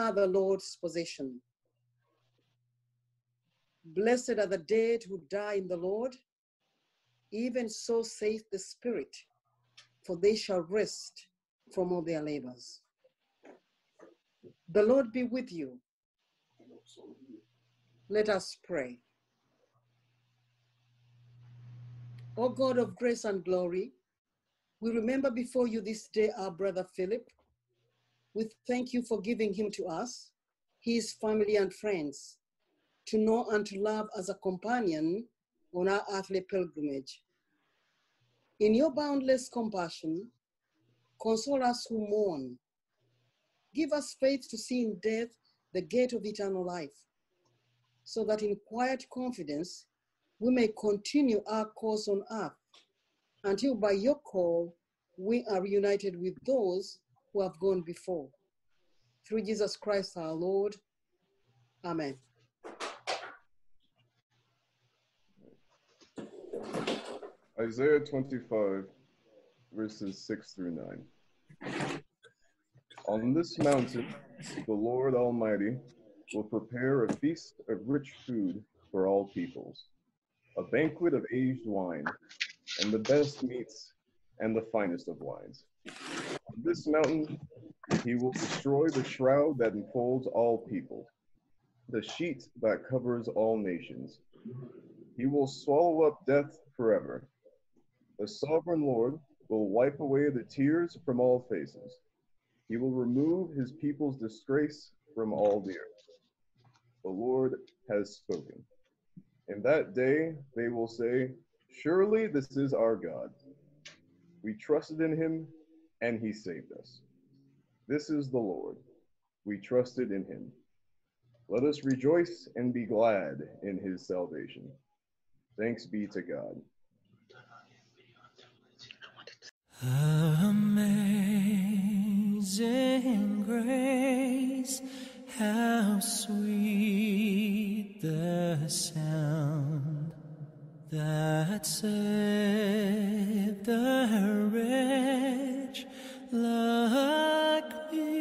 are the Lord's possession. Blessed are the dead who die in the Lord. Even so saith the Spirit, for they shall rest from all their labors. The Lord be with you. Let us pray. O God of grace and glory, we remember before you this day our brother Philip. We thank you for giving him to us, his family and friends, to know and to love as a companion on our earthly pilgrimage. In your boundless compassion, console us who mourn. Give us faith to see in death the gate of eternal life, so that in quiet confidence we may continue our course on earth until by your call we are reunited with those who have gone before. Through Jesus Christ our Lord. Amen. Isaiah 25, verses 6 through 9. On this mountain, the Lord Almighty will prepare a feast of rich food for all peoples, a banquet of aged wine, and the best meats and the finest of wines. On this mountain, he will destroy the shroud that enfolds all people, the sheet that covers all nations. He will swallow up death forever. The sovereign Lord will wipe away the tears from all faces. He will remove his people's disgrace from all the earth. The Lord has spoken. In that day they will say, surely this is our God. We trusted in him, and he saved us. This is the Lord. We trusted in him. Let us rejoice and be glad in his salvation. Thanks be to God. Amazing grace, how sweet the sound that saved a wretch like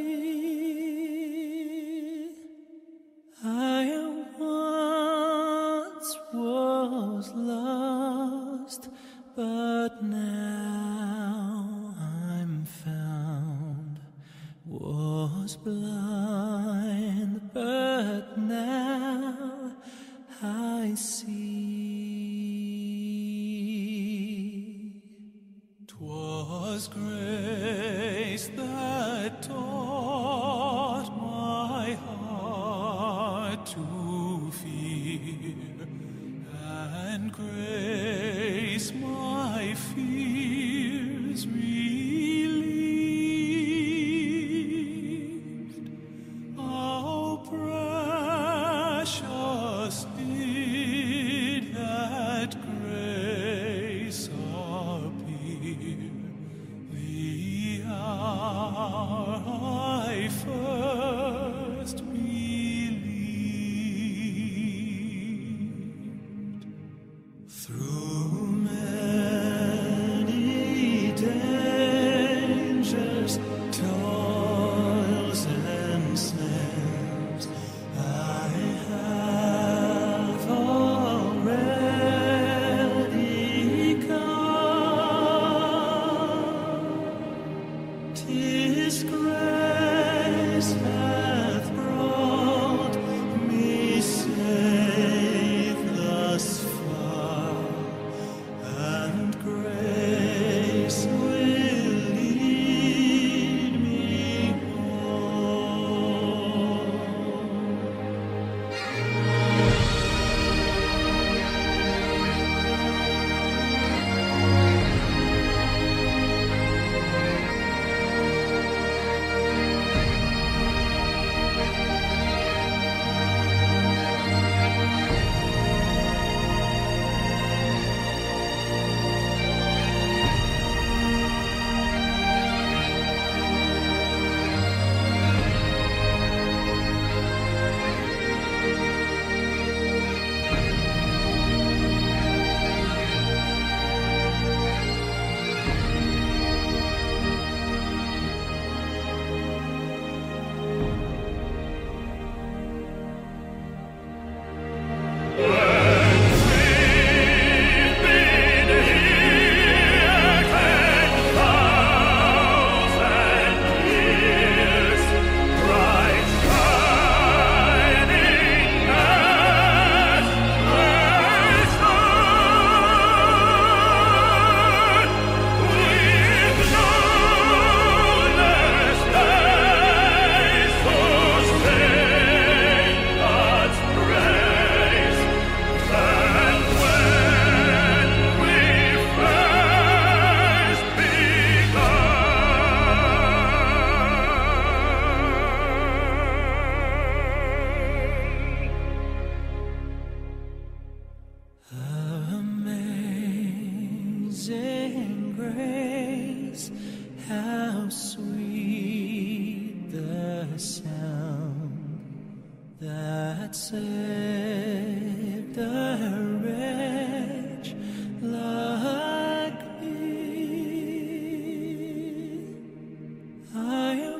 me. I once was lost, but now I'm found. Was blind, but now I see. 'Twas grace that taught my heart to fear, and grace my fear waves. How sweet the sound that saved a wretch like me. I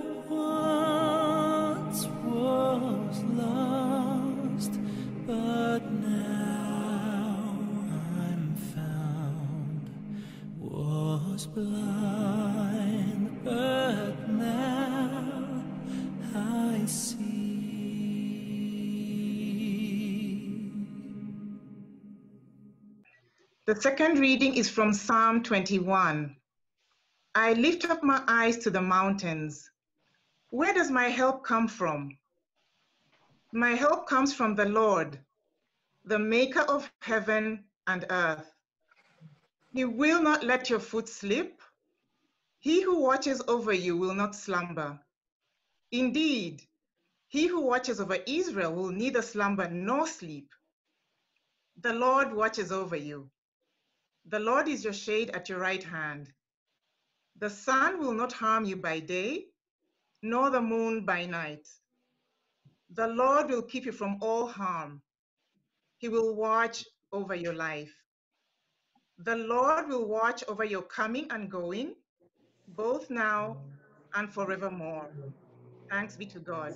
once was lost, but now I'm found. Was blind, but now I see. The second reading is from Psalm 21. I lift up my eyes to the mountains. Where does my help come from? My help comes from the Lord, the maker of heaven and earth. He will not let your foot slip. He who watches over you will not slumber. Indeed, he who watches over Israel will neither slumber nor sleep. The Lord watches over you. The Lord is your shade at your right hand. The sun will not harm you by day, nor the moon by night. The Lord will keep you from all harm. He will watch over your life. The Lord will watch over your coming and going, both now and forevermore. Thanks be to God.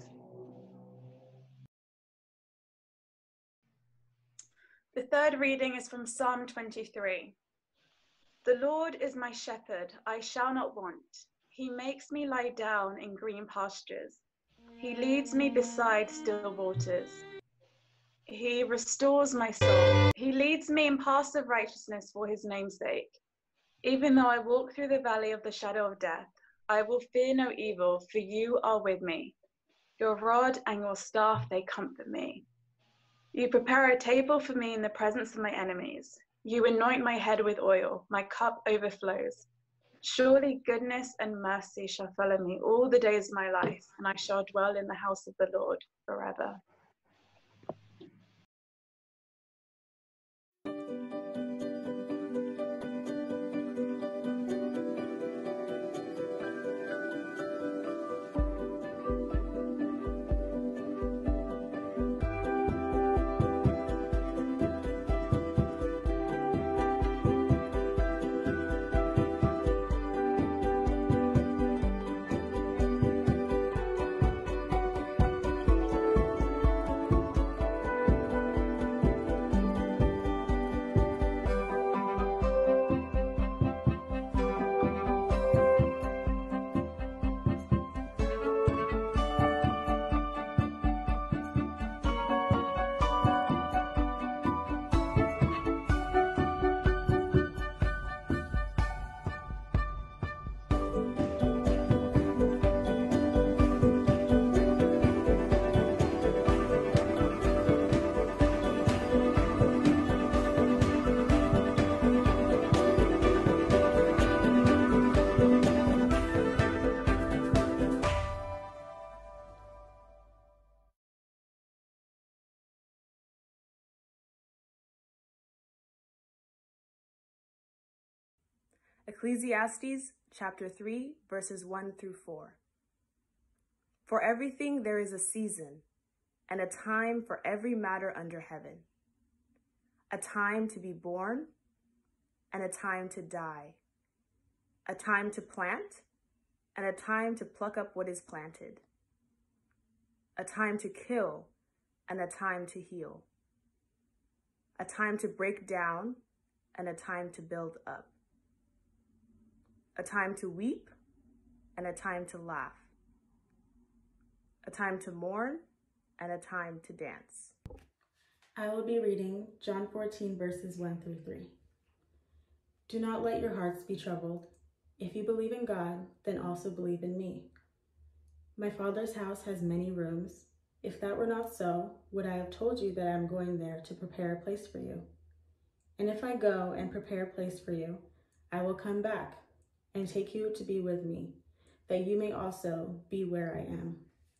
The third reading is from Psalm 23. The Lord is my shepherd, I shall not want. He makes me lie down in green pastures. He leads me beside still waters. He restores my soul. He leads me in paths of righteousness for his name's sake. Even though I walk through the valley of the shadow of death, I will fear no evil, for you are with me. Your rod and your staff, they comfort me. You prepare a table for me in the presence of my enemies. You anoint my head with oil, my cup overflows. Surely goodness and mercy shall follow me all the days of my life, and I shall dwell in the house of the Lord forever. Ecclesiastes chapter 3, verses 1 through 4. For everything there is a season, and a time for every matter under heaven. A time to be born, and a time to die. A time to plant, and a time to pluck up what is planted. A time to kill, and a time to heal. A time to break down, and a time to build up. A time to weep, and a time to laugh. A time to mourn, and a time to dance. I will be reading John 14, verses 1 through 3. Do not let your hearts be troubled. If you believe in God, then also believe in me. My Father's house has many rooms. If that were not so, would I have told you that I am going there to prepare a place for you? And if I go and prepare a place for you, I will come back and take you to be with me, that you may also be where I am.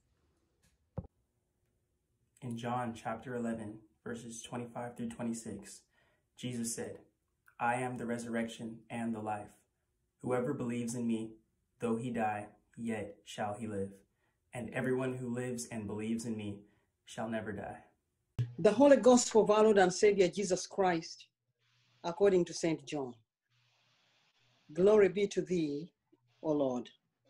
In John chapter 11, verses 25 through 26, Jesus said, I am the resurrection and the life. Whoever believes in me, though he die, yet shall he live. And everyone who lives and believes in me shall never die. The Holy Gospel of our Lord and Savior Jesus Christ, according to St. John. Glory be to thee, O Lord.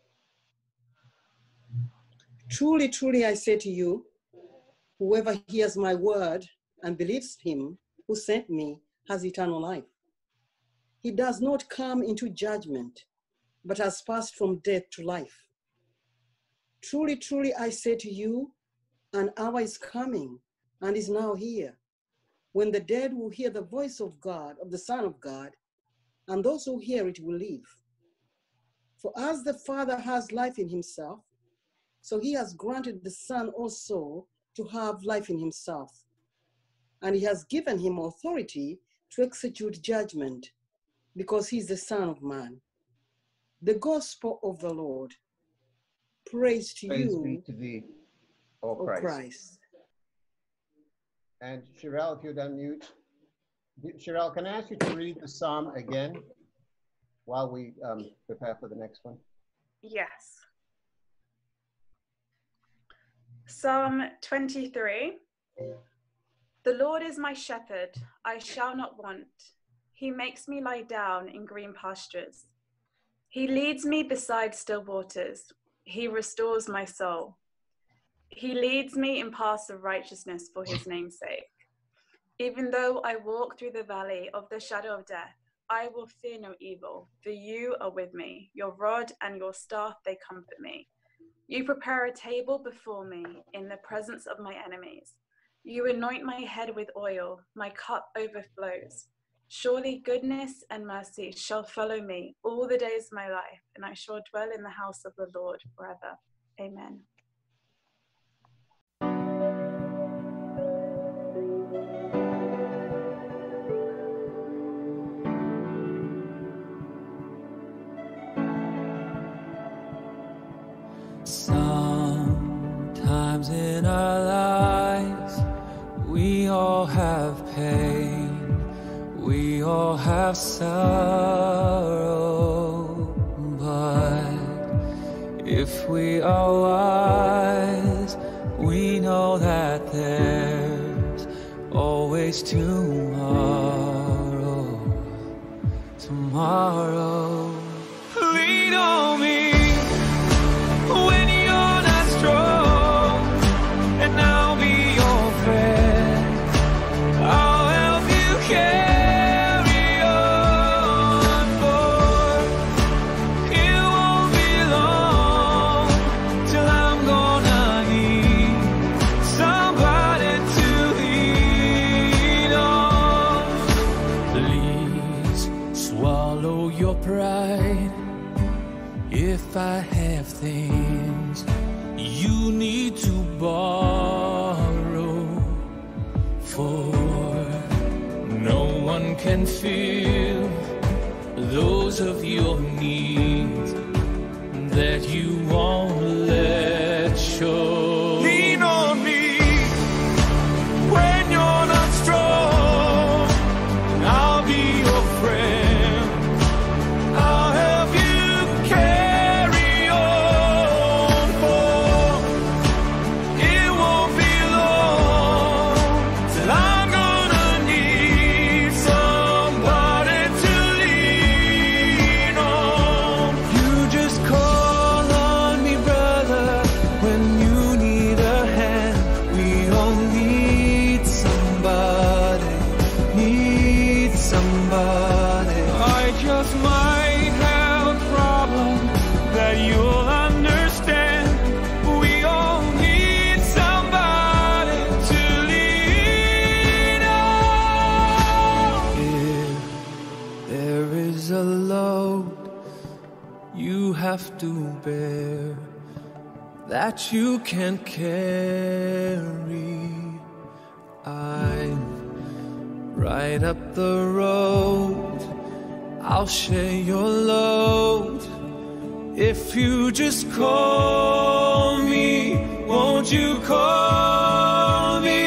Truly, truly, I say to you, whoever hears my word and believes him who sent me has eternal life. He does not come into judgment, but has passed from death to life. Truly, truly, I say to you, an hour is coming and is now here, when the dead will hear the voice of God, of the Son of God, and those who hear it will live. For as the Father has life in himself, so he has granted the Son also to have life in himself. And he has given him authority to execute judgment, because he is the Son of Man. The Gospel of the Lord. Praise to Praise you, be to thee, O O Christ. Christ. And Sherelle, if you'd unmute. Sherelle, can I ask you to read the psalm again while we prepare for the next one? Yes. Psalm 23. The Lord is my shepherd, I shall not want. He makes me lie down in green pastures. He leads me beside still waters. He restores my soul. He leads me in paths of righteousness for his name's sake. Even though I walk through the valley of the shadow of death, I will fear no evil, for you are with me. Your rod and your staff, they comfort me. You prepare a table before me in the presence of my enemies. You anoint my head with oil, my cup overflows. Surely goodness and mercy shall follow me all the days of my life, and I shall dwell in the house of the Lord forever. Amen. Sometimes in our lives, we all have pain. We all have sorrow, but if we are wise, we know that there's always tomorrow. Tomorrow. Lean on me when you're not strong, and I'll be your friend. I'll help you carry. If I have things you need to borrow, for no one can fill those of your needs that you won't let show. Lean on me when you're not strong, and I'll be your friend. Have to bear that you can't carry. I'm right up the road. I'll share your load if you just call me. Won't you call me?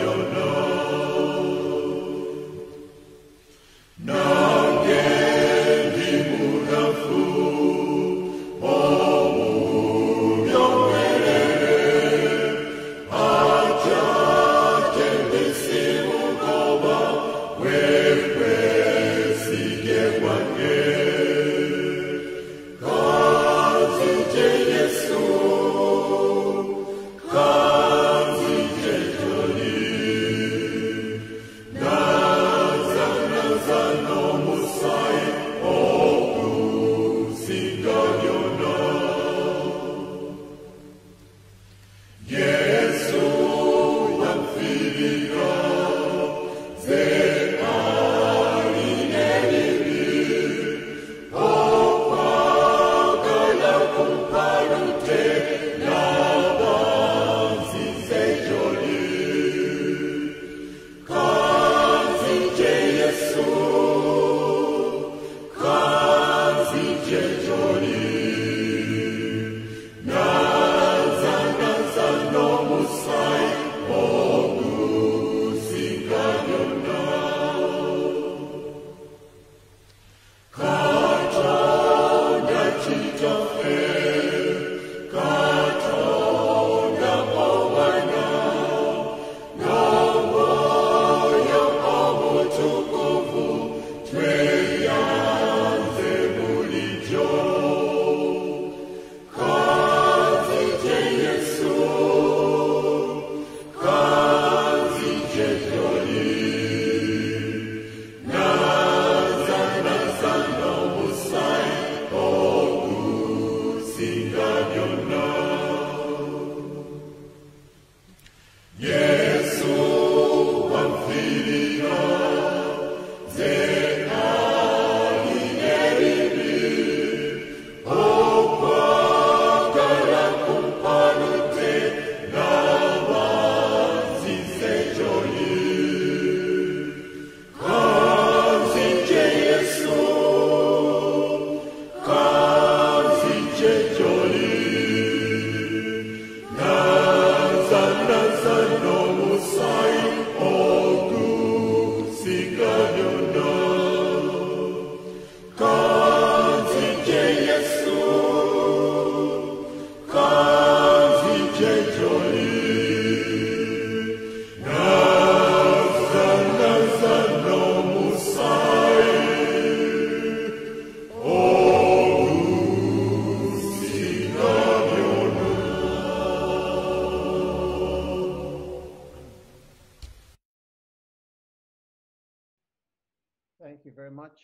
Thank you very much.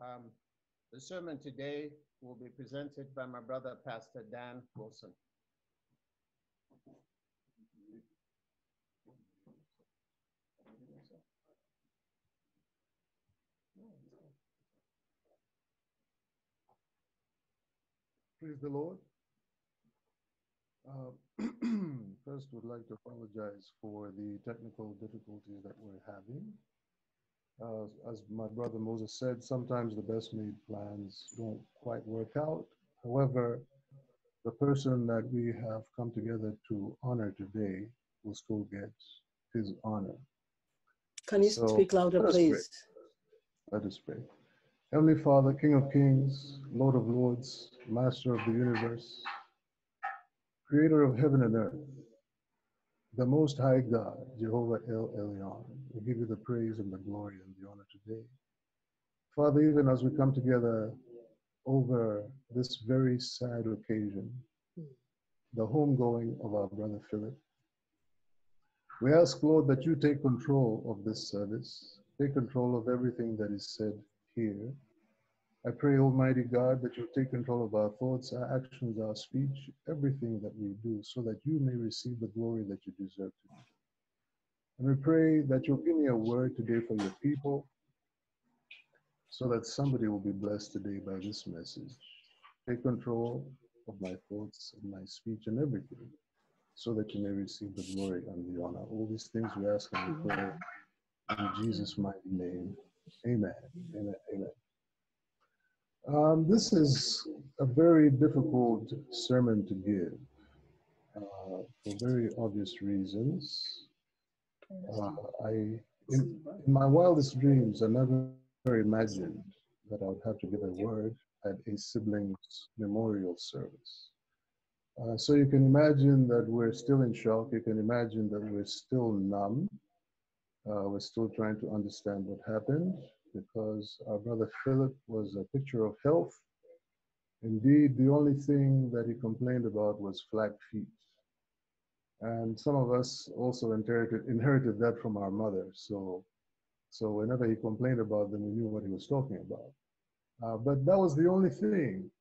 The sermon today will be presented by my brother, Pastor Dan Wilson. Praise the Lord. First, would like to apologize for the technical difficulties that we're having. As my brother Moses said, sometimes the best made plans don't quite work out. However, the person that we have come together to honor today will still get his honor. Can you speak louder, please? Let us pray. Heavenly Father, King of Kings, Lord of Lords, Master of the universe, Creator of heaven and earth, the Most High God, Jehovah El Elyon, we give you the praise and the glory and the honor today. Father, even as we come together over this very sad occasion, the homegoing of our brother Philip, we ask, Lord, that you take control of this service, take control of everything that is said here. I pray, Almighty God, that you take control of our thoughts, our actions, our speech, everything that we do, so that you may receive the glory that you deserve today. And we pray that you'll give me a word today for your people, so that somebody will be blessed today by this message. Take control of my thoughts and my speech and everything, so that you may receive the glory and the honor. All these things we ask and we pray in Jesus' mighty name. Amen. Amen. Amen. This is a very difficult sermon to give for very obvious reasons. In my wildest dreams, I never imagined that I would have to give a word at a sibling's memorial service. So you can imagine that we're still in shock. You can imagine that we're still numb. We're still trying to understand what happened, because our brother Philip was a picture of health. Indeed, the only thing that he complained about was flat feet. And some of us also inherited that from our mother. So whenever he complained about them, we knew what he was talking about. But that was the only thing.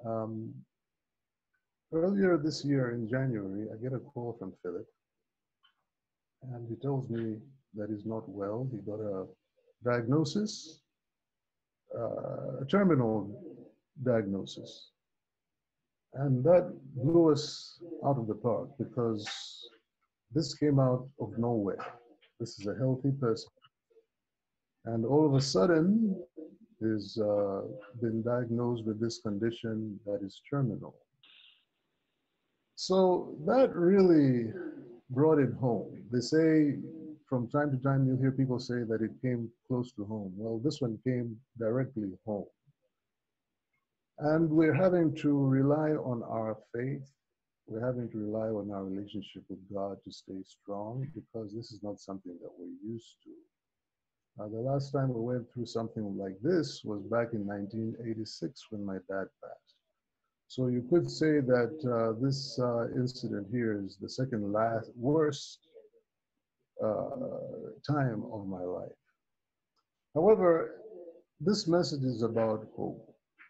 Earlier this year in January, I get a call from Philip, and he tells me that he's not well. He got a diagnosis, a terminal diagnosis. And that blew us out of the park, because this came out of nowhere. This is a healthy person. And all of a sudden, he's been diagnosed with this condition that is terminal. So that really brought it home. They say from time to time, you'll hear people say that it came close to home. Well, this one came directly home. And we're having to rely on our faith. We're having to rely on our relationship with God to stay strong, because this is not something that we're used to. The last time we went through something like this was back in 1986 when my dad passed. So you could say that this incident here is the second worst time of my life. However, this message is about hope.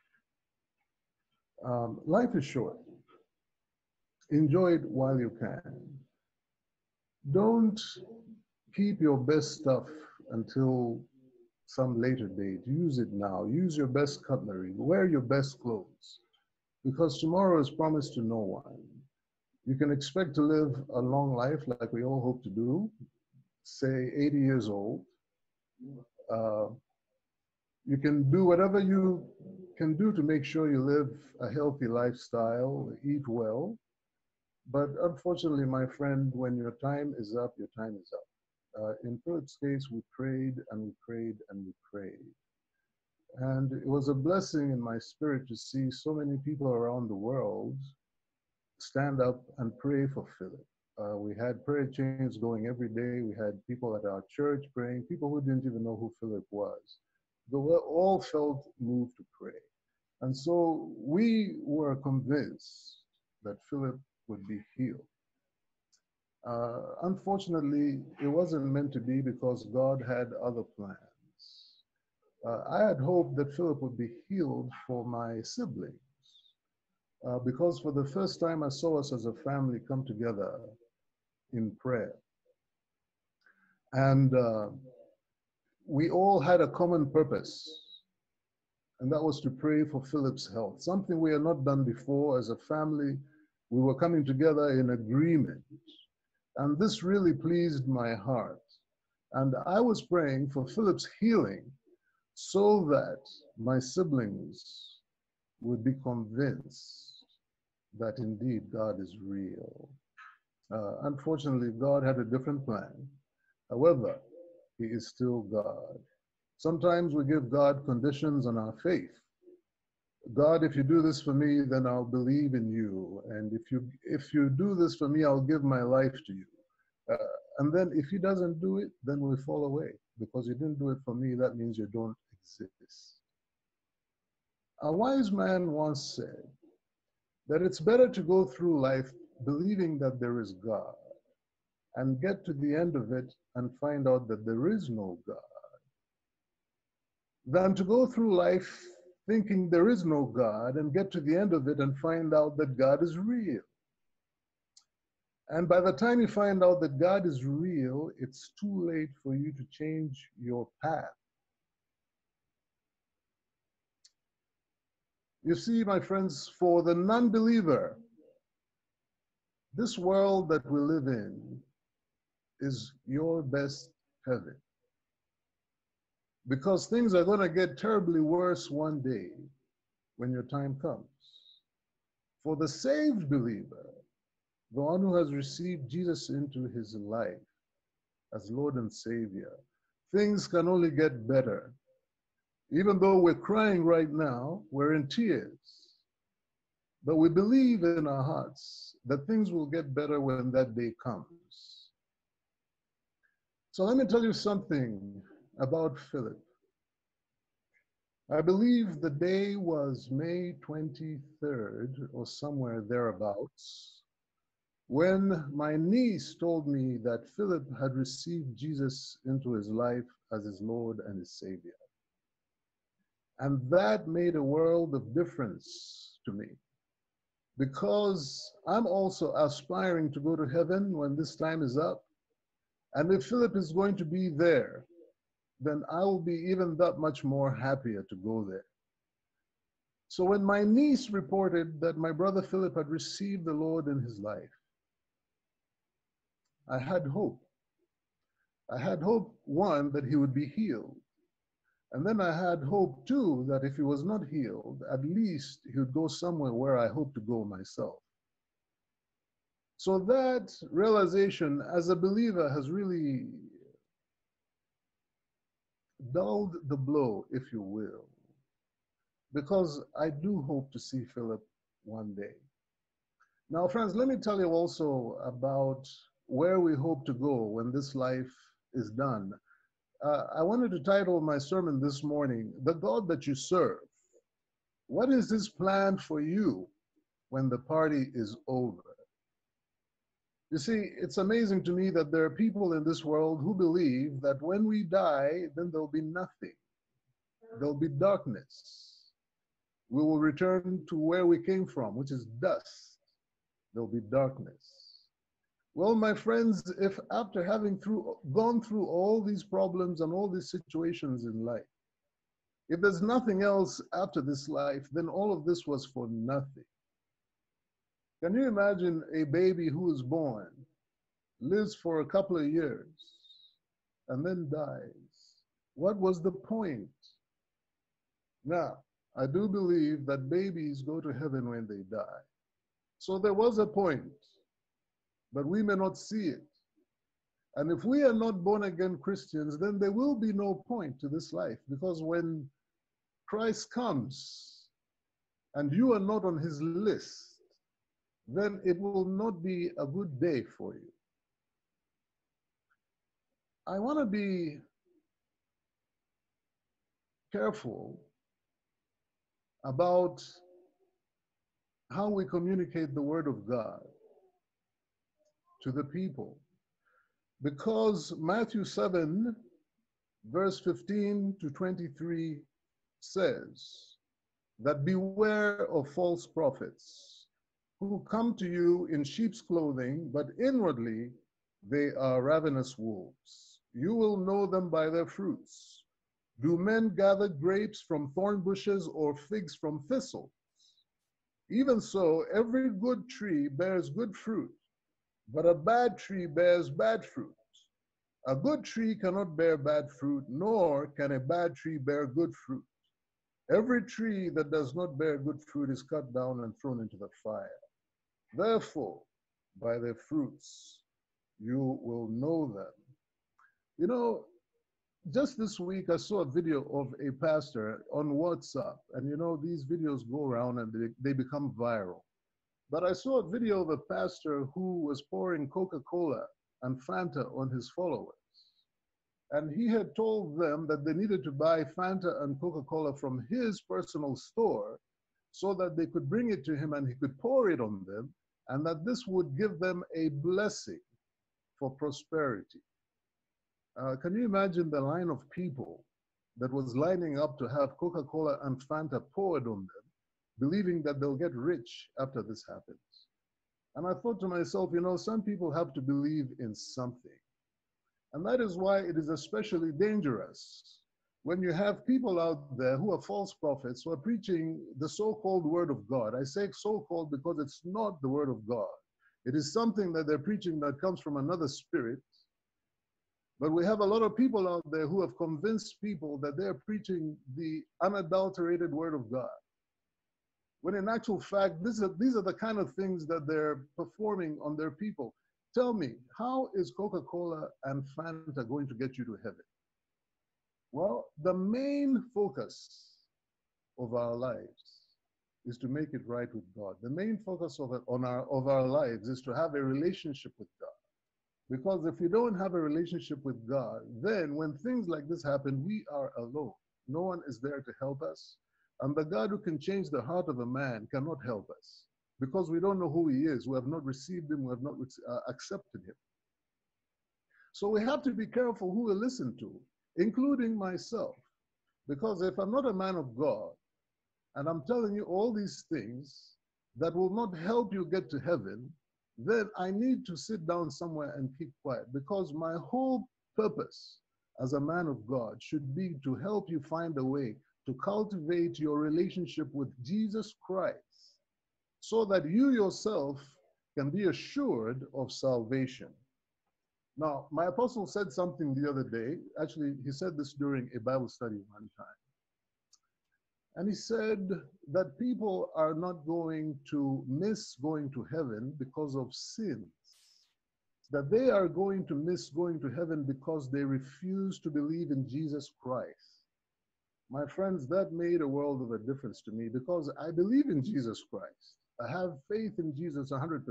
Life is short. Enjoy it while you can. Don't keep your best stuff until some later date. Use it now. Use your best cutlery. Wear your best clothes, because tomorrow is promised to no one. You can expect to live a long life like we all hope to do, say 80 years old. You can do whatever you can do to make sure you live a healthy lifestyle, eat well. But unfortunately, my friend, when your time is up, your time is up. In Philip's case, we prayed and we prayed and we prayed. And it was a blessing in my spirit to see so many people around the world stand up and pray for Philip. We had prayer chains going every day. We had people at our church praying, people who didn't even know who Philip was. They all felt moved to pray. And so we were convinced that Philip would be healed. Unfortunately, it wasn't meant to be, because God had other plans. I had hoped that Philip would be healed for my siblings, because for the first time I saw us as a family come together in prayer. And we all had a common purpose, and that was to pray for Philip's health, something we had not done before as a family. We were coming together in agreement, and this really pleased my heart. And I was praying for Philip's healing so that my siblings would be convinced that indeed God is real. Unfortunately, God had a different plan. However, He is still God. Sometimes we give God conditions on our faith. God, if you do this for me, then I'll believe in you. And if you do this for me, I'll give my life to you. And then if He doesn't do it, then we fall away. Because you didn't do it for me, that means you don't exist. A wise man once said that it's better to go through life believing that there is God and get to the end of it and find out that there is no God, than to go through life thinking there is no God and get to the end of it and find out that God is real. And by the time you find out that God is real, it's too late for you to change your path. You see, my friends, for the non-believer, this world that we live in is your best heaven. Because things are going to get terribly worse one day when your time comes. For the saved believer, the one who has received Jesus into his life, as Lord and Savior, things can only get better. Even though we're crying right now, we're in tears. But we believe in our hearts that things will get better when that day comes. So let me tell you something about Philip. I believe the day was May 23rd or somewhere thereabouts, when my niece told me that Philip had received Jesus into his life as his Lord and his Savior. And that made a world of difference to me, because I'm also aspiring to go to heaven when this time is up. And if Philip is going to be there, then I will be even that much more happier to go there. So when my niece reported that my brother Philip had received the Lord in his life, I had hope. I had hope, one, that he would be healed. And then I had hope, too, that if he was not healed, at least he would go somewhere where I hope to go myself. So that realization as a believer has really dulled the blow, if you will, because I do hope to see Philip one day. Now, friends, let me tell you also about where we hope to go when this life is done. I wanted to title my sermon this morning, The God That You Serve. What is His plan for you when the party is over? You see, it's amazing to me that there are people in this world who believe that when we die, then there'll be nothing. There'll be darkness. We will return to where we came from, which is dust. There'll be darkness. Well, my friends, if after having gone through all these problems and all these situations in life, if there's nothing else after this life, then all of this was for nothing. Can you imagine a baby who is born, lives for a couple of years, and then dies? What was the point? Now, I do believe that babies go to heaven when they die. So there was a point, but we may not see it. And if we are not born again Christians, then there will be no point to this life, because when Christ comes and you are not on his list, then it will not be a good day for you. I want to be careful about how we communicate the word of God to the people, because Matthew 7, verse 15 to 23 says that beware of false prophets who come to you in sheep's clothing, but inwardly they are ravenous wolves. You will know them by their fruits. Do men gather grapes from thorn bushes or figs from thistles? Even so, every good tree bears good fruit, but a bad tree bears bad fruit. A good tree cannot bear bad fruit, nor can a bad tree bear good fruit. Every tree that does not bear good fruit is cut down and thrown into the fire. Therefore, by their fruits, you will know them. You know, just this week, I saw a video of a pastor on WhatsApp, and you know, these videos go around and they become viral. But I saw a video of a pastor who was pouring Coca-Cola and Fanta on his followers. And he had told them that they needed to buy Fanta and Coca-Cola from his personal store so that they could bring it to him and he could pour it on them, and that this would give them a blessing for prosperity. Can you imagine the line of people that was lining up to have Coca-Cola and Fanta poured on them, believing that they'll get rich after this happens? And I thought to myself, you know, some people have to believe in something. And that is why it is especially dangerous when you have people out there who are false prophets who are preaching the so-called word of God. I say so-called because it's not the word of God. It is something that they're preaching that comes from another spirit. But we have a lot of people out there who have convinced people that they're preaching the unadulterated word of God, when in actual fact, these are the kind of things that they're performing on their people. Tell me, how is Coca-Cola and Fanta going to get you to heaven? Well, the main focus of our lives is to make it right with God. The main focus of our lives is to have a relationship with God. Because if we don't have a relationship with God, then when things like this happen, we are alone. No one is there to help us. And the God who can change the heart of a man cannot help us because we don't know who he is. We have not received him. We have not accepted him. So we have to be careful who we listen to, including myself. Because if I'm not a man of God, and I'm telling you all these things that will not help you get to heaven, then I need to sit down somewhere and keep quiet, because my whole purpose as a man of God should be to help you find a way to cultivate your relationship with Jesus Christ so that you yourself can be assured of salvation. Now, my apostle said something the other day. Actually, he said this during a Bible study one time. And he said that people are not going to miss going to heaven because of sins, that they are going to miss going to heaven because they refuse to believe in Jesus Christ. My friends, that made a world of a difference to me because I believe in Jesus Christ. I have faith in Jesus 100%.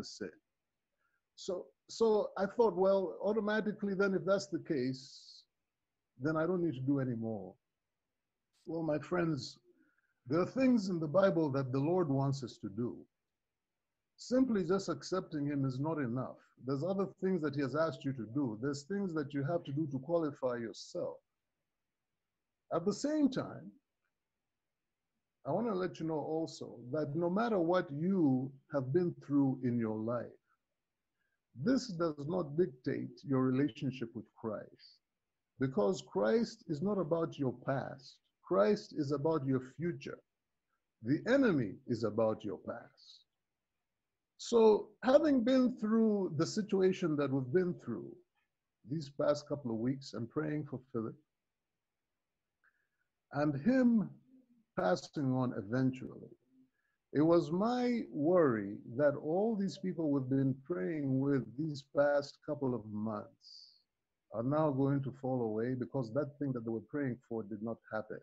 So I thought, well, automatically then if that's the case, then I don't need to do any more. Well, my friends, there are things in the Bible that the Lord wants us to do. Simply just accepting him is not enough. There's other things that he has asked you to do. There's things that you have to do to qualify yourself. At the same time, I want to let you know also that no matter what you have been through in your life, this does not dictate your relationship with Christ. Because Christ is not about your past. Christ is about your future. The enemy is about your past. So having been through the situation that we've been through these past couple of weeks and praying for Philip and him passing on eventually, it was my worry that all these people we've been praying with these past couple of months are now going to fall away because that thing that they were praying for did not happen.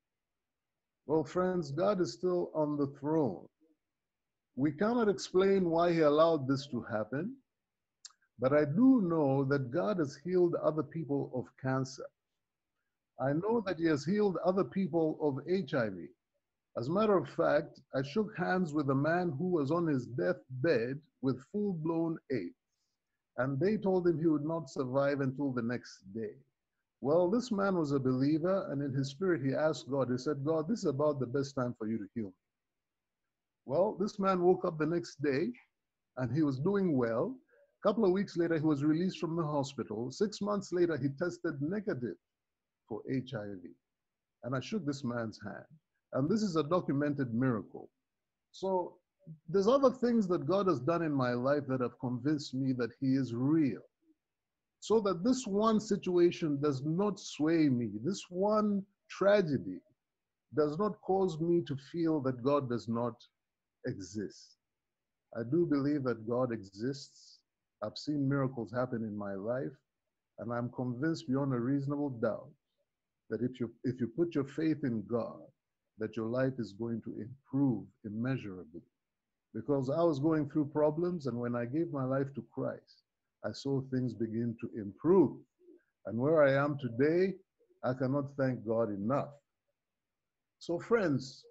Well, friends, God is still on the throne. We cannot explain why he allowed this to happen, but I do know that God has healed other people of cancer. I know that he has healed other people of HIV. As a matter of fact, I shook hands with a man who was on his deathbed with full-blown AIDS, and they told him he would not survive until the next day. Well, this man was a believer, and in his spirit, he asked God, he said, God, this is about the best time for you to heal me. Well, this man woke up the next day, and he was doing well. A couple of weeks later, he was released from the hospital. 6 months later, he tested negative for HIV. And I shook this man's hand. And this is a documented miracle. So there's other things that God has done in my life that have convinced me that he is real. So that this one situation does not sway me. This one tragedy does not cause me to feel that God does not exist. I do believe that God exists. I've seen miracles happen in my life, and I'm convinced beyond a reasonable doubt that if you put your faith in God, that your life is going to improve immeasurably. Because I was going through problems, and when I gave my life to Christ, I saw things begin to improve. And where I am today, I cannot thank God enough. So friends,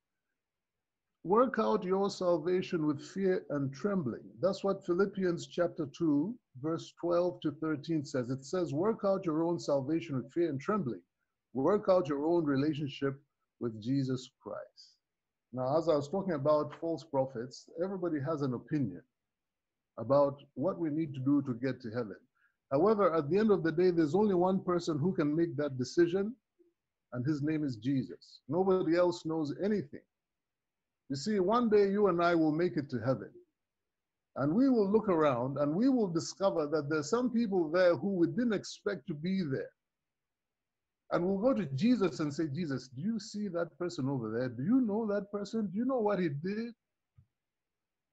work out your salvation with fear and trembling. That's what Philippians chapter 2, verse 12 to 13 says. It says, work out your own salvation with fear and trembling. Work out your own relationship with Jesus Christ. Now, as I was talking about false prophets, everybody has an opinion about what we need to do to get to heaven. However, at the end of the day, there's only one person who can make that decision, and his name is Jesus. Nobody else knows anything. You see, one day you and I will make it to heaven, and we will look around and we will discover that there's some people there who we didn't expect to be there. And we'll go to Jesus and say, Jesus, do you see that person over there? Do you know that person? Do you know what he did?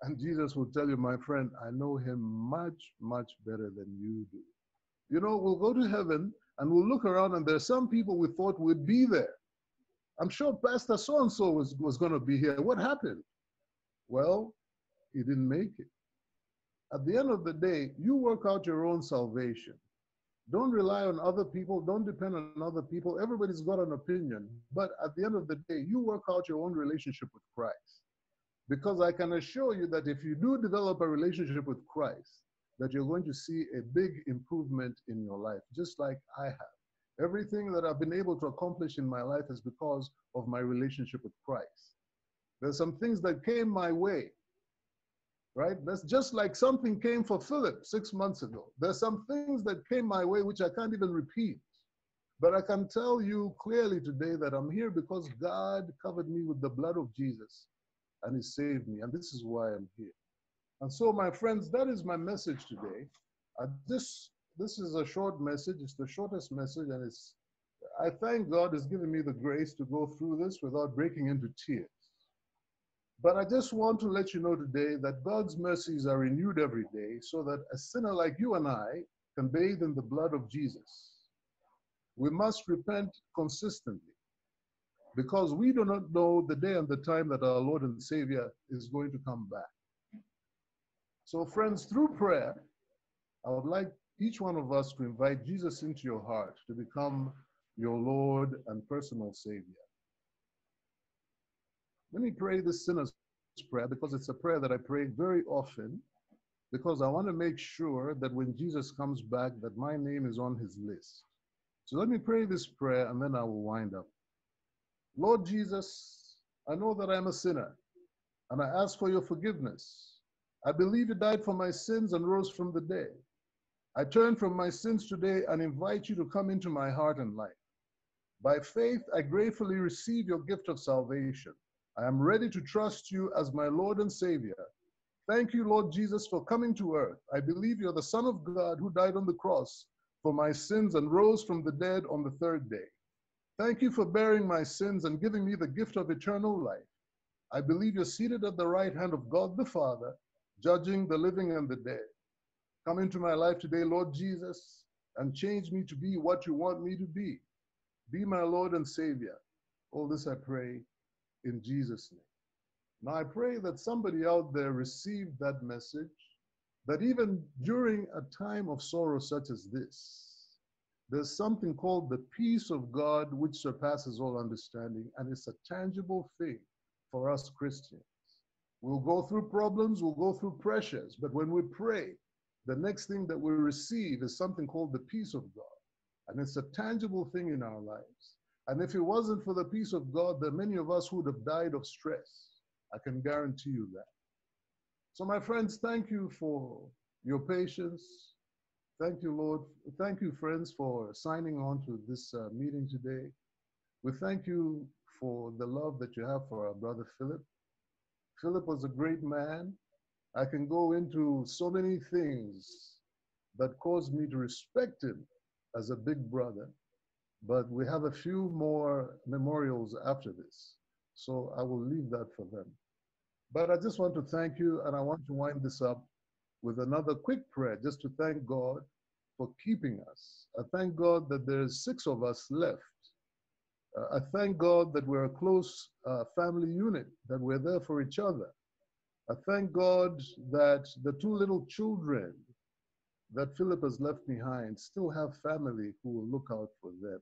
And Jesus will tell you, my friend, I know him much, much better than you do. You know, we'll go to heaven and we'll look around and there's some people we thought would be there. I'm sure Pastor so-and-so was going to be here. What happened? Well, he didn't make it. At the end of the day, you work out your own salvation. Don't rely on other people. Don't depend on other people. Everybody's got an opinion. But at the end of the day, you work out your own relationship with Christ. Because I can assure you that if you do develop a relationship with Christ, that you're going to see a big improvement in your life, just like I have. Everything that I've been able to accomplish in my life is because of my relationship with Christ. There's some things that came my way, right? That's just like something came for Philip 6 months ago. There's some things that came my way which I can't even repeat. But I can tell you clearly today that I'm here because God covered me with the blood of Jesus and he saved me. And this is why I'm here. And so, my friends, that is my message today. This is a short message. It's the shortest message. And I thank God has given me the grace to go through this without breaking into tears. But I just want to let you know today that God's mercies are renewed every day so that a sinner like you and I can bathe in the blood of Jesus. We must repent consistently because we do not know the day and the time that our Lord and Savior is going to come back. So friends, through prayer, I would like each one of us to invite Jesus into your heart to become your Lord and personal Savior. Let me pray this sinner's prayer because it's a prayer that I pray very often because I want to make sure that when Jesus comes back that my name is on his list. So let me pray this prayer and then I will wind up. Lord Jesus, I know that I'm a sinner and I ask for your forgiveness. I believe you died for my sins and rose from the dead. I turn from my sins today and invite you to come into my heart and life. By faith, I gratefully receive your gift of salvation. I am ready to trust you as my Lord and Savior. Thank you, Lord Jesus, for coming to earth. I believe you're the Son of God who died on the cross for my sins and rose from the dead on the third day. Thank you for bearing my sins and giving me the gift of eternal life. I believe you're seated at the right hand of God the Father, judging the living and the dead. Come into my life today, Lord Jesus, and change me to be what you want me to be. Be my Lord and Savior. All this I pray in Jesus' name. Now I pray that somebody out there received that message, that even during a time of sorrow such as this, there's something called the peace of God which surpasses all understanding, and it's a tangible thing for us Christians. We'll go through problems, we'll go through pressures, but when we pray, the next thing that we receive is something called the peace of God, and it's a tangible thing in our lives. And if it wasn't for the peace of God, there are many of us who would have died of stress. I can guarantee you that. So my friends, thank you for your patience. Thank you, Lord. Thank you, friends, for signing on to this meeting today. We thank you for the love that you have for our brother Philip. Philip was a great man. I can go into so many things that caused me to respect him as a big brother, but we have a few more memorials after this. So I will leave that for them. But I just want to thank you, and I want to wind this up with another quick prayer just to thank God for keeping us. I thank God that there's 6 of us left. I thank God that we're a close family unit, that we're there for each other. I thank God that the 2 little children that Philip has left behind still have family who will look out for them.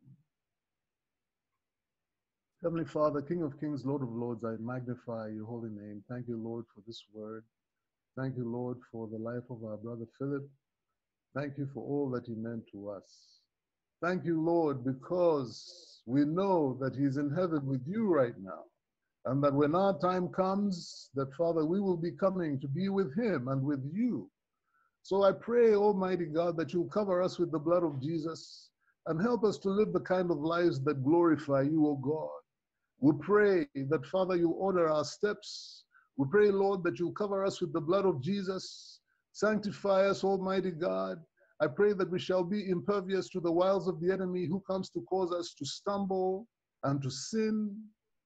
Heavenly Father, King of Kings, Lord of Lords, I magnify your holy name. Thank you, Lord, for this word. Thank you, Lord, for the life of our brother Philip. Thank you for all that he meant to us. Thank you, Lord, because we know that he's in heaven with you right now. And that when our time comes, that, Father, we will be coming to be with him and with you. So I pray, Almighty God, that you'll cover us with the blood of Jesus and help us to live the kind of lives that glorify you, O God. We pray that, Father, you order our steps. We pray, Lord, that you'll cover us with the blood of Jesus. Sanctify us, Almighty God. I pray that we shall be impervious to the wiles of the enemy who comes to cause us to stumble and to sin.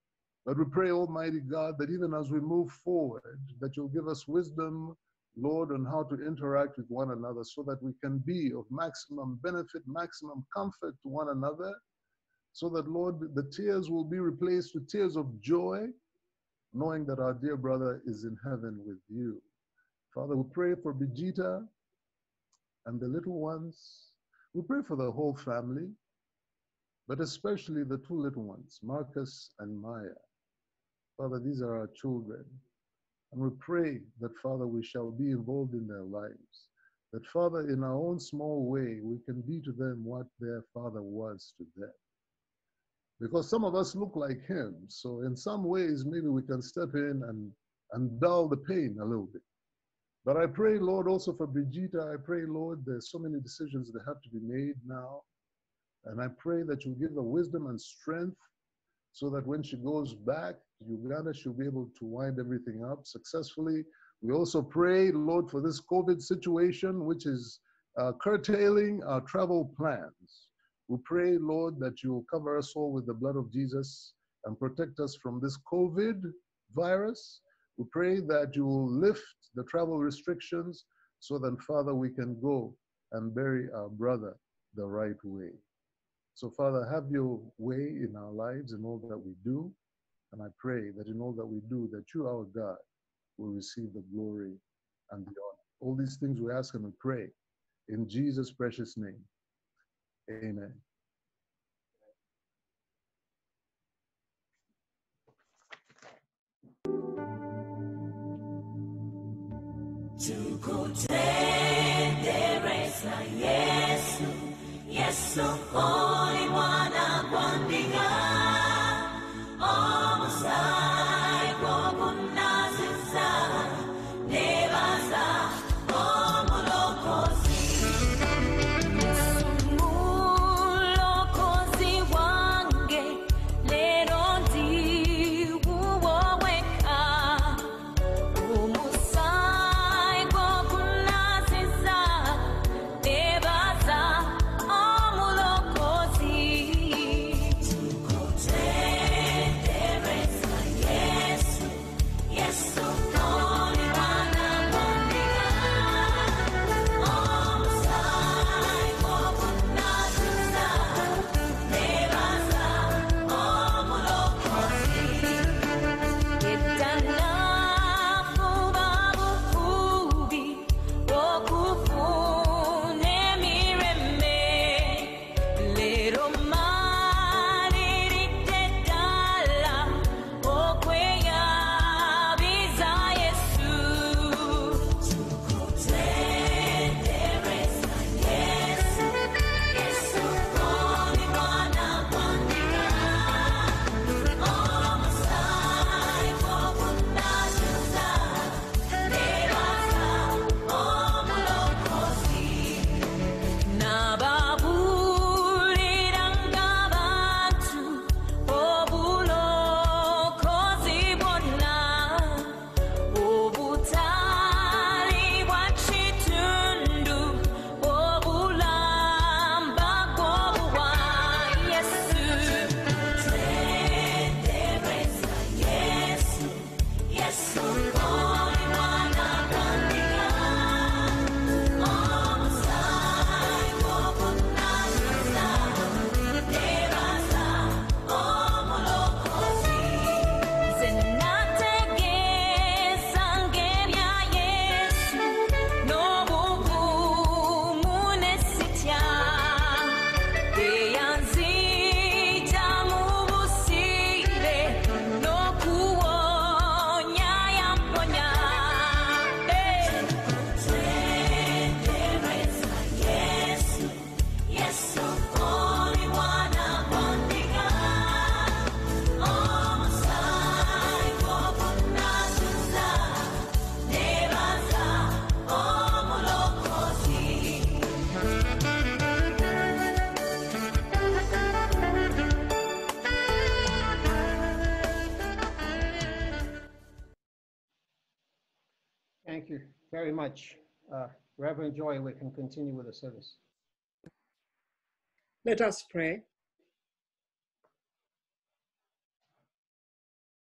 But we pray, Almighty God, that even as we move forward, that you'll give us wisdom, Lord, on how to interact with one another so that we can be of maximum benefit, maximum comfort to one another, so that, Lord, the tears will be replaced with tears of joy, knowing that our dear brother is in heaven with you. Father, we pray for Bijita and the little ones. We pray for the whole family, but especially the two little ones, Marcus and Maya. Father, these are our children. And we pray that, Father, we shall be involved in their lives. That, Father, in our own small way, we can be to them what their father was to them. Because some of us look like him. So in some ways, maybe we can step in and dull the pain a little bit. But I pray, Lord, also for Brigitta. I pray, Lord, there's so many decisions that have to be made now. And I pray that you give her wisdom and strength so that when she goes back to Uganda, she'll be able to wind everything up successfully. We also pray, Lord, for this COVID situation, which is curtailing our travel plans. We pray, Lord, that you will cover us all with the blood of Jesus and protect us from this COVID virus. We pray that you will lift the travel restrictions so that, Father, we can go and bury our brother the right way. So, Father, have your way in our lives in all that we do. And I pray that in all that we do, that you, our God, will receive the glory and the honor. All these things we ask and we pray in Jesus' precious name. Amen. Tukutendereza Yesu, Yesu oli mwana gwandinga, omusai gwokunaziza, nebaza omulokozi. Yesu mulokozi wange, lero ndi wuwo weka. Omusai gwokunaziza, nebaza omulokozi. Tukutendereza Yesu, Yesu oli mwana gwandinga, omusai gwokunaziza, nebaza omulokozi. Etanafuba bufubi okufuna emirembe, leero maliridde ddala okweyabiza Yesu. Tukutendereza Yesu, Yesu oli mwana gwandinga, omusai gwokunaziza, nebaza omulokozi. Nababuliranga abantu obulokozi bwonna, obutali bwa kitundu, obulamba gw'obuwa Yesu. Tukutendereza Yesu, Yesu oli mwana gwandinga, omusai gwokunaziza, nebaza omulokozi. Nze nategeezanga ebya Yesu n'obuvumu ne sitya, eyanzigya mu busibe n'okuwonya yamponya. Tukutendereza Yesu, Yesu oli mwana gwandinga, omusai gwokunaziza, nebaza omulokozi. Thank you very much. Reverend Joy, we can continue with the service. Let us pray.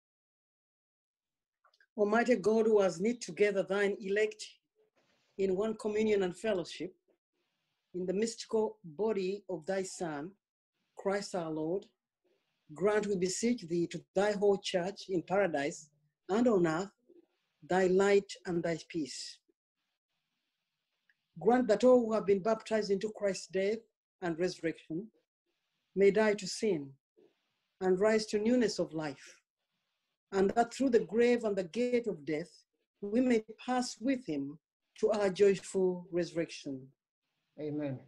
Almighty God, who has knit together thine elect in one communion and fellowship, in the mystical body of thy Son, Christ our Lord, grant, we beseech thee, to thy whole church in paradise and on earth, thy light and thy peace. Grant that all who have been baptized into Christ's death and resurrection may die to sin and rise to newness of life, and that through the grave and the gate of death, we may pass with him to our joyful resurrection. Amen.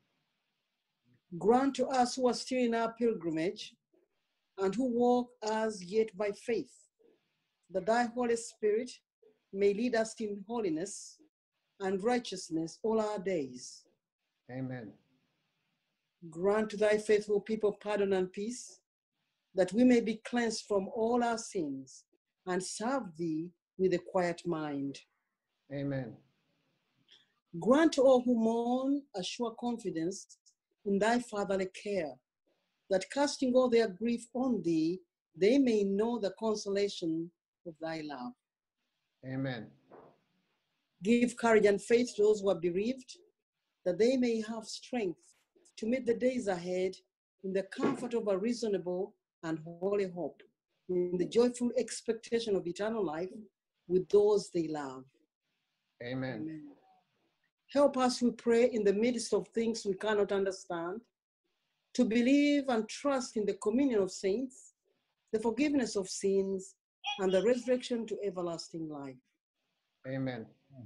Grant to us who are still in our pilgrimage and who walk as yet by faith, that thy Holy Spirit may lead us in holiness and righteousness all our days. Amen. Grant to thy faithful people pardon and peace, that we may be cleansed from all our sins and serve thee with a quiet mind. Amen. Grant to all who mourn a sure confidence in thy fatherly care, that casting all their grief on thee, they may know the consolation of thy love. Amen. Give courage and faith to those who are bereaved, that they may have strength to meet the days ahead in the comfort of a reasonable and holy hope, in the joyful expectation of eternal life with those they love. Amen. Amen. Help us, we pray, in the midst of things we cannot understand, to believe and trust in the communion of saints, the forgiveness of sins, and the resurrection to everlasting life. Amen.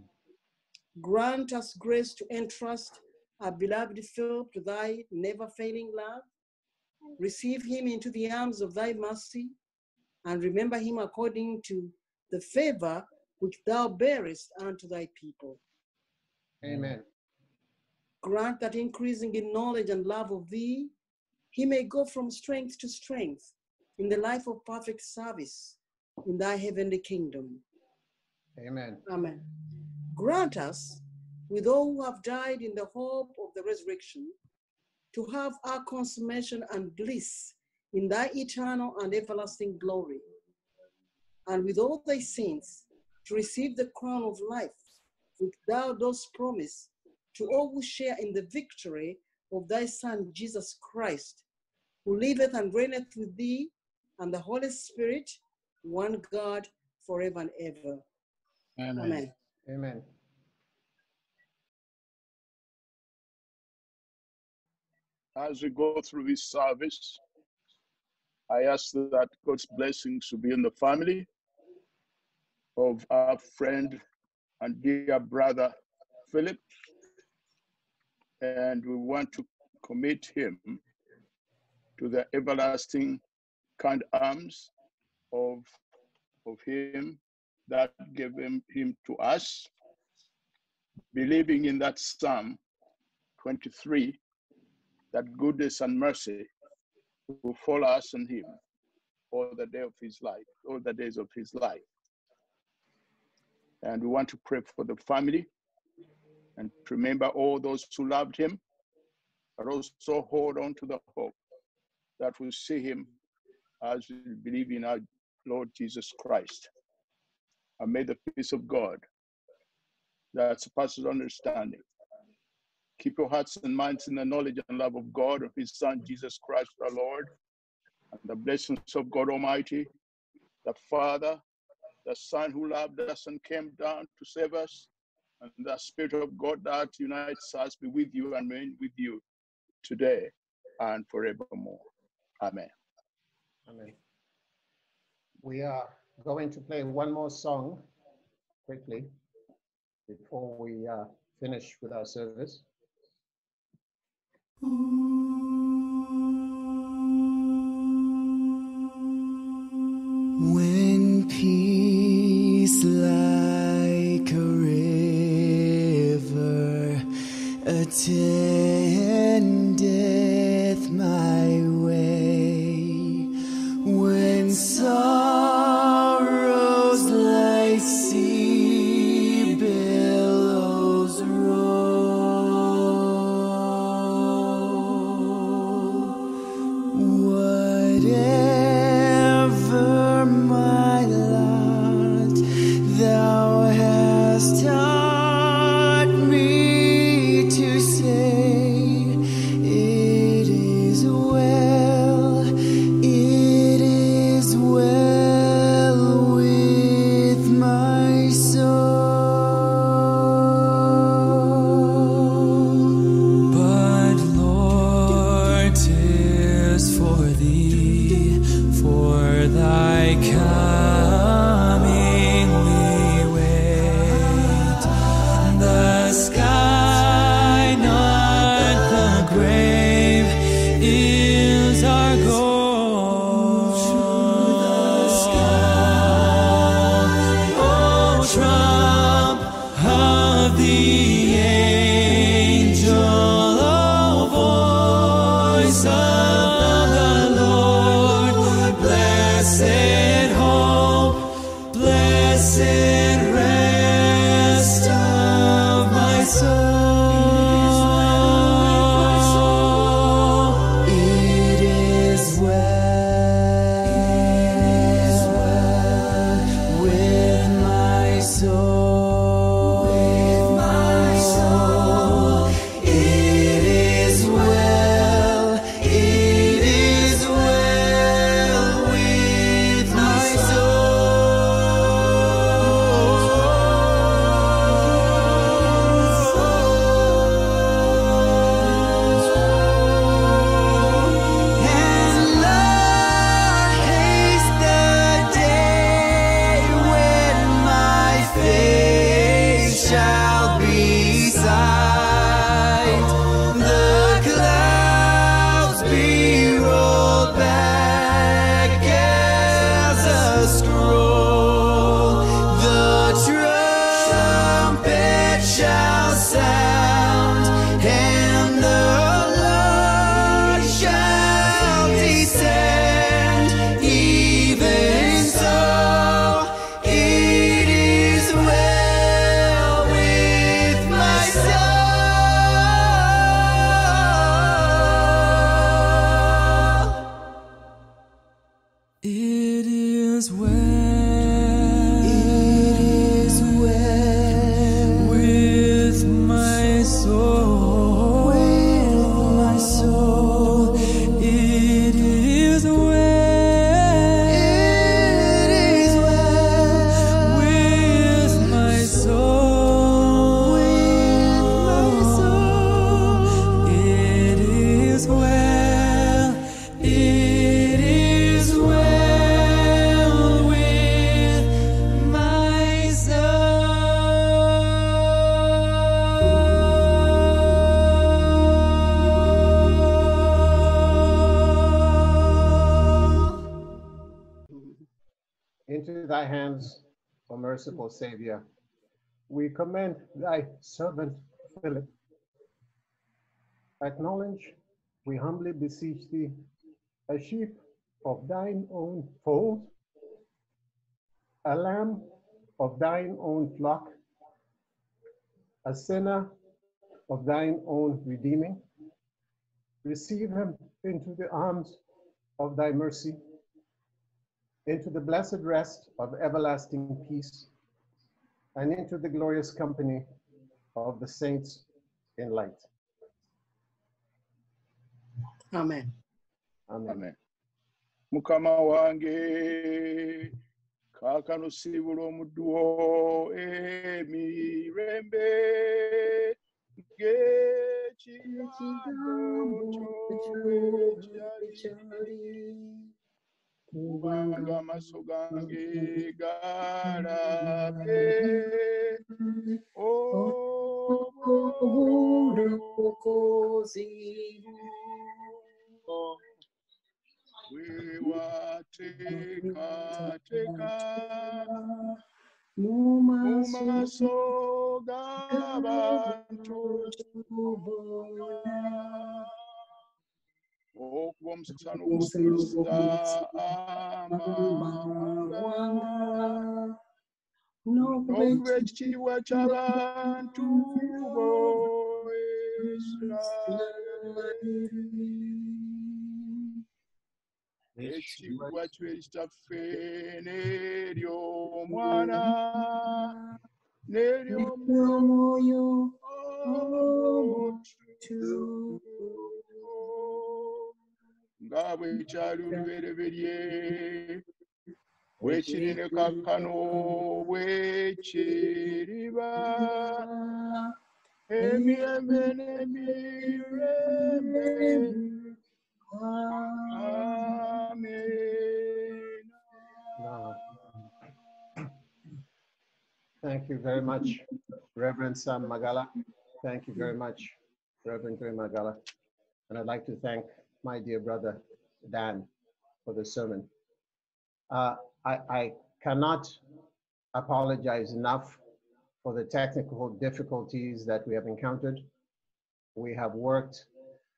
Grant us grace to entrust our beloved Philip to thy never-failing love. Receive him into the arms of thy mercy, and remember him according to the favor which thou bearest unto thy people. Amen. Grant that, increasing in knowledge and love of thee, he may go from strength to strength in the life of perfect service in thy heavenly kingdom. Amen. Amen. Grant us, with all who have died in the hope of the resurrection, to have our consummation and bliss in thy eternal and everlasting glory, and with all thy saints to receive the crown of life which thou dost promise to all who share in the victory of thy Son, Jesus Christ, who liveth and reigneth with thee and the Holy Spirit, one God, forever and ever. Amen. Amen. Amen. As we go through this service, I ask that God's blessings should be in the family of our friend and dear brother Philip, and we want to commit him to the everlasting kind arms of him that gave him to us, believing in that Psalm 23, that goodness and mercy will follow us and him all the day of his life, all the days of his life. And we want to pray for the family and to remember all those who loved him, but also hold on to the hope that we'll see him as we believe in our Lord Jesus Christ. And may the peace of God that surpasses understanding keep your hearts and minds in the knowledge and love of God, of his Son, Jesus Christ, our Lord, and the blessings of God Almighty, the Father, the Son who loved us and came down to save us, and the Spirit of God that unites us be with you and remain with you today and forevermore. Amen. Amen. We are going to play one more song quickly before we finish with our service. When peace like a river attendeth my way, when sorrows like sea billows roll, whatever my lot thee, for thy coming we wait. The sky, not the grave, is our goal. The sky, oh, trump of the angel, oh, voice of the Lord, blessed hope, blessed rest of my soul. It is well with my soul. It is well with my And Lord, haste the day when my face shall be sight. The clouds be rolled back as a scroll. The trumpet shall sound, and the Lord shall descend. Even so, it is well with my soul. It is well with my soul. It is well with my soul. It is well with my soul. Into thy hands, O merciful Savior, we commend thy servant Philip. Acknowledge, we humbly beseech thee, a sheep of thine own fold, a lamb of thine own flock, a sinner of thine own redeeming. Receive him into the arms of thy mercy, into the blessed rest of everlasting peace, and into the glorious company of the saints in light. Amen. Amen. Mukama wange kakano sibula omuddu wo emirembe ng'ekigambo kyali kubanga amaaso gange galabye obulokozi bwe wateekateeka mu maaso g'abantu bona okuba omusana ogukisa amawanga n'okuba ekitiibwa ky'abantu bo Isirayiri. Ekitiibwa kyo eri kitaffe n'ery'omwana n'ery'omwoyo omutukuvu nga bwe kyali olubereberye bwe kiri ne kaakano bwe kiriba emirembe n'emirembe. Thank you very much, Reverend Sam Magala. Thank you very much, Reverend Gray Magala. And I'd like to thank my dear brother, Dan, for the sermon. I cannot apologize enough for the technical difficulties that we have encountered. We have worked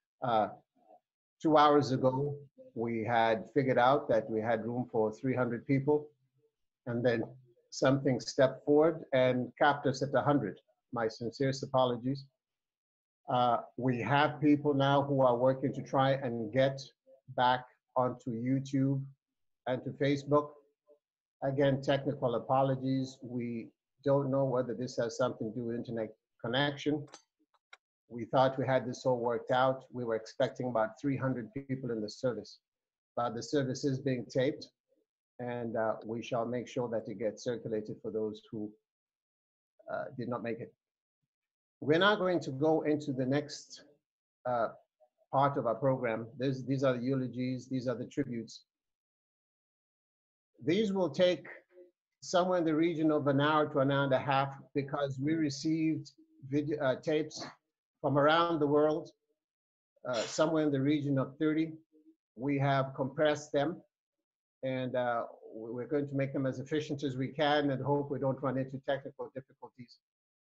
2 hours ago. We had figured out that we had room for 300 people, and then something stepped forward and capped us at 100. My sincerest apologies. We have people now who are working to try and get back onto YouTube and to Facebook. Again, technical apologies. We don't know whether this has something to do with internet connection. We thought we had this all worked out. We were expecting about 300 people in the service, but the service is being taped, and we shall make sure that it gets circulated for those who did not make it. We're now going to go into the next part of our program. These are the eulogies, these are the tributes. These will take somewhere in the region of an hour to an hour and a half, because we received video, tapes from around the world, somewhere in the region of 30. We have compressed them, and we're going to make them as efficient as we can and hope we don't run into technical difficulties.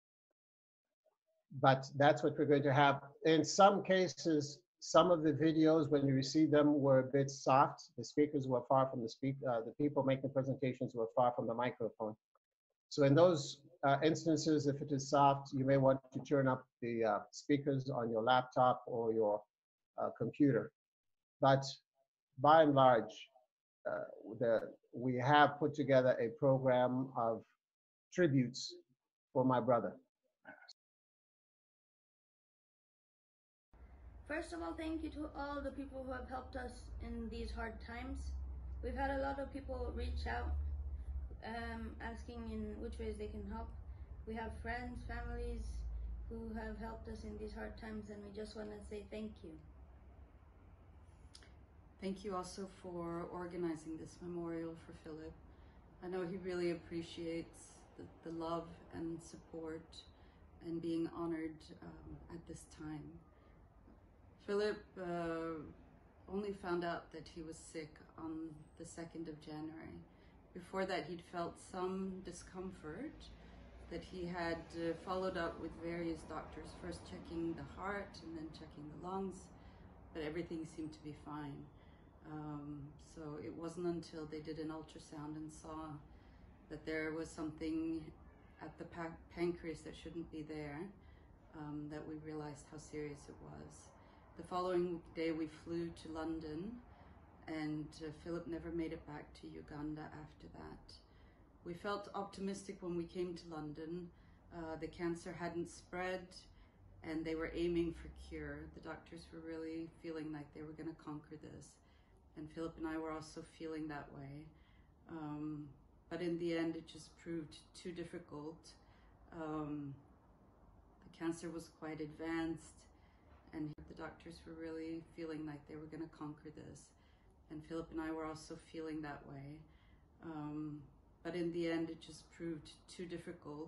But that's what we're going to have. In some cases, some of the videos, when you receive them, were a bit soft. The speakers were far from the people making presentations were far from the microphone. So in those instances, if it is soft, you may want to turn up the speakers on your laptop or your computer. But by and large, we have put together a program of tributes for my brother. First of all, thank you to all the people who have helped us in these hard times. We've had a lot of people reach out, asking in which ways they can help. We have friends, families who have helped us in these hard times, and we just want to say thank you. Thank you also for organizing this memorial for Philip. I know he really appreciates the love and support and being honored at this time. Philip only found out that he was sick on the 2nd of January. Before that, he'd felt some discomfort that he had followed up with various doctors, first checking the heart and then checking the lungs, but everything seemed to be fine. So it wasn't until they did an ultrasound and saw that there was something at the pancreas that shouldn't be there that we realized how serious it was. The following day we flew to London, and Philip never made it back to Uganda after that. We felt optimistic when we came to London. The cancer hadn't spread and they were aiming for cure. The doctors were really feeling like they were going to conquer this. And Philip and I were also feeling that way. But in the end, it just proved too difficult. The cancer was quite advanced, and the doctors were really feeling like they were going to conquer this. And Philip and I were also feeling that way. But in the end, it just proved too difficult.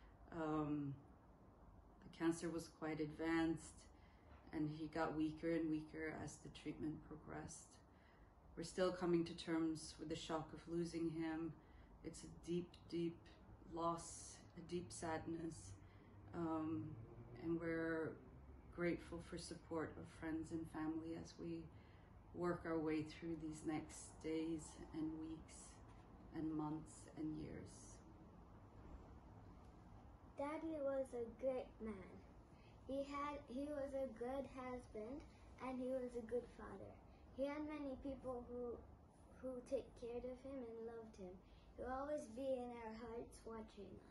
The cancer was quite advanced, and he got weaker and weaker as the treatment progressed. We're still coming to terms with the shock of losing him. It's a deep, deep loss, a deep sadness. And we're grateful for support of friends and family as we work our way through these next days and weeks and months and years. Daddy was a great man. He was a good husband, and he was a good father. He had many people who took care of him and loved him. He'll always be in our hearts watching us.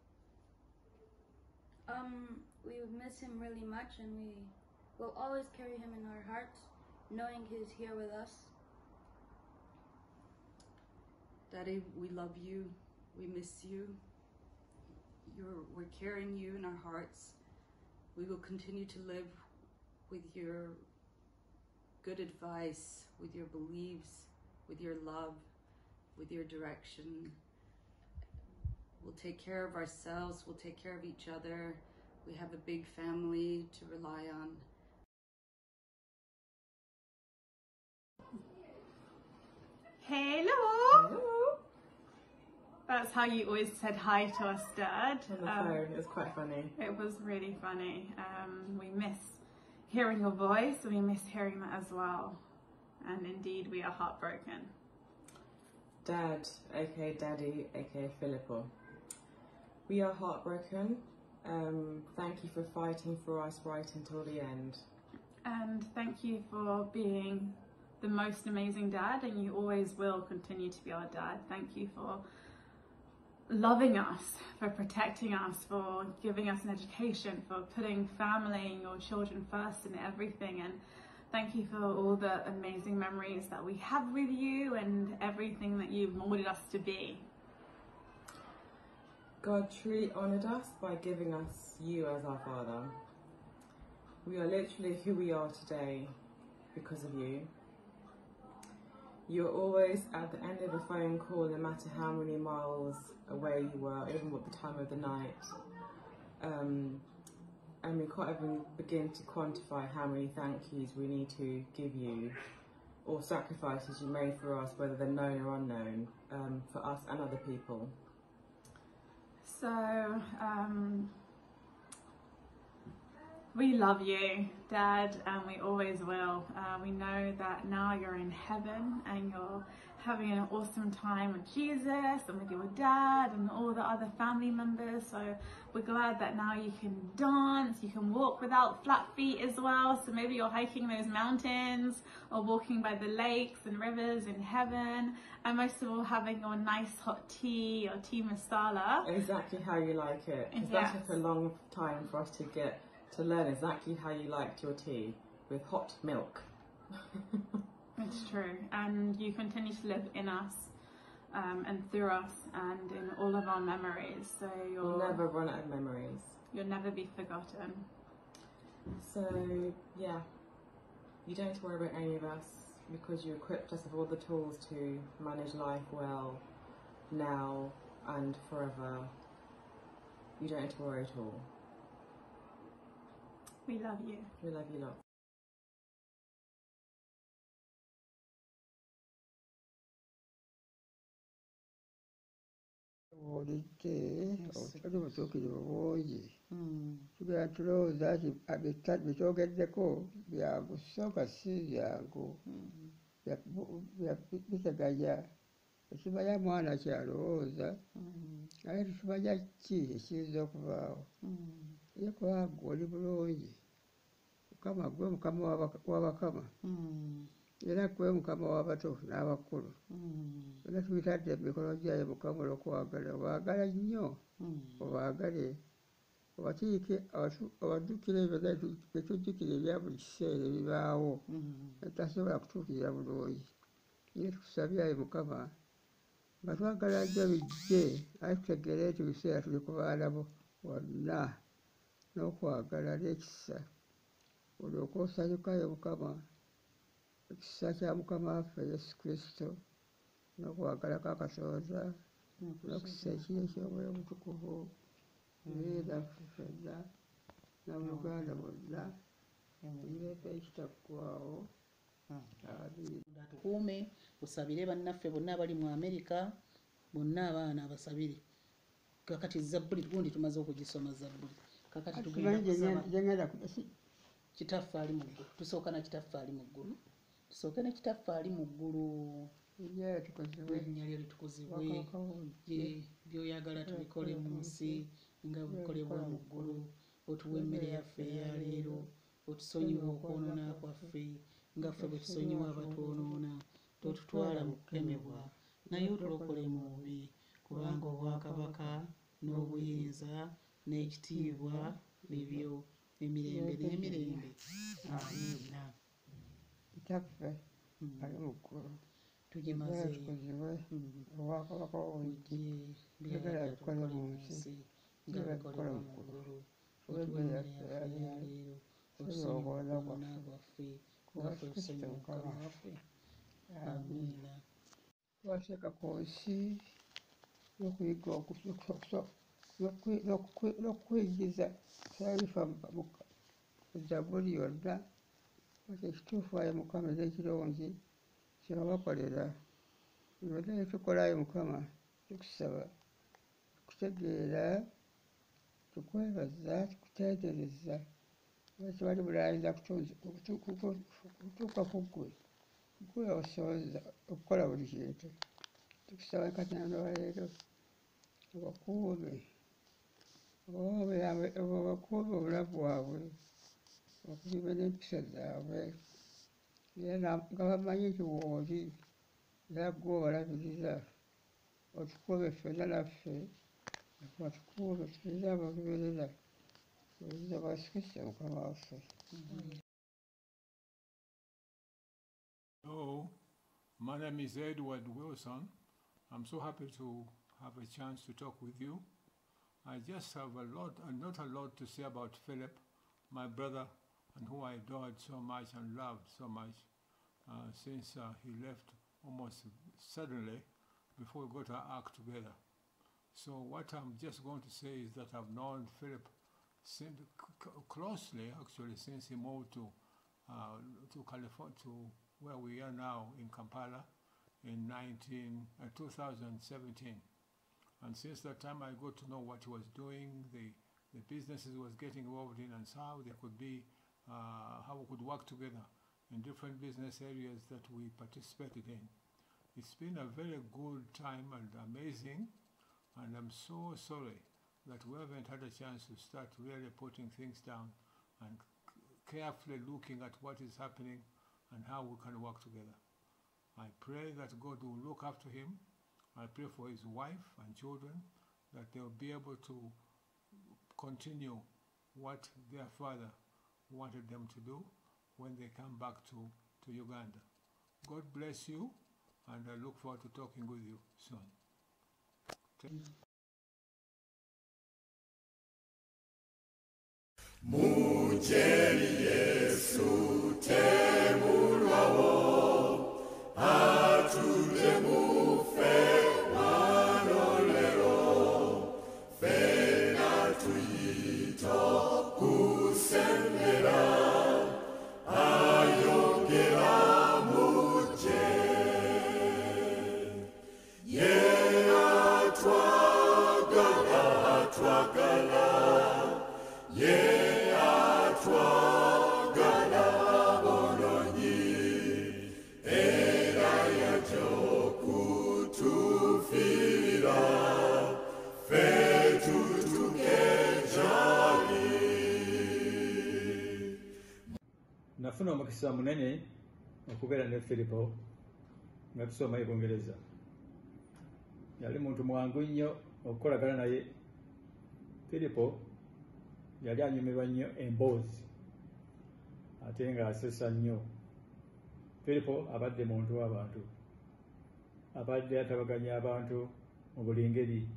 We miss him really much, and we will always carry him in our hearts, knowing he's here with us. Daddy, we love you. We miss you. We're carrying you in our hearts. We will continue to live with your good advice, with your beliefs, with your love, with your direction. we'll take care of ourselves, we'll take care of each other. We have a big family to rely on. Hello. That's how you always said hi to us, Dad. On the phone. It was quite funny. It was really funny. We miss hearing your voice, and we miss hearing that as well. And indeed, we are heartbroken. Dad, aka Daddy, aka Filippo. We are heartbroken. Thank you for fighting for us right until the end. And thank you for being the most amazing dad, and you always will continue to be our dad. Thank you for loving us, for protecting us, for giving us an education, for putting family and your children first in everything. And thank you for all the amazing memories that we have with you and everything that you've molded us to be. God truly honoured us by giving us you as our Father. We are literally who we are today because of you. You're always at the end of a phone call, no matter how many miles away you were, even what the time of the night. And we can't even begin to quantify how many thank yous we need to give you, or sacrifices you made for us, whether they're known or unknown, for us and other people. So, we love you, Dad, and we always will. We know that now you're in heaven and you're having an awesome time with Jesus and with your dad and all the other family members. So we're glad that now you can dance, you can walk without flat feet as well. So maybe you're hiking those mountains or walking by the lakes and rivers in heaven. And most of all, having your nice hot tea or tea masala. Exactly how you like it. Because that took a long time for us to learn exactly how you liked your tea, with hot milk. It's true, and you continue to live in us and through us and in all of our memories. So you'll never run out of memories. You'll never be forgotten. So yeah, you don't have to worry about any of us, because you equipped us with all the tools to manage life well, now and forever. You don't have to worry at all. We love you. We love you lots. Olite obutali butuukirivu bungi tubeera tulowooza nti bitwogeddeko bya kusooka si byangu biteganya tekimanya mwana kyalowooza naye tetumanya ki ekiyinza okubaawo ye kubanga gwe oli bulungi mukama gwe mukama w'abakama era gwe mukama w'abato n'abakulu era tubitadde mu mikono gyayo mukama olw'okuwagala obaagala nnyo obaagale obaddukire byonna betujjukira ebya buli kiseera ebibaawo etasobola kutuukirira bulungi naye tukusabye ayo mukama nga twagala nnyo bijje aye tutegeere nti biseera tuli ku baana bo wonna n'okwagala n'ekisa olyoka osanyukayo mukama ekisa kya mukama waffe yesu kristo n'okwagala kwa katonda n'okisa ekiyo eky'omwoyo omutukuvu naffe ffenna n'abooluganda bonna ekireeta ekitaggwaawo atukuume osabire bannaffe bonna abali mu Amerika bonna abaana abasabire kakati zabbuli gundi tumaze okugisoma zabbuli kakati tugenda kitaffe ali mu ggulu tusooka na kitaffe ali mu ggulu tusooke ne kitaffe ali mu ggulu erinnya lyo litukuzibwe byoyagala tubikole mu nsi nga bikolebwa mu ggulu otuwa emmere yaffe eya leero otusonyiwa okwonoona kwaffe nga ffe bwe tusonyiwa abatwonoona totutwala mu kukemebwa naye otulokole mu bubi kubanga obwakabaka n'obuyinza n'ekitiibwa bibyo emirembe n'emirembe amiina kitaffe ali mu ggulu tugimaze tukuzibwe obwakabaka obujje byagala bikole mu nsi nga bikola mu ggulu otuwemmere yaffe ya leero otusonyiwa okwonoona kwaffe nga ffe tusonyiwa mukama waffe amiina twateeka ku nsi n'okuyiga n'okuyingiza sabifa mu Zabbuli yonna ekituufu ayi Mukama ez'ekirungi kyewabakolera byonna bye tukolayo Mukama tukusaba tukutegeera tukwebaza tukutendereza tewali bulayinza kutuuka ku ggwe ggwe osoboza okukola buli kintu tukusaba Katonda wa leero obakuume obakuume obulamu bwabwe okuliba n'empisa zaabwe era nga bamanyi nti wooli era ggwe obalabirira otukuume ffenna naffe batukuume tubeere abaluberera obuliza bwa Yesu Kristo Mukama waffe. Hello, my name is Edward Wilson. I'm so happy to have a chance to talk with you. I just have not a lot to say about Philip, my brother, and who I adored so much and loved so much since he left almost suddenly before we got our act together. So what I'm just going to say is that I've known Philip closely, actually, since he moved to California, to where we are now in Kampala in 2017. And since that time, I got to know what he was doing, the businesses he was getting involved in, and how they could be, how we could work together in different business areas that we participated in. It's been a very good time and amazing, and I'm so sorry that we haven't had a chance to start really putting things down and carefully looking at what is happening and how we can work together. I pray that God will look after him. I pray for his wife and children, that they'll be able to continue what their father wanted them to do when they come back to Uganda. God bless you, and I look forward to talking with you soon. Mujeri Yesu temulwawo atule mufe walolero fena tuyito kusembera ayongera muje ye atwagala ye atwagala bolonyi era yajo kutufira fetu tukejali. Nafuna omukisa munene okubeera ne Filipo nga tusoma Ebungereza. Yali muntu mwangu nnyo okukolagana naye. Filipo yali anyumirwa nnyo emboozi ate nga asesa nnyo. Filipo abadde muntu w'abantu, abadde atabaganya abantu mu buli ngeri.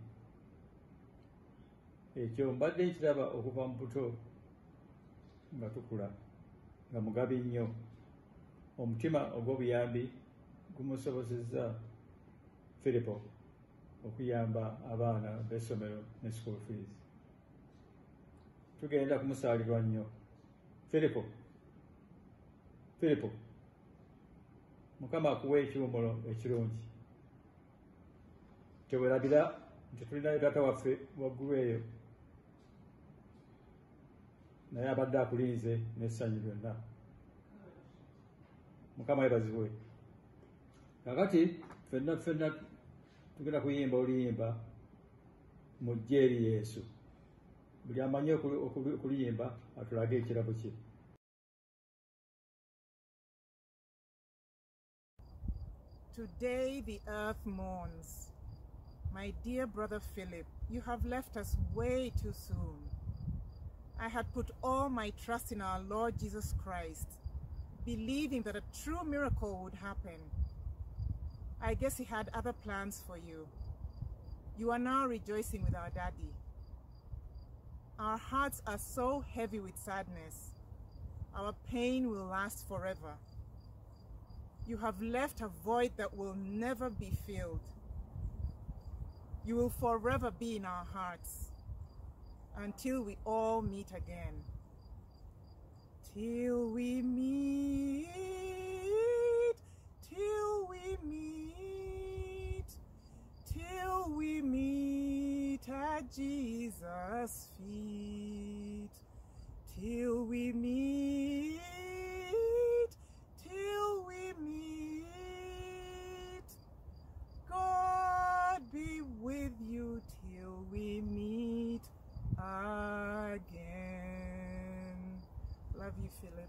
Ekyo mbadde nkiraba okuva mu buto nga tukula, nga mugabi nnyo. Omutima ogw'obuyambi gumusobozezza Filipo okuyamba abaana b'essomero ne school fees. Tugenda kumusaalirwa nnyo. Filipo, Mukama akuwa ekiwummulo ekirungi. Teweerabira nti tulinayo taata waffe waggulu eyo, naye abadde akulinze n'essanyu lyonna. Mukama yeebazibwe. Kakati ffenna tugenda kuyimba oluyimba mujje eri Yesu. Buli amanyi okuliyimba atulage ekirabo kye. Today the earth mourns. My dear brother Philip, you have left us way too soon. I had put all my trust in our Lord Jesus Christ, believing that a true miracle would happen. I guess he had other plans for you. You are now rejoicing with our daddy. Our hearts are so heavy with sadness. Our pain will last forever. You have left a void that will never be filled. You will forever be in our hearts until we all meet again. Till we meet, till we meet, till we meet at Jesus' feet. Till we meet, till we meet. God be with you till we meet again. Love you, Philip.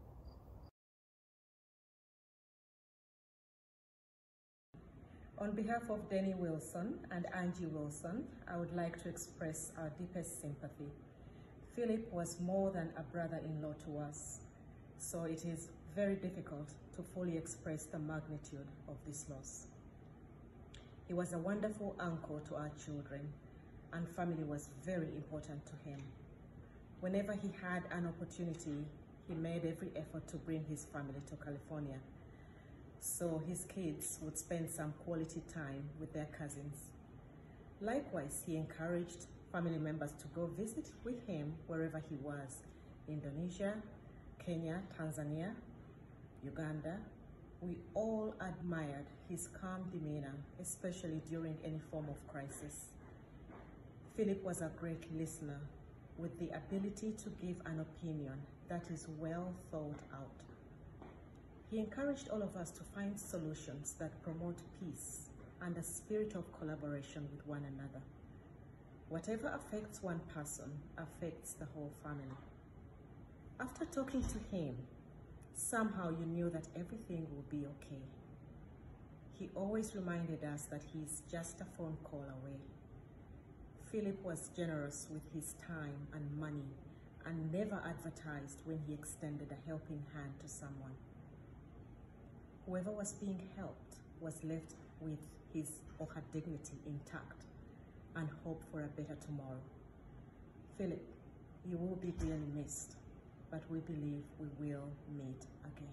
On behalf of Denny Wilson and Angie Wilson, I would like to express our deepest sympathy. Philip was more than a brother-in-law to us, so it is very difficult to fully express the magnitude of this loss. He was a wonderful uncle to our children, and family was very important to him. Whenever he had an opportunity, he made every effort to bring his family to California, so his kids would spend some quality time with their cousins. Likewise, he encouraged family members to go visit with him wherever he was: Indonesia, Kenya, Tanzania, Uganda. We all admired his calm demeanor, especially during any form of crisis. Philip was a great listener with the ability to give an opinion that is well thought out. He encouraged all of us to find solutions that promote peace and a spirit of collaboration with one another. Whatever affects one person affects the whole family. After talking to him, somehow you knew that everything will be okay. He always reminded us that he's just a phone call away. Philip was generous with his time and money and never advertised when he extended a helping hand to someone. Whoever was being helped was left with his or her dignity intact and hope for a better tomorrow. Philip, you will be dearly missed, but we believe we will meet again.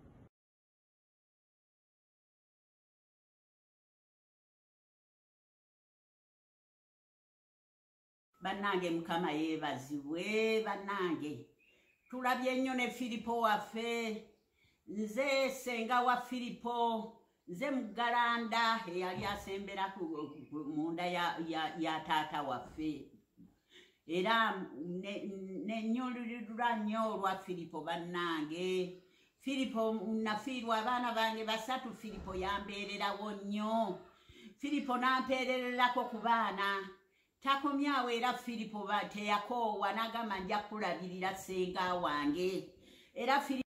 Bannange mukama yeebazibwe bannange tulabye nnyo ne Filipo waffe nze senga wa Filipo nze mugalanda eyali asembera munda ya taata waffe era nenyulirira nnyo olwa Filipo bannange. Filipo nafiirwa abaana bange basatu, Filipo yambeererawo nnyo. Filipo nampeerererako ku baana. Takomyawo era Filipo teyakoowa n'agamba nja kulabirira senga wange. Era Filipo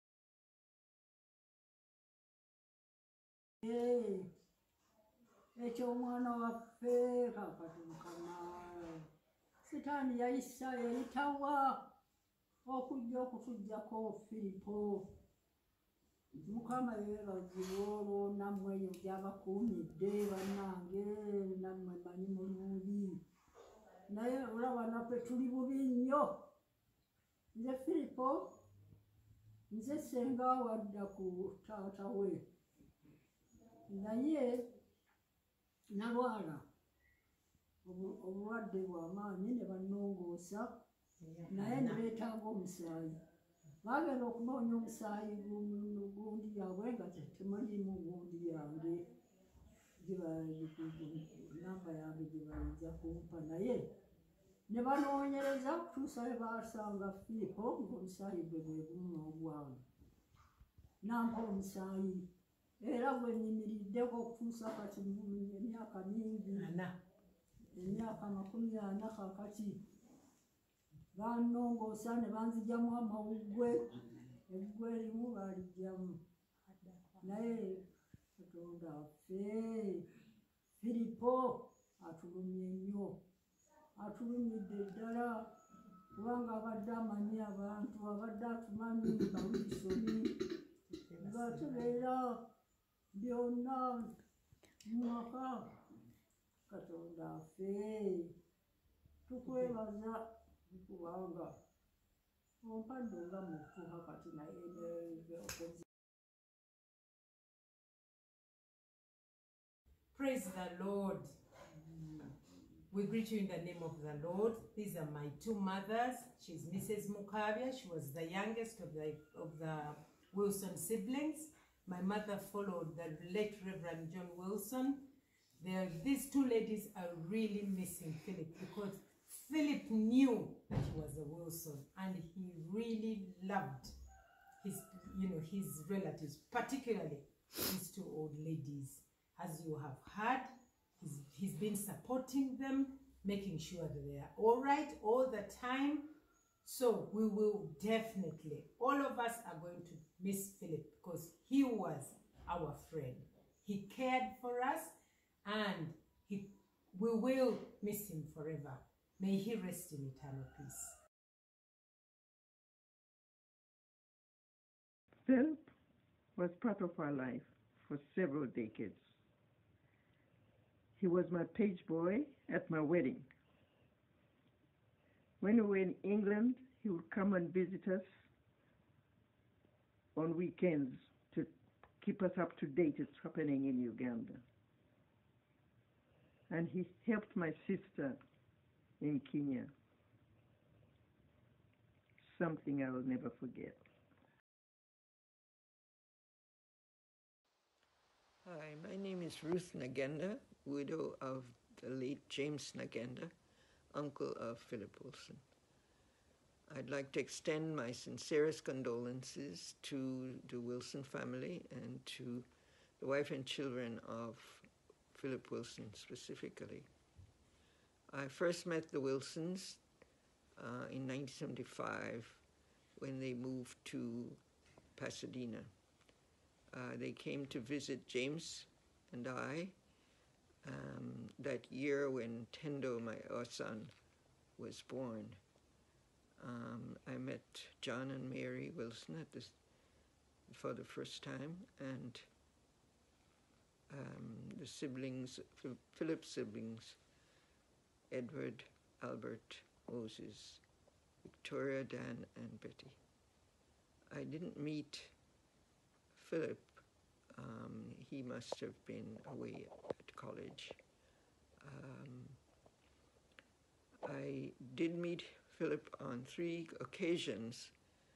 ekyo omwana waffe kakati mukama sitaani yayitawa okujja okutuggyako Filipo. Mukama yeebazibwe olwo nammwe eyo gyabakuumidde bannange, nammwe manyi mulungi. Naye olaba naffe tuli bubi nnyo. Nze Filipo, nze senga wadda ku taata we. Naye nalwala obulwadde bw'amaanyi ne bannongoosa, naye ne beetaaga omusaayi. Baagenda okunoonya omusaayi gundi yaabwe nga temuliimu gundi yange namba yange gye bayinza kumpa, naye ne banoonyereza kutuusa we baasanga Filipo ng'omusaayi gwe bwe gumu n'ogwange. Nampa omusaayi era gwe nnyimiriddeko okutuusa kati emyaka mingi, emyaka 40 kaakati. Bannongoosa ne banzigyamu amawuggwe, eggwe erimu baaligyamu. Naye Katonda waffe Filipo atulumye nnyo, atulumidde ddala kubanga abadde amanyi abantu, abadde atumanyi nga Wilisoni ng'ategeera byonna mu maka. Katonda waffe tukwebaza kubanga ompadde nga mutuuka kati naye. Praise the Lord. We greet you in the name of the Lord. These are my two mothers. She's Mrs. Mukavia. She was the youngest of the Wilson siblings. My mother followed the late Reverend John Wilson. These two ladies are really missing Philip, because Philip knew that he was a Wilson, and he really loved his relatives, particularly these two old ladies. As you have heard, he's been supporting them, making sure that they are all right all the time. So we will definitely, all of us are going to miss Philip, because he was our friend. He cared for us, and we will miss him forever. May he rest in eternal peace. Philip was part of our life for several decades. He was my page boy at my wedding. When we were in England, he would come and visit us on weekends to keep us up to date what's happening in Uganda. And he helped my sister in Kenya. Something I will never forget. Hi, my name is Ruth Nagenda, widow of the late James Nagenda, uncle of Philip Wilson. I'd like to extend my sincerest condolences to the Wilson family and to the wife and children of Philip Wilson specifically. I first met the Wilsons in 1975 when they moved to Pasadena. They came to visit James and I that year when Tendo, our son, was born. I met John and Mary Wilson for the first time, and the siblings, Philip's siblings, Edward, Albert, Moses, Victoria, Dan, and Betty. I didn't meet Philip. He must have been away at college. I did meet Philip on 3 occasions,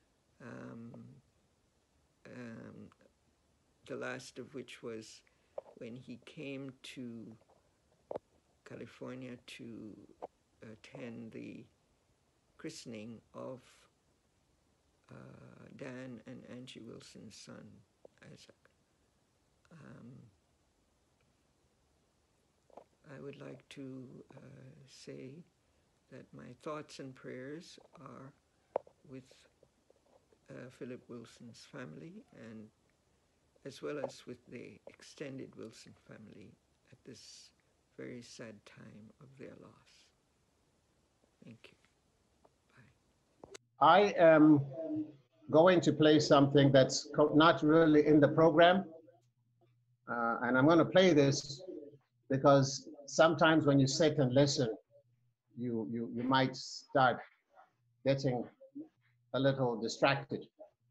the last of which was when he came to California to attend the christening of Dan and Angie Wilson's son, Isaac. I would like to say that my thoughts and prayers are with Philip Wilson's family, and as well as with the extended Wilson family at this very sad time of their loss. Thank you. Bye. I am going to play something that's not really in the program, and I'm going to play this because sometimes when you sit and listen, you might start getting a little distracted.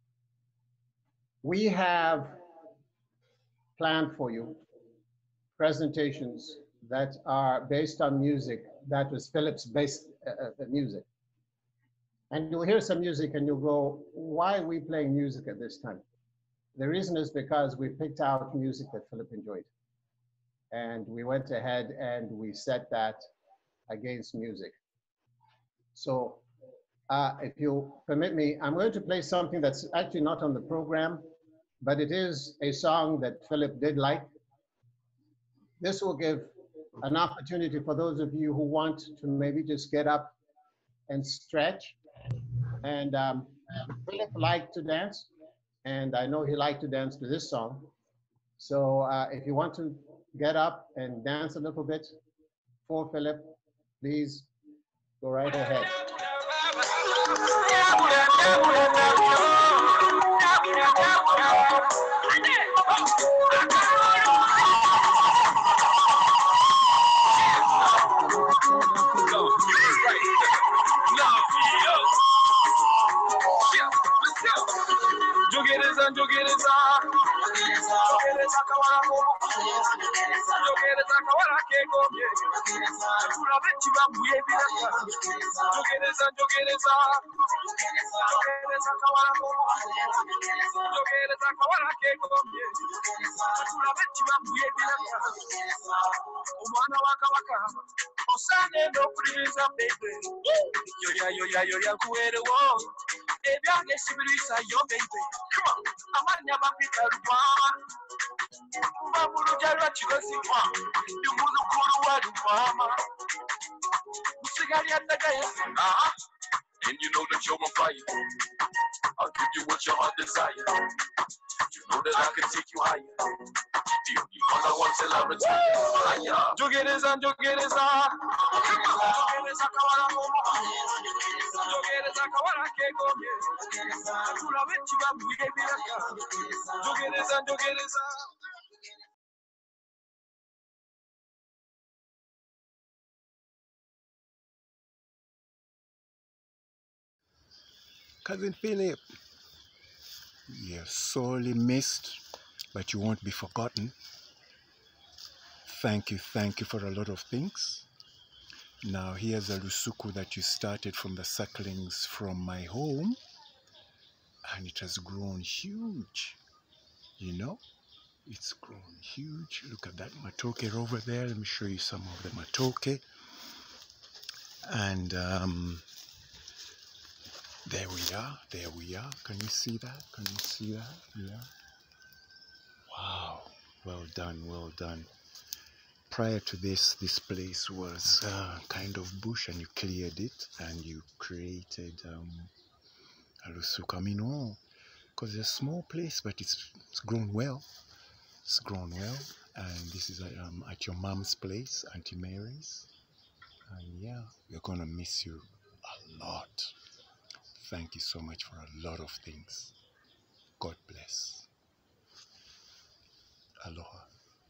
We have planned for you presentations that are based on music that was Philip's base music. And you'll hear some music and you'll go, why are we playing music at this time? The reason is because we picked out music that Philip enjoyed. And we went ahead and we set that against music. So if you'll permit me, I'm going to play something that's actually not on the program, but it is a song that Philip did like. This will give an opportunity for those of you who want to maybe just get up and stretch. And Philip liked to dance, and I know he liked to dance to this song. So if you want to get up and dance a little bit for Philip, please go right ahead. Jogereza akawala kegombye. Tulabe kibambuye ebiraka. Jogereza jogereza. Jogereza akawala kegombye. Jogereza akawala kegombye. Tulabe kibambuye ebiraka. Omwana wa kabaka. Osane n'okuliriza bebe. Yoya kuwerewo. Ebyange sibirisa yo bebe. Come on. Amanya bapita Rwama. Mbamuru jalwa kigozi wa. Yumulukuru wa Rwama. Musigali atagaya. And you know that you're my fire. I'll give you what your heart desire. You know that I can take you higher. The only one I want till I retire. Jogereza, jogereza. Jogereza kawala momo. Jogereza kawala kegombye. Tulabe kibambuye ebiraka. Jogereza, jogereza. Cousin Philip, you're sorely missed, but you won't be forgotten. Thank you for a lot of things. Now here's a lusuku that you started from the sucklings from my home, and it has grown huge. You know, it's grown huge. Look at that matoke over there. Let me show you some of the matoke. And there we are. Can you see that? Yeah. Wow, well done. Prior to this place was kind of bush, and you cleared it and you created a lusuku. I mean, because it's a small place, but it's grown well. And this is at your mom's place, Auntie Mary's. And yeah, we're gonna miss you a lot. Thank you so much for a lot of things. God bless. Aloha.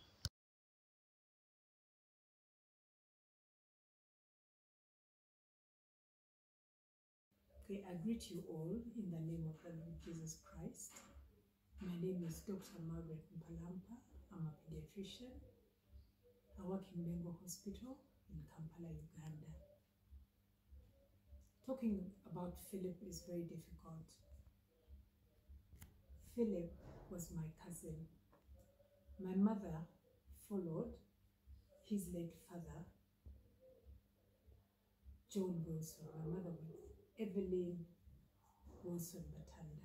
Okay, I greet you all in the name of the Lord Jesus Christ. My name is Dr. Margaret Mpalampa. I'm a pediatrician. I work in Bengo Hospital in Kampala, Uganda. Talking about Philip is very difficult. Philip was my cousin. My mother followed his late father, John Wilson. My mother was Evelyn Wilson Batanda.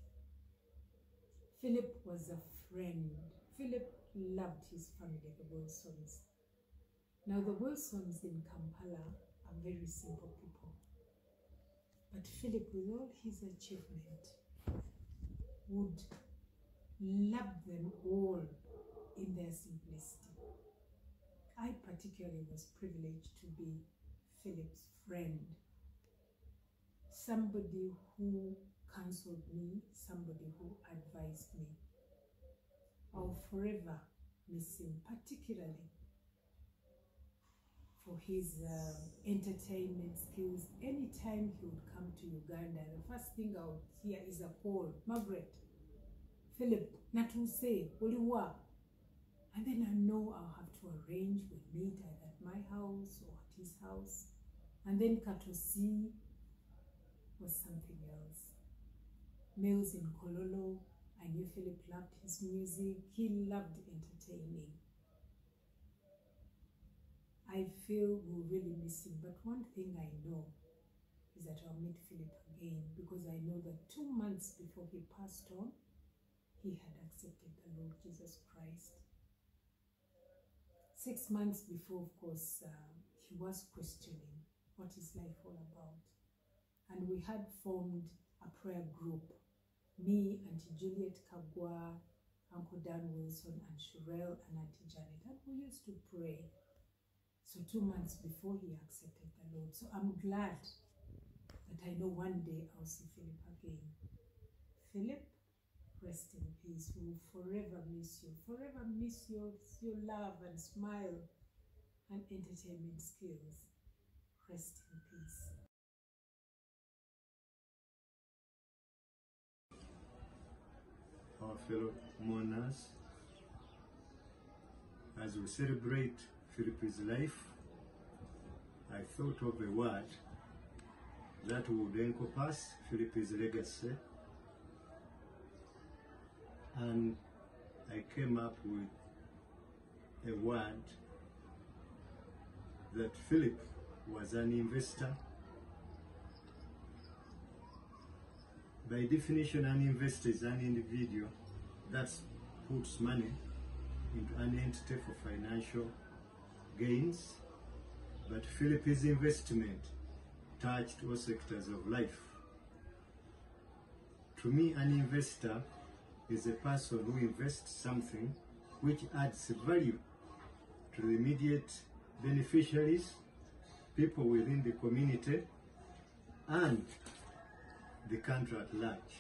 Philip was a friend. Philip loved his family, the Wilsons. Now the Wilsons in Kampala are very simple people. But Philip, with all his achievement, would love them all in their simplicity. I particularly was privileged to be Philip's friend. Somebody who counseled me, somebody who advised me. I'll forever miss him, particularly for his entertainment skills. Anytime he would come to Uganda, the first thing I would hear is a call, Margaret, Philip, Natuse, Oliwa. And then I know I'll have to arrange, we'll meet either at my house or at his house. And then Katosi was something else. Meals in Kololo, I knew Philip loved his music, he loved entertaining. I feel we'll really miss him, but one thing I know is that I'll meet Philip again, because I know that 2 months before he passed on, he had accepted the Lord Jesus Christ. 6 months before, of course, he was questioning what is life all about. And we had formed a prayer group, me, Auntie Juliet Kagwa, Uncle Dan Wilson, and Sherelle, and Auntie Janet, and we used to pray. So 2 months before he accepted the Lord. So I'm glad that I know one day I'll see Philip again. Philip, rest in peace. We will forever miss you. Forever miss your love and smile and entertainment skills. Rest in peace. Our fellow mourners, as we celebrate Philip's life, I thought of a word that would encompass Philip's legacy, and I came up with a word that Philip was an investor. By definition, an investor is an individual that puts money into an entity for financial gains, but Philip's investment touched all sectors of life. To me, an investor is a person who invests something which adds value to the immediate beneficiaries, people within the community, and the country at large.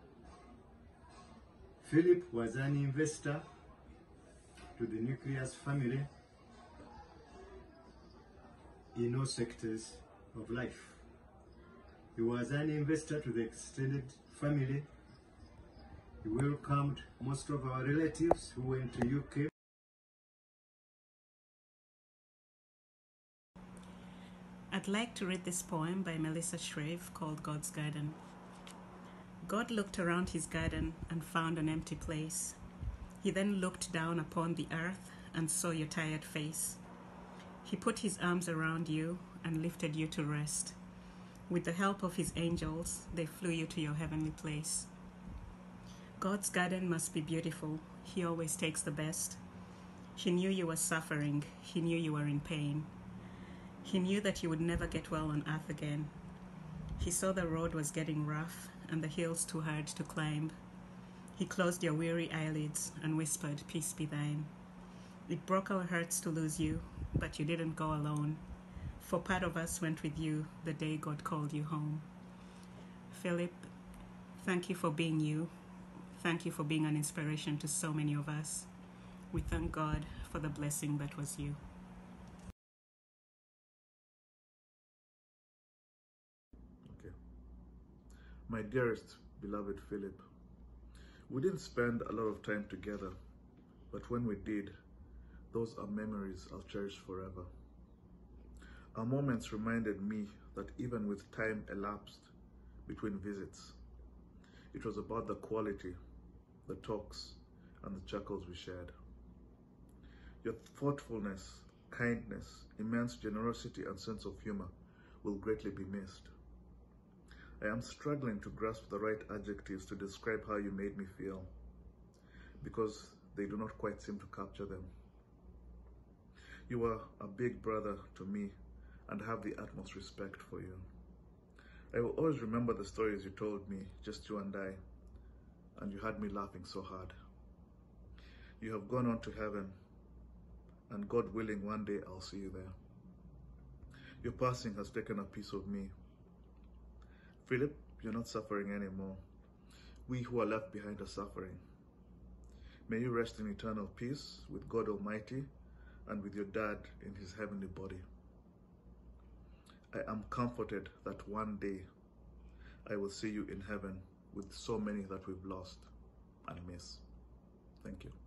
Philip was an investor to the nucleus family in all sectors of life. He was an investor to the extended family. He welcomed most of our relatives who went to UK. I'd like to read this poem by Melissa Shreve called God's Garden. God looked around his garden and found an empty place. He then looked down upon the earth and saw your tired face. He put his arms around you and lifted you to rest. With the help of his angels, they flew you to your heavenly place. God's garden must be beautiful. He always takes the best. He knew you were suffering. He knew you were in pain. He knew that you would never get well on earth again. He saw the road was getting rough and the hills too hard to climb. He closed your weary eyelids and whispered, "Peace be thine." It broke our hearts to lose you, but you didn't go alone. For part of us went with you the day God called you home. Philip, thank you for being you. Thank you for being an inspiration to so many of us. We thank God for the blessing that was you. My dearest, beloved Philip, we didn't spend a lot of time together, but when we did, those are memories I'll cherish forever. Our moments reminded me that even with time elapsed between visits, it was about the quality, the talks, and the chuckles we shared. Your thoughtfulness, kindness, immense generosity, and sense of humor will greatly be missed. I am struggling to grasp the right adjectives to describe how you made me feel, because they do not quite seem to capture them. You were a big brother to me and have the utmost respect for you. I will always remember the stories you told me, just you and I, and you had me laughing so hard. You have gone on to heaven, and God willing, one day I'll see you there. Your passing has taken a piece of me. Philip, you're not suffering anymore. We who are left behind are suffering. May you rest in eternal peace with God Almighty and with your dad in his heavenly body. I am comforted that one day I will see you in heaven with so many that we've lost and miss. Thank you.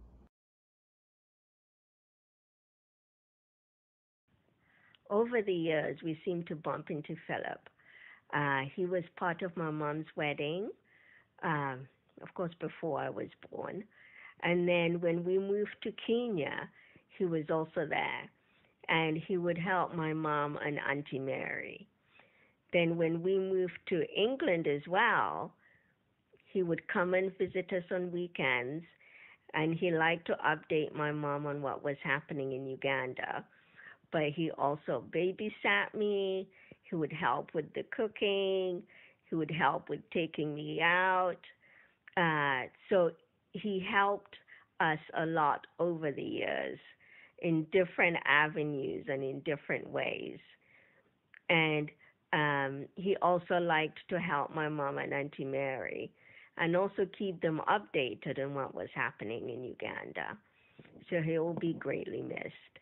Over the years, we seemed to bump into Philip. He was part of my mom's wedding, of course, before I was born. And then when we moved to Kenya, he was also there. And he would help my mom and Auntie Mary. Then when we moved to England as well, he would come and visit us on weekends. And he liked to update my mom on what was happening in Uganda. But he also babysat me. He would help with the cooking. He would help with taking me out. So he helped us a lot over the years in different avenues and in different ways. And he also liked to help my mom and Auntie Mary and also keep them updated on what was happening in Uganda. So he will be greatly missed.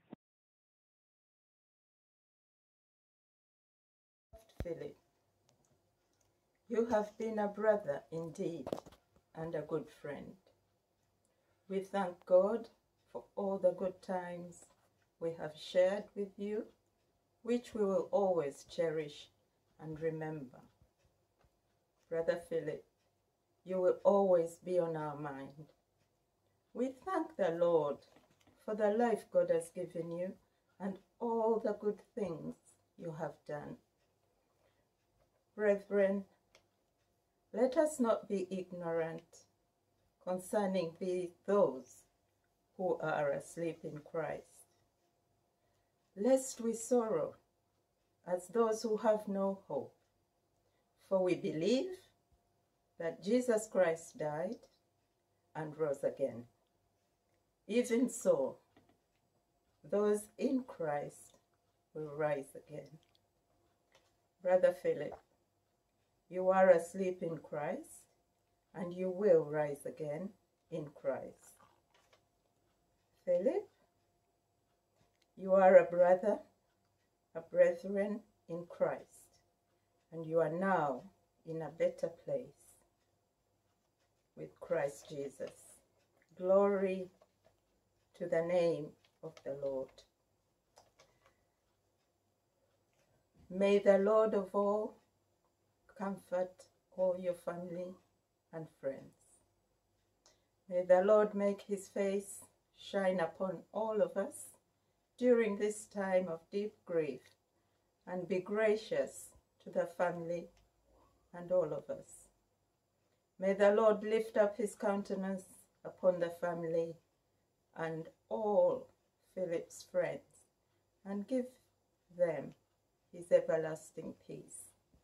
Philip, you have been a brother indeed and a good friend. We thank God for all the good times we have shared with you, which we will always cherish and remember. Brother Philip, you will always be on our mind. We thank the Lord for the life God has given you and all the good things you have done. Brethren, let us not be ignorant concerning those who are asleep in Christ, lest we sorrow as those who have no hope. For we believe that Jesus Christ died and rose again. Even so, those in Christ will rise again. Brother Philip, you are asleep in Christ, and you will rise again in Christ. Philip, you are a brother, a brethren in Christ, and you are now in a better place with Christ Jesus. Glory to the name of the Lord. May the Lord of all comfort all your family and friends. May the Lord make his face shine upon all of us during this time of deep grief and be gracious to the family and all of us. May the Lord lift up his countenance upon the family and all Philip's friends and give them his everlasting peace.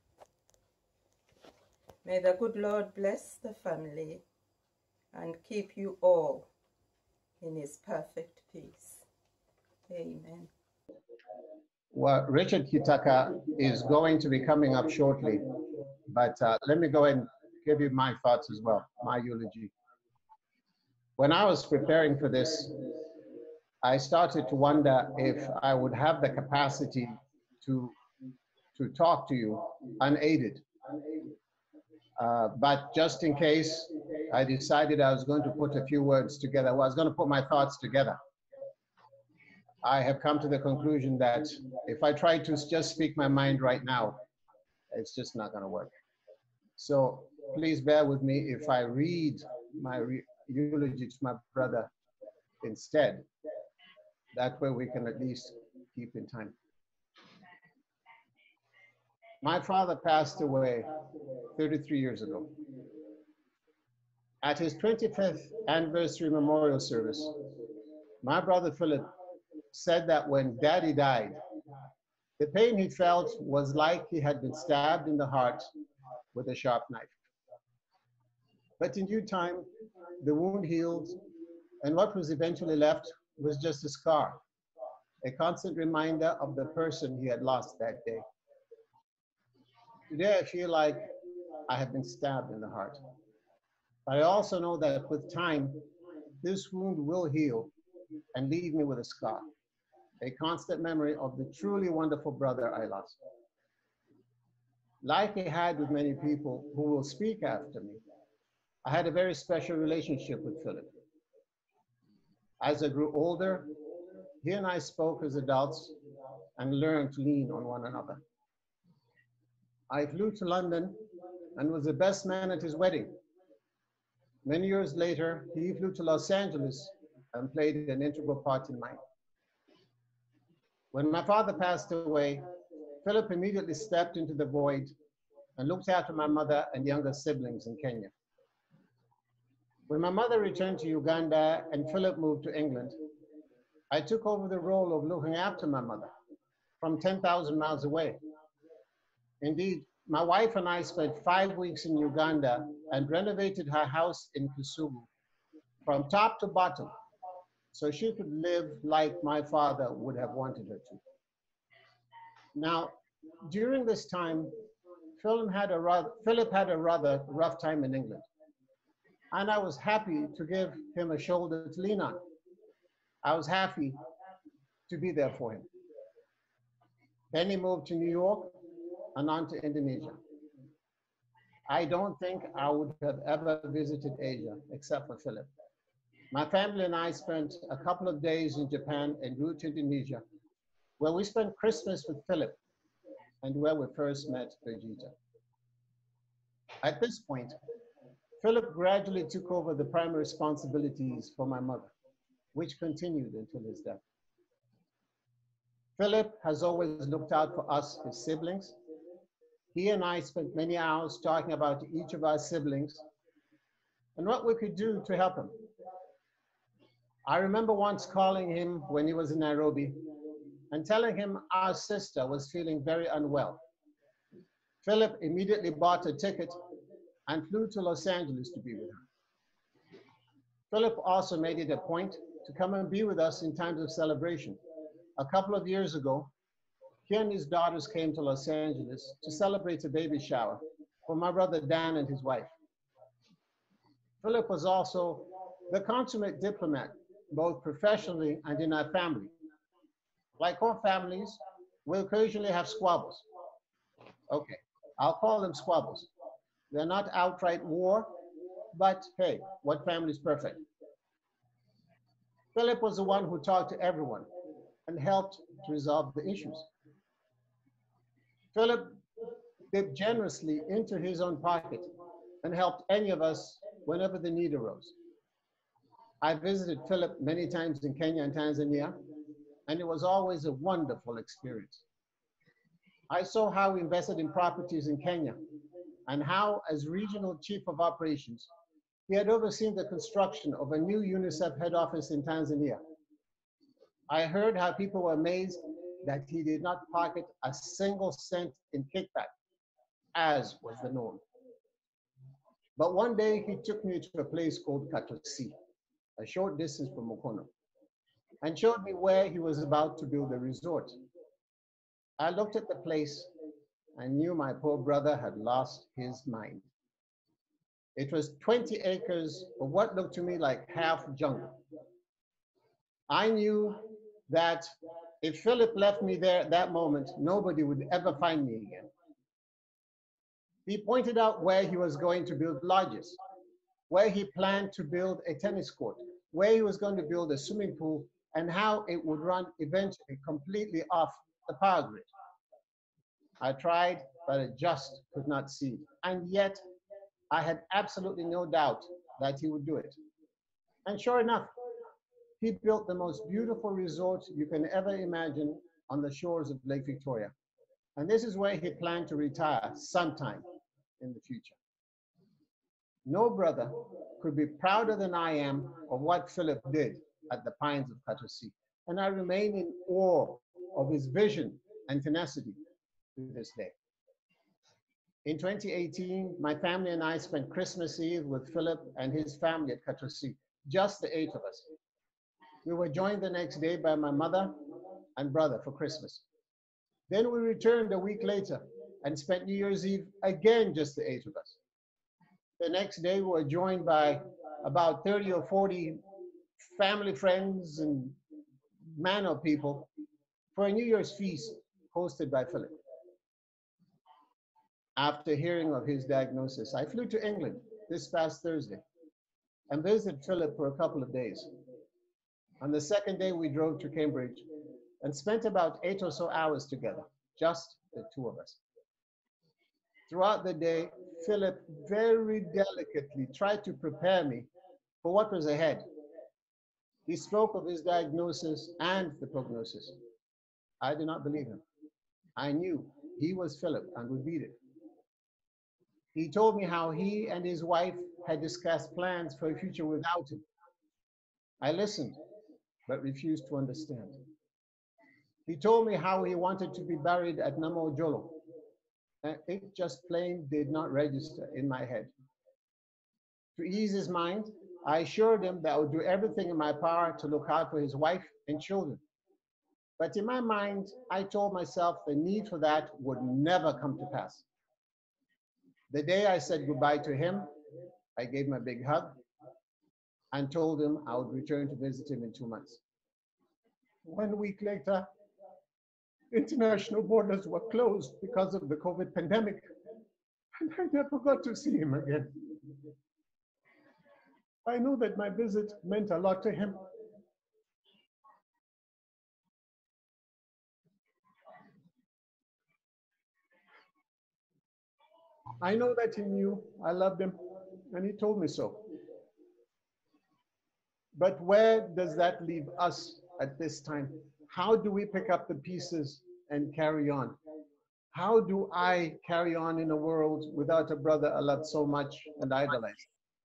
May the good Lord bless the family and keep you all in his perfect peace. Amen. Well, Richard Kitaka is going to be coming up shortly, but let me go and give you my thoughts as well, my eulogy. When I was preparing for this, I started to wonder if I would have the capacity to talk to you unaided. But just in case, I decided I was going to put a few words together. Well, I was going to put my thoughts together. I have come to the conclusion that if I try to just speak my mind right now, it's just not going to work. So please bear with me if I read my eulogy to my brother instead. That way we can at least keep in time. My father passed away 33 years ago. At his 25th anniversary memorial service, my brother Philip said that when Daddy died, the pain he felt was like he had been stabbed in the heart with a sharp knife. But in due time, the wound healed, and what was eventually left was just a scar, a constant reminder of the person he had lost that day. Today, I feel like I have been stabbed in the heart. But I also know that with time, this wound will heal and leave me with a scar, a constant memory of the truly wonderful brother I lost. Like I had with many people who will speak after me, I had a very special relationship with Philip. As I grew older, he and I spoke as adults and learned to lean on one another. I flew to London and was the best man at his wedding. Many years later, he flew to Los Angeles and played an integral part in mine. When my father passed away, Philip immediately stepped into the void and looked after my mother and younger siblings in Kenya. When my mother returned to Uganda and Philip moved to England, I took over the role of looking after my mother from 10,000 miles away. Indeed, my wife and I spent 5 weeks in Uganda and renovated her house in Kisumu from top to bottom so she could live like my father would have wanted her to. Now, during this time, Philip had a rather rough time in England, and I was happy to give him a shoulder to lean on. I was happy to be there for him. Then he moved to New York and on to Indonesia. I don't think I would have ever visited Asia except for Philip. My family and I spent a couple of days in Japan en route to Indonesia, where we spent Christmas with Philip and where we first met Vegeta. At this point, Philip gradually took over the primary responsibilities for my mother, which continued until his death. Philip has always looked out for us, his siblings. He and I spent many hours talking about each of our siblings and what we could do to help him. I remember once calling him when he was in Nairobi and telling him our sister was feeling very unwell. Philip immediately bought a ticket and flew to Los Angeles to be with her. Philip also made it a point to come and be with us in times of celebration. A couple of years ago, he and his daughters came to Los Angeles to celebrate a baby shower for my brother Dan and his wife. Philip was also the consummate diplomat, both professionally and in our family. Like all families, we occasionally have squabbles. Okay, I'll call them squabbles. They're not outright war, but hey, what family is perfect? Philip was the one who talked to everyone and helped to resolve the issues. Philip dipped generously into his own pocket and helped any of us whenever the need arose. I visited Philip many times in Kenya and Tanzania, and it was always a wonderful experience. I saw how he invested in properties in Kenya and how, as regional chief of operations, he had overseen the construction of a new UNICEF head office in Tanzania. I heard how people were amazed that he did not pocket a single cent in kickback, as was the norm. But one day he took me to a place called Katosi, a short distance from Mukono, and showed me where he was about to build a resort. I looked at the place and knew my poor brother had lost his mind. It was 20 acres of what looked to me like half jungle. I knew that if Philip left me there at that moment, nobody would ever find me again. He pointed out where he was going to build lodges, where he planned to build a tennis court, where he was going to build a swimming pool, and how it would run eventually completely off the power grid. I tried, but I just could not see it. And yet, I had absolutely no doubt that he would do it. And sure enough, he built the most beautiful resort you can ever imagine on the shores of Lake Victoria. And this is where he planned to retire sometime in the future. No brother could be prouder than I am of what Philip did at the Pines of Katosi. And I remain in awe of his vision and tenacity to this day. In 2018, my family and I spent Christmas Eve with Philip and his family at Katosi, just the 8 of us. We were joined the next day by my mother and brother for Christmas. Then we returned a week later and spent New Year's Eve again, just the 8 of us. The next day, we were joined by about 30 or 40 family friends and Mano people for a New Year's feast hosted by Philip. After hearing of his diagnosis, I flew to England this past Thursday and visited Philip for a couple of days. On the second day, we drove to Cambridge and spent about 8 or so hours together, just the 2 of us. Throughout the day, Philip very delicately tried to prepare me for what was ahead. He spoke of his diagnosis and the prognosis. I did not believe him. I knew he was Philip and would beat it. He told me how he and his wife had discussed plans for a future without him. I listened, but refused to understand. He told me how he wanted to be buried at Namo Jolo. And it just plain did not register in my head. To ease his mind, I assured him that I would do everything in my power to look out for his wife and children. But in my mind, I told myself the need for that would never come to pass. The day I said goodbye to him, I gave him a big hug and told him I would return to visit him in 2 months. 1 week later, international borders were closed because of the COVID pandemic, and I never got to see him again. I knew that my visit meant a lot to him. I know that he knew I loved him, and he told me so. But where does that leave us at this time? How do we pick up the pieces and carry on? How do I carry on in a world without a brother I love so much and idolize?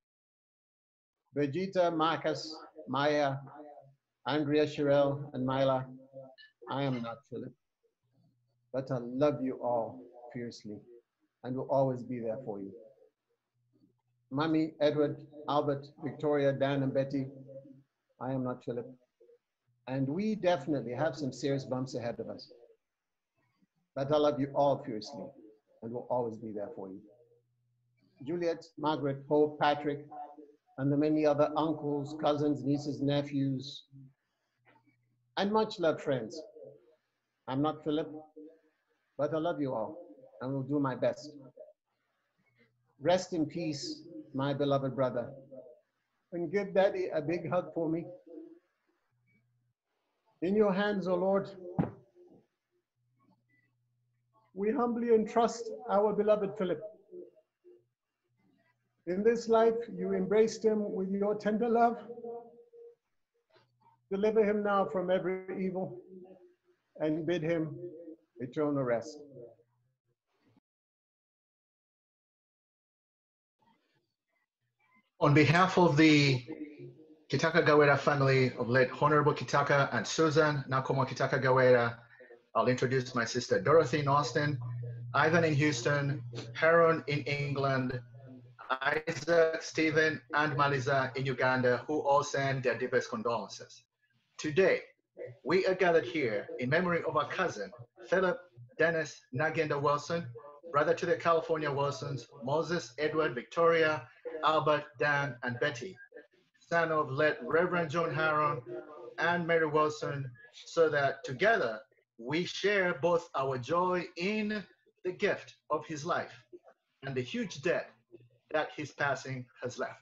Vegeta, Marcus, Maya, Andrea, Sherelle, and Myla, I am not Philip, but I love you all fiercely and will always be there for you. Mommy, Edward, Albert, Victoria, Dan, and Betty, I am not Philip. And we definitely have some serious bumps ahead of us. But I love you all fiercely and will always be there for you. Juliet, Margaret, Hope, Patrick, and the many other uncles, cousins, nieces, nephews, and much loved friends. I'm not Philip, but I love you all and will do my best. Rest in peace, my beloved brother, and give Daddy a big hug for me. In your hands, O Lord, we humbly entrust our beloved Philip. In this life, you embraced him with your tender love. Deliver him now from every evil and bid him eternal rest. On behalf of the Kitaka Gawera family of late Honorable Kitaka and Susan Nakomo Kitaka Gawera, I'll introduce my sister Dorothy in Austin, Ivan in Houston, Haron in England, Isaac, Stephen, and Maliza in Uganda, who all send their deepest condolences. Today, we are gathered here in memory of our cousin, Philip Dennis Nagenda Wilson, brother to the California Wilsons, Moses, Edward, Victoria, Albert, Dan, and Betty, son of late Reverend John Haron and Mary Wilson, so that together we share both our joy in the gift of his life and the huge debt that his passing has left.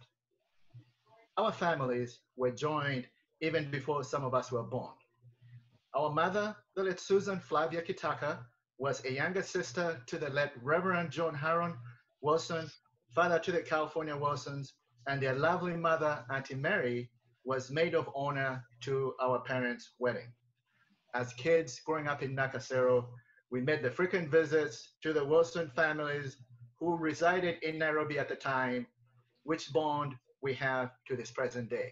Our families were joined even before some of us were born. Our mother, the late Susan Flavia Kitaka, was a younger sister to the late Reverend John Haron Wilson, father to the California Wilsons, and their lovely mother, Auntie Mary, was maid of honor to our parents' wedding. As kids growing up in Nakasero, we made the frequent visits to the Wilson families who resided in Nairobi at the time, which bond we have to this present day.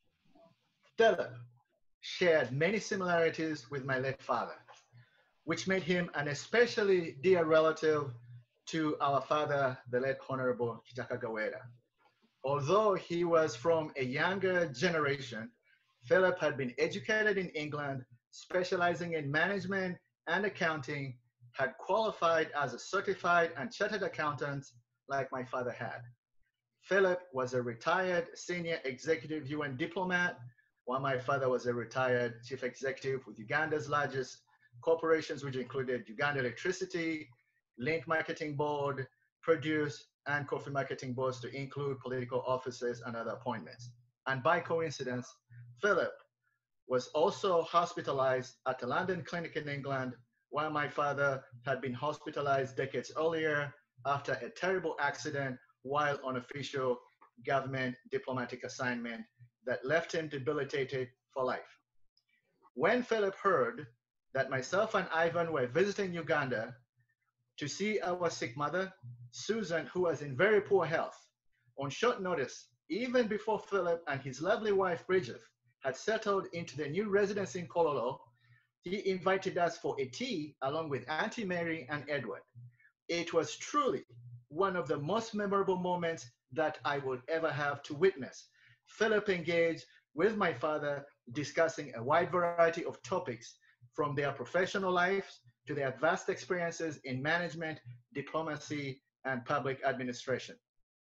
Philip shared many similarities with my late father, which made him an especially dear relative to our father, the late Honorable Kitaka Gawera. Although he was from a younger generation, Philip had been educated in England, specializing in management and accounting, had qualified as a certified and chartered accountant like my father had. Philip was a retired senior executive UN diplomat, while my father was a retired chief executive with Uganda's largest corporations, which included Uganda Electricity, Link Marketing Board, Produce, and Coffee Marketing Boards, to include political offices and other appointments. And by coincidence, Philip was also hospitalized at a London clinic in England, while my father had been hospitalized decades earlier after a terrible accident while on official government diplomatic assignment that left him debilitated for life. When Philip heard that myself and Ivan were visiting Uganda to see our sick mother, Susan, who was in very poor health, on short notice, even before Philip and his lovely wife, Bridget, had settled into their new residence in Kololo, he invited us for a tea along with Auntie Mary and Edward. It was truly one of the most memorable moments that I would ever have to witness. Philip engaged with my father, discussing a wide variety of topics, from their professional lives to their vast experiences in management, diplomacy, and public administration.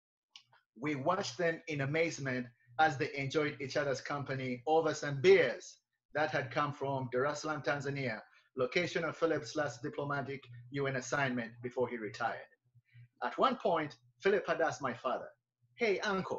We watched them in amazement as they enjoyed each other's company over some beers that had come from Dar es Salaam, Tanzania, location of Philip's last diplomatic UN assignment before he retired. At one point, Philip had asked my father, "Hey, uncle,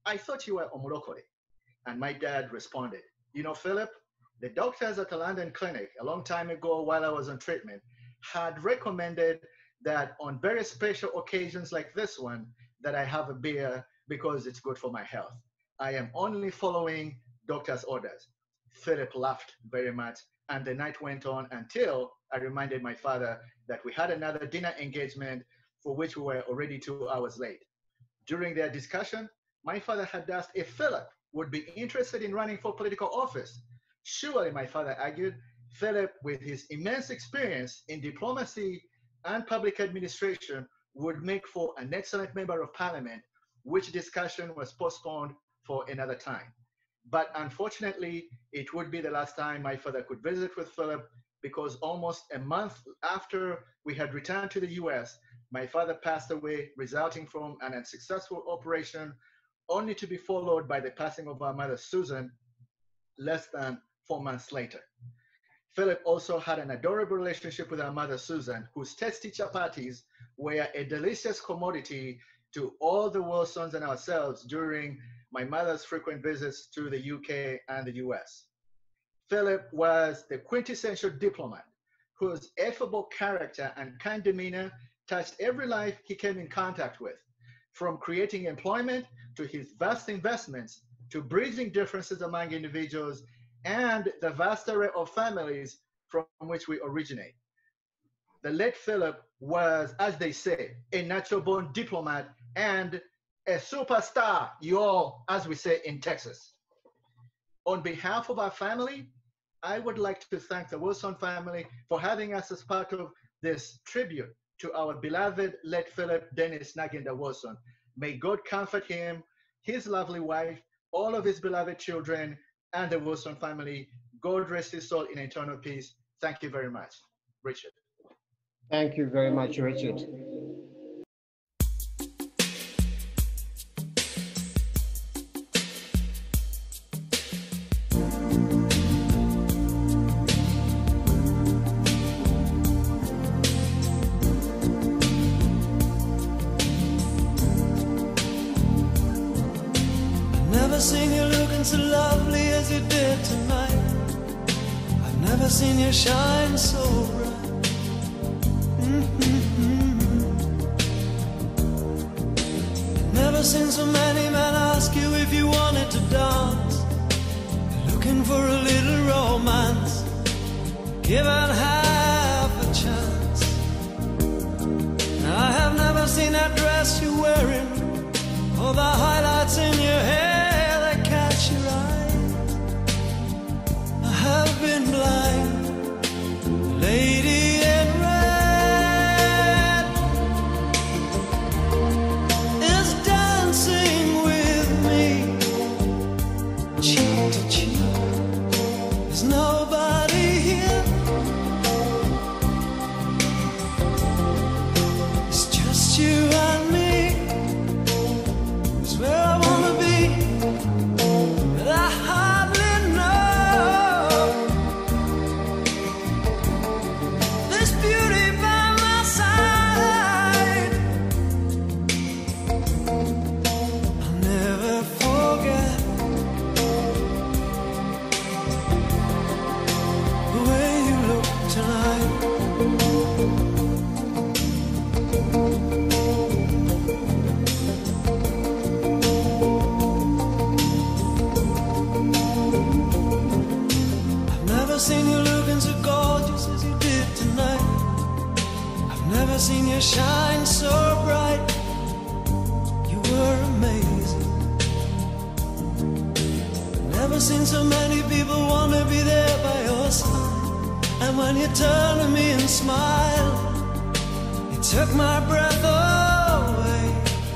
I thought you were Omurokore. And my dad responded, you know, Philip, the doctors at the London clinic a long time ago while I was on treatment had recommended that on very special occasions like this one, that I have a beer because it's good for my health. I am only following doctor's orders. Philip laughed very much, and the night went on until I reminded my father that we had another dinner engagement for which we were already 2 hours late. During their discussion, my father had asked if Philip would be interested in running for political office. Surely, my father argued, Philip, with his immense experience in diplomacy and public administration, would make for an excellent member of parliament, which discussion was postponed for another time. But unfortunately, it would be the last time my father could visit with Philip, because almost a month after we had returned to the US, my father passed away, resulting from an unsuccessful operation, only to be followed by the passing of our mother, Susan, less than 4 months later. Philip also had an adorable relationship with our mother, Susan, whose tasty chapatis were a delicious commodity to all the Wilsons and ourselves during my mother's frequent visits to the UK and the US. Philip was the quintessential diplomat whose affable character and kind demeanor touched every life he came in contact with, from creating employment to his vast investments to bridging differences among individuals and the vast array of families from which we originate. The late Philip was, as they say, a natural-born diplomat and a superstar, you all, as we say in Texas. On behalf of our family, I would like to thank the Wilson family for having us as part of this tribute to our beloved late Philip Dennis Nagenda Wilson. May God comfort him, his lovely wife, all of his beloved children, and the Wilson family. God rest his soul in eternal peace. Thank you very much. Richard. Thank you very much, Richard. Never seen you looking so lovely as you did tonight. I've never seen you shine so bright. Never seen so many men ask you if you wanted to dance. Looking for a little romance, given half a chance. I have never seen that dress you're wearing, or the highlights in your hair that catch your eye. I have been blind, lady in red is dancing with me, cheek to cheek. There's nobody here, it's just you and me. Where I wanna be, but I hardly know. This beauty by my side, I'll never forget the way you look tonight. Seen you looking so gorgeous as you did tonight. I've never seen you shine so bright. You were amazing. Never seen so many people want to be there by your side. And when you turned to me and smiled, it took my breath away.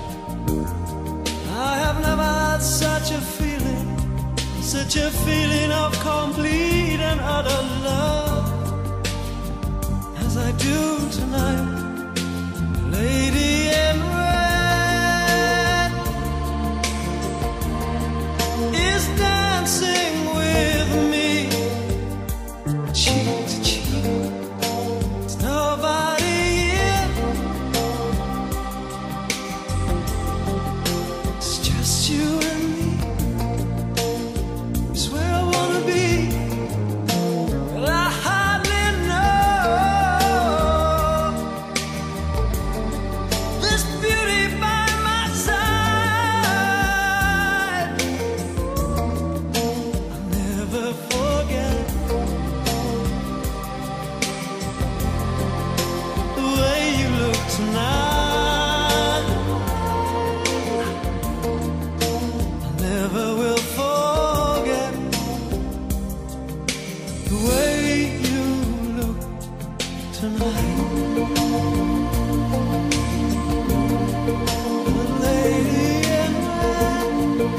I have never had such a feeling, such a feeling of complete and utter love as I do tonight. Lady in red is dancing with me, cheek to cheek. There's nobody here, it's just you and me. the way you look tonight. The lady in red,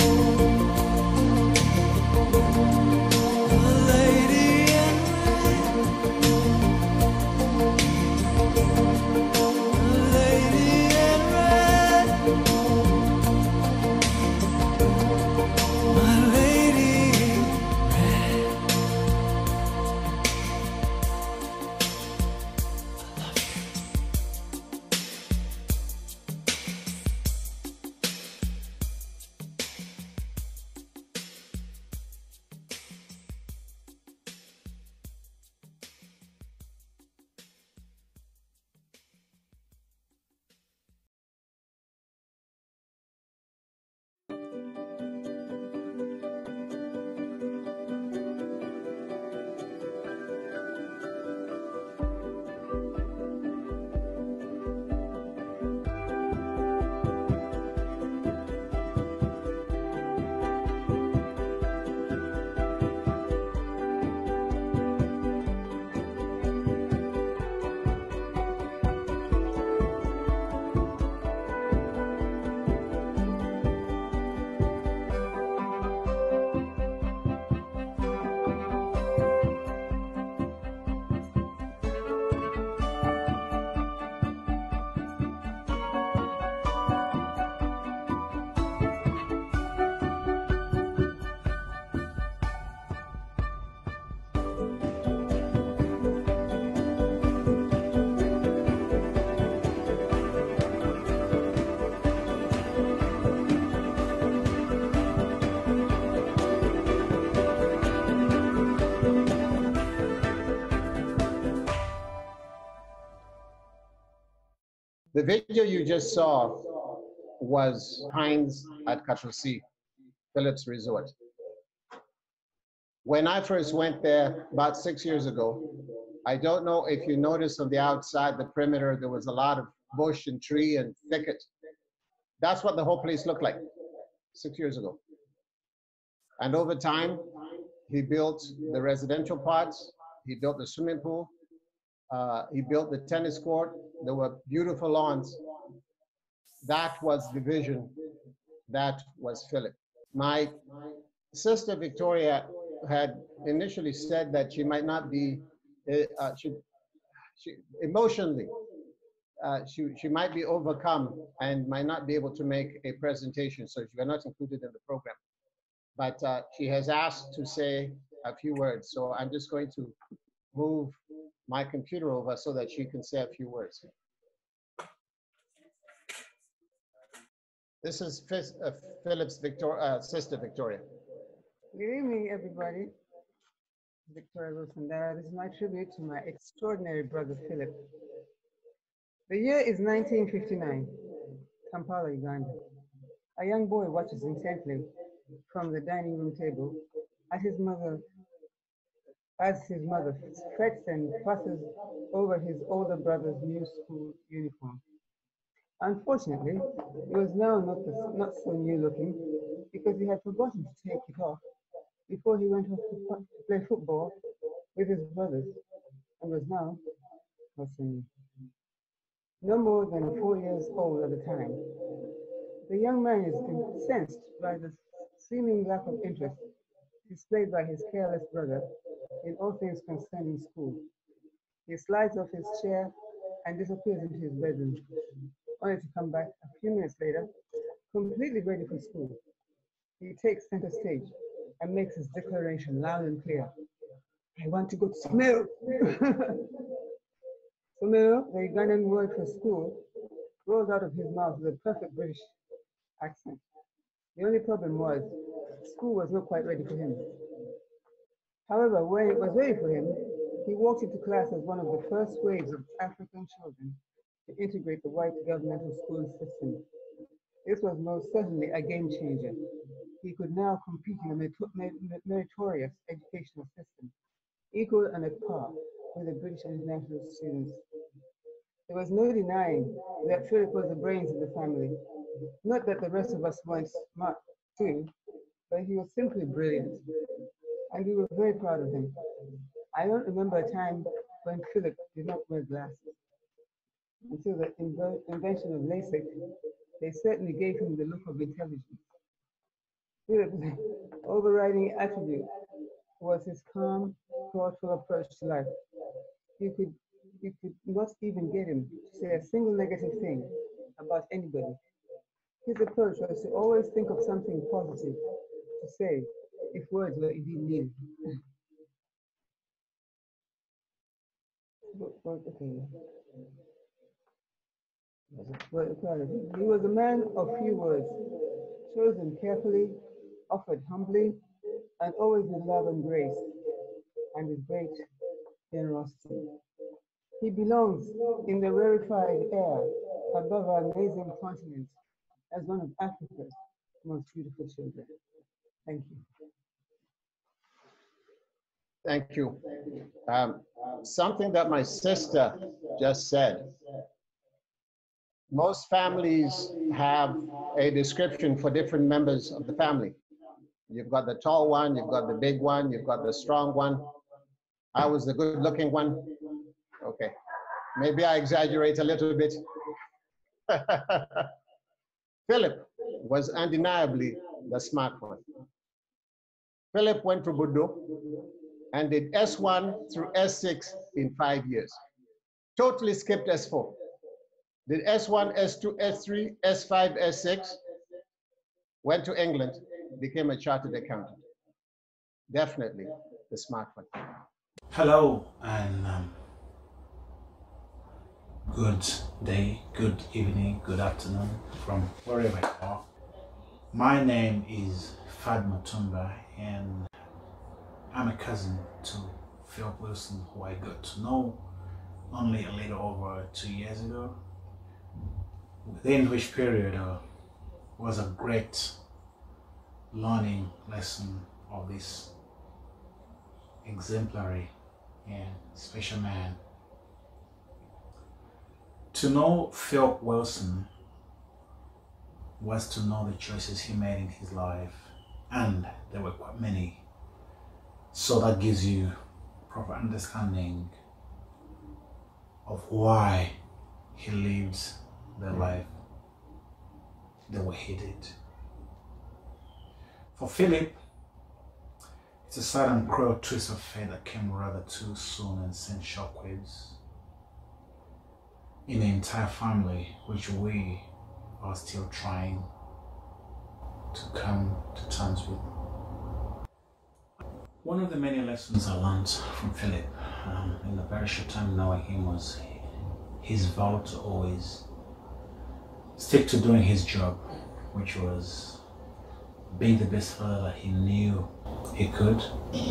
the lady in red, the lady in red, my lady in red. The video you just saw was Heinz at Katosi, Phillips Resort. When I first went there about 6 years ago, I don't know if you noticed on the outside, the perimeter, there was a lot of bush and tree and thicket. That's what the whole place looked like 6 years ago. And over time, he built the residential parts, he built the swimming pool, he built the tennis court. There were beautiful lawns. That was the vision. That was Philip. My sister Victoria had initially said that she might not be, emotionally, she might be overcome and might not be able to make a presentation, so she was not included in the program. But she has asked to say a few words, so I'm just going to move my computer over so that she can say a few words. This is Philip's sister, Victoria. Good evening, everybody. Victoria Rosandara. This is my tribute to my extraordinary brother, Philip. The year is 1959, Kampala, Uganda. A young boy watches intently from the dining room table as his mother frets and fusses over his older brother's new school uniform. Unfortunately, it was now not so new looking because he had forgotten to take it off before he went off to play football with his brothers and was now no more than 4 years old at the time. The young man is incensed by the seeming lack of interest displayed by his careless brother in all things concerning school. He slides off his chair and disappears into his bedroom, only to come back a few minutes later, completely ready for school. He takes center stage and makes his declaration loud and clear. I want to go to Somero. Somero, the Ugandan word for school, rolls out of his mouth with a perfect British accent. The only problem was, school was not quite ready for him. However, when it was ready for him, he walked into class as one of the first waves of African children to integrate the white governmental school system. This was most certainly a game changer. He could now compete in a meritorious educational system, equal and at par with the British and international students. There was no denying that Philip was the brains of the family. Not that the rest of us weren't smart too, but he was simply brilliant, and we were very proud of him. I don't remember a time when Philip did not wear glasses. Until the invention of LASIK, they certainly gave him the look of intelligence. Philip's overriding attribute was his calm, thoughtful approach to life. You could not even get him to say a single negative thing about anybody. His approach was to always think of something positive to say, if words were indeed needed. He was a man of few words, chosen carefully, offered humbly, and always with love and grace, and with great generosity. He belongs in the rarefied air above our amazing continent as one of Africa's most beautiful children. Thank you. Thank you. Something that my sister just said. Most families have a description for different members of the family. You've got the tall one, you've got the big one, you've got the strong one. I was the good-looking one. Okay, maybe I exaggerate a little bit. Philip was undeniably the smart one. Philip went to Budo and did S1 through S6 in 5 years. Totally skipped S4. Did S1, S2, S3, S5, S6, went to England, became a chartered accountant. Definitely the smart one. Hello, and good day, good evening, good afternoon from wherever you are. My name is Fad Mutumba, and I'm a cousin to Philip Wilson, who I got to know only a little over 2 years ago, within which period was a great learning lesson of this exemplary and special man. To know Philip Wilson was to know the choices he made in his life, and there were quite many. So that gives you proper understanding of why he lived the life the way he did. For Philip, it's a sad and cruel twist of fate that came rather too soon and sent shockwaves in the entire family, which we are still trying to come to terms with. One of the many lessons I learned from Philip in the very short time knowing him was his vow to always stick to doing his job, which was being the best father that he knew he could,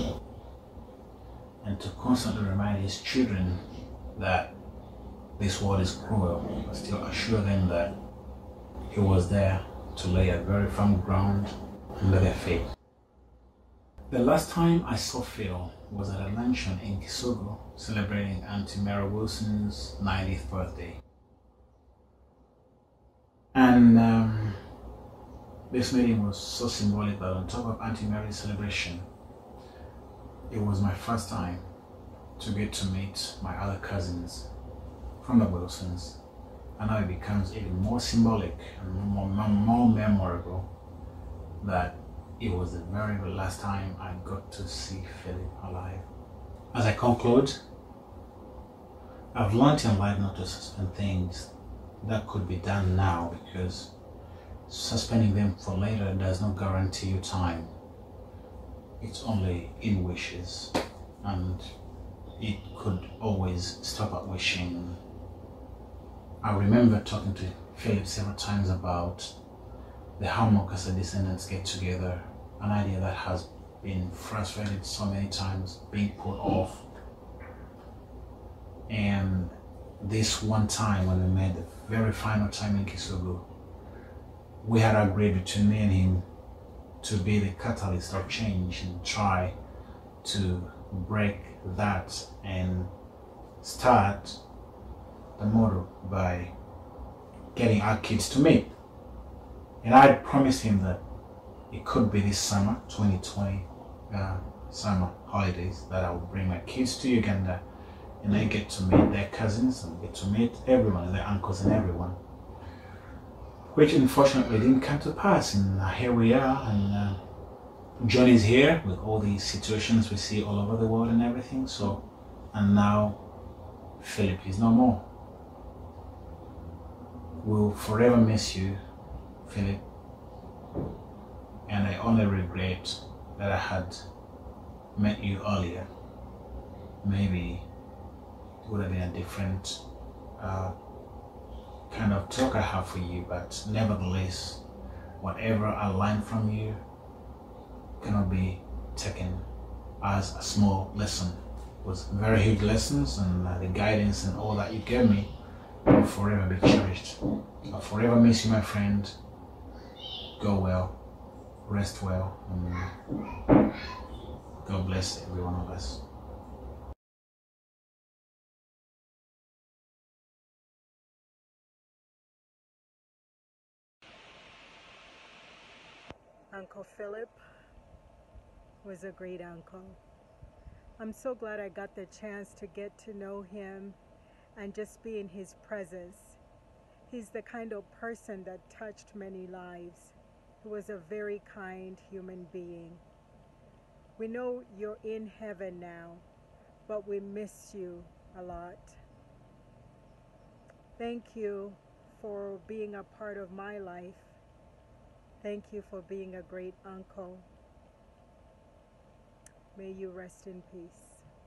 and to constantly remind his children that this world is cruel, but still assure them that he was there to lay a very firm ground under their feet. The last time I saw Phil was at a luncheon in Kisugu celebrating Auntie Mary Wilson's 90th birthday. And this meeting was so symbolic that on top of Auntie Mary's celebration, it was my first time to get to meet my other cousins from the Wilsons. And now it becomes even more symbolic and more memorable that it was the very last time I got to see Philip alive. As I conclude, I've learned in life not to suspend things that could be done now, because suspending them for later does not guarantee you time. It's only in wishes, and it could always stop at wishing. I remember talking to Philip several times about the How Mokasa descendants get together, an idea that has been frustrated so many times, being put off. And this one time when we met, the very final time in Kisugu, we had agreed between me and him to be the catalyst of change and try to break that and start the model by getting our kids to meet. And I promised him that it could be this summer, 2020 summer. holidays that I will bring my kids to Uganda and I get to meet their cousins and get to meet everyone, their uncles and everyone, which unfortunately didn't come to pass. And here we are, and John is here with all these situations we see all over the world and everything. So, and now Philip is no more. We'll forever miss you, Philip, and I only regret that I had met you earlier. Maybe it would have been a different kind of talk I have for you, but nevertheless, whatever I learned from you cannot be taken as a small lesson. It was very huge lessons, and the guidance and all that you gave me will forever be cherished. I'll forever miss you, my friend. Go well, rest well, and God bless every one of us. Uncle Philip was a great uncle. I'm so glad I got the chance to get to know him and just be in his presence. He's the kind of person that touched many lives. He was a very kind human being. We know you're in heaven now, but we miss you a lot. Thank you for being a part of my life. Thank you for being a great uncle. May you rest in peace.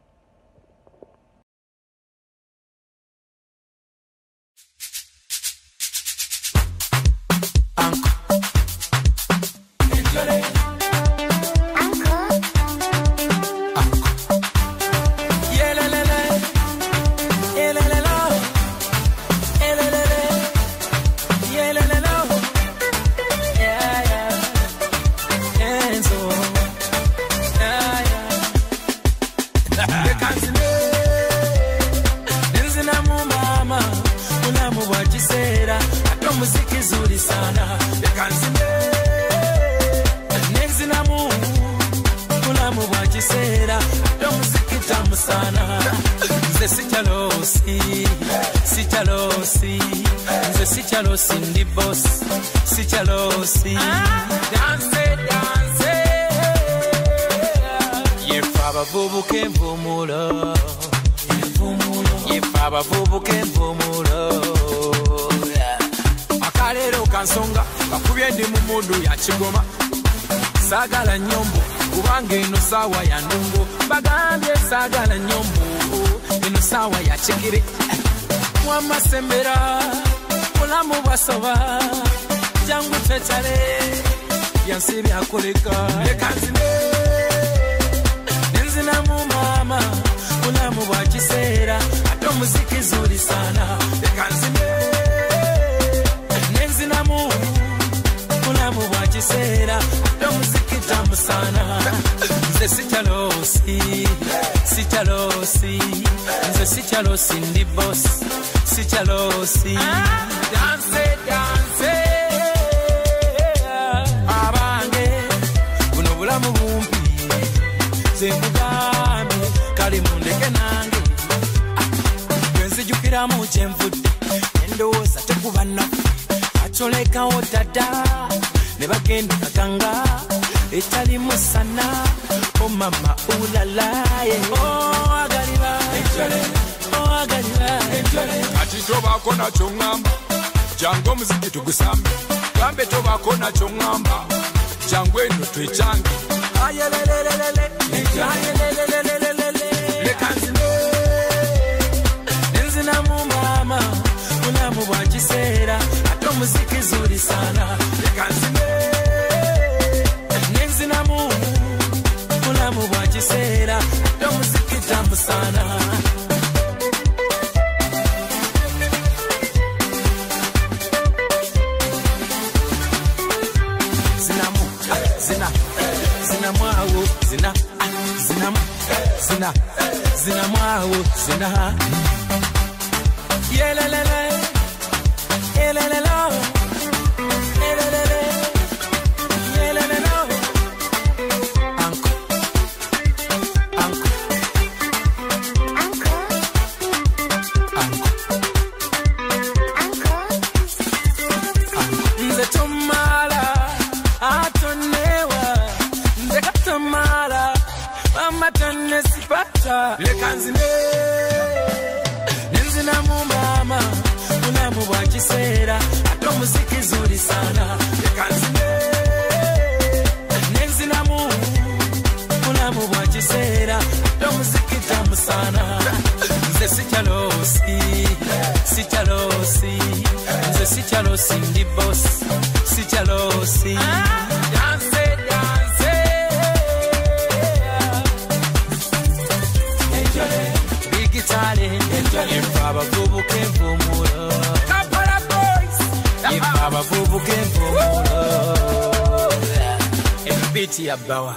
Cindy boss, si chalosi. Dance, dance. Ye faba bubu kemvumulo. Ye faba bubu kemvumulo. Akalero kansonga, bakubye ndi mu mundu ya kigoma. Sagala nyombo, kubanga eno sawa ya ndongo. Bagambye sagala nyombo, eno sawa ya kigiri. Wama sembera. Mulamu basoba jangu tetale yansi byakoleka ekanzine nenzina mu mama mulamu bwa kiseera ate omuziki zuri sana ekanzine nenzina mu mulamu bwa kiseera ate omuziki tamu sana nze sikyalosi nze sikyalosi ndi boss sikyalosi dance, dance. Abange, buno bulamu bumpi. Zenkugambe, kali mundeke nange. Gwenzijukiramu kyenvudde, endowooza tekuba naffe. Acolekawo dada, ne bagenda kakanga. Etali musana, oh mama ulalaye. Oh agaliba, oh agaliba. Ati tobako nakyo ngamba. Jangu omuziki tugusambe, gambe tobako nakyo ngamba. Jangu eno twecyange. Ayelelelelele, ayelelelelele. Lekanzine, nenzina mu mama, mulamu bwa kiseera, ate omuziki zuri sana. Lekanzine, nenzina mu mulamu bwa kiseera, ate omuziki tamu sana. Zina mwawo zina yelelele yelelelo yelelele yelelelo anko nenzinamu mama mulamu bwa kiseera ate omuziki zuli sana leka nzine nenzinamu mulamu bwa kiseera ate omuziki tamu sana nze sikyalosi sikyalosi nze sikyalosi ndi boss sikyalosi danse danse big talent ifa abavubuka envumulo Kampala boys ifa abavubuka envumulo ebiti ya bawa.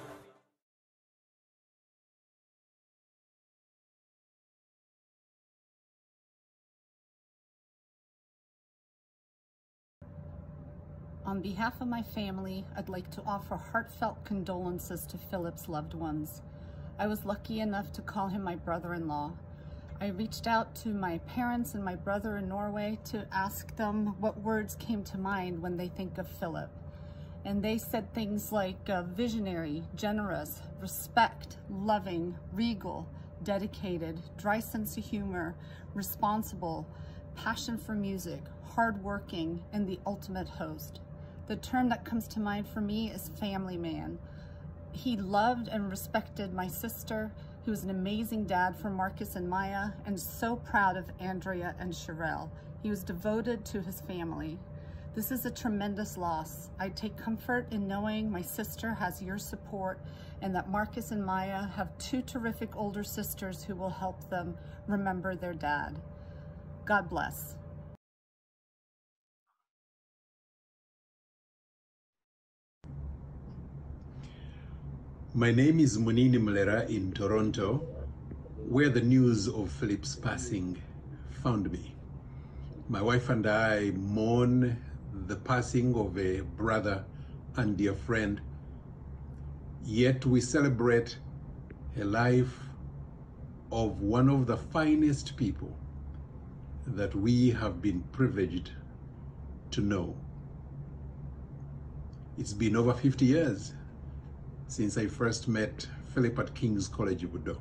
On behalf of my family, I'd like to offer heartfelt condolences to Philip's loved ones. I was lucky enough to call him my brother-in-law. I reached out to my parents and my brother in Norway to ask them what words came to mind when they think of Philip. And they said things like visionary, generous, respect, loving, regal, dedicated, dry sense of humor, responsible, passion for music, hardworking, and the ultimate host. The term that comes to mind for me is family man. He loved and respected my sister. He was an amazing dad for Marcus and Maya, and so proud of Andrea and Sherelle. He was devoted to his family. This is a tremendous loss. I take comfort in knowing my sister has your support and that Marcus and Maya have two terrific older sisters who will help them remember their dad. God bless. My name is Munini Mulera in Toronto, where the news of Philip's passing found me. My wife and I mourn the passing of a brother and dear friend, yet we celebrate a life of one of the finest people that we have been privileged to know. It's been over 50 years since I first met Philip at King's College Budo.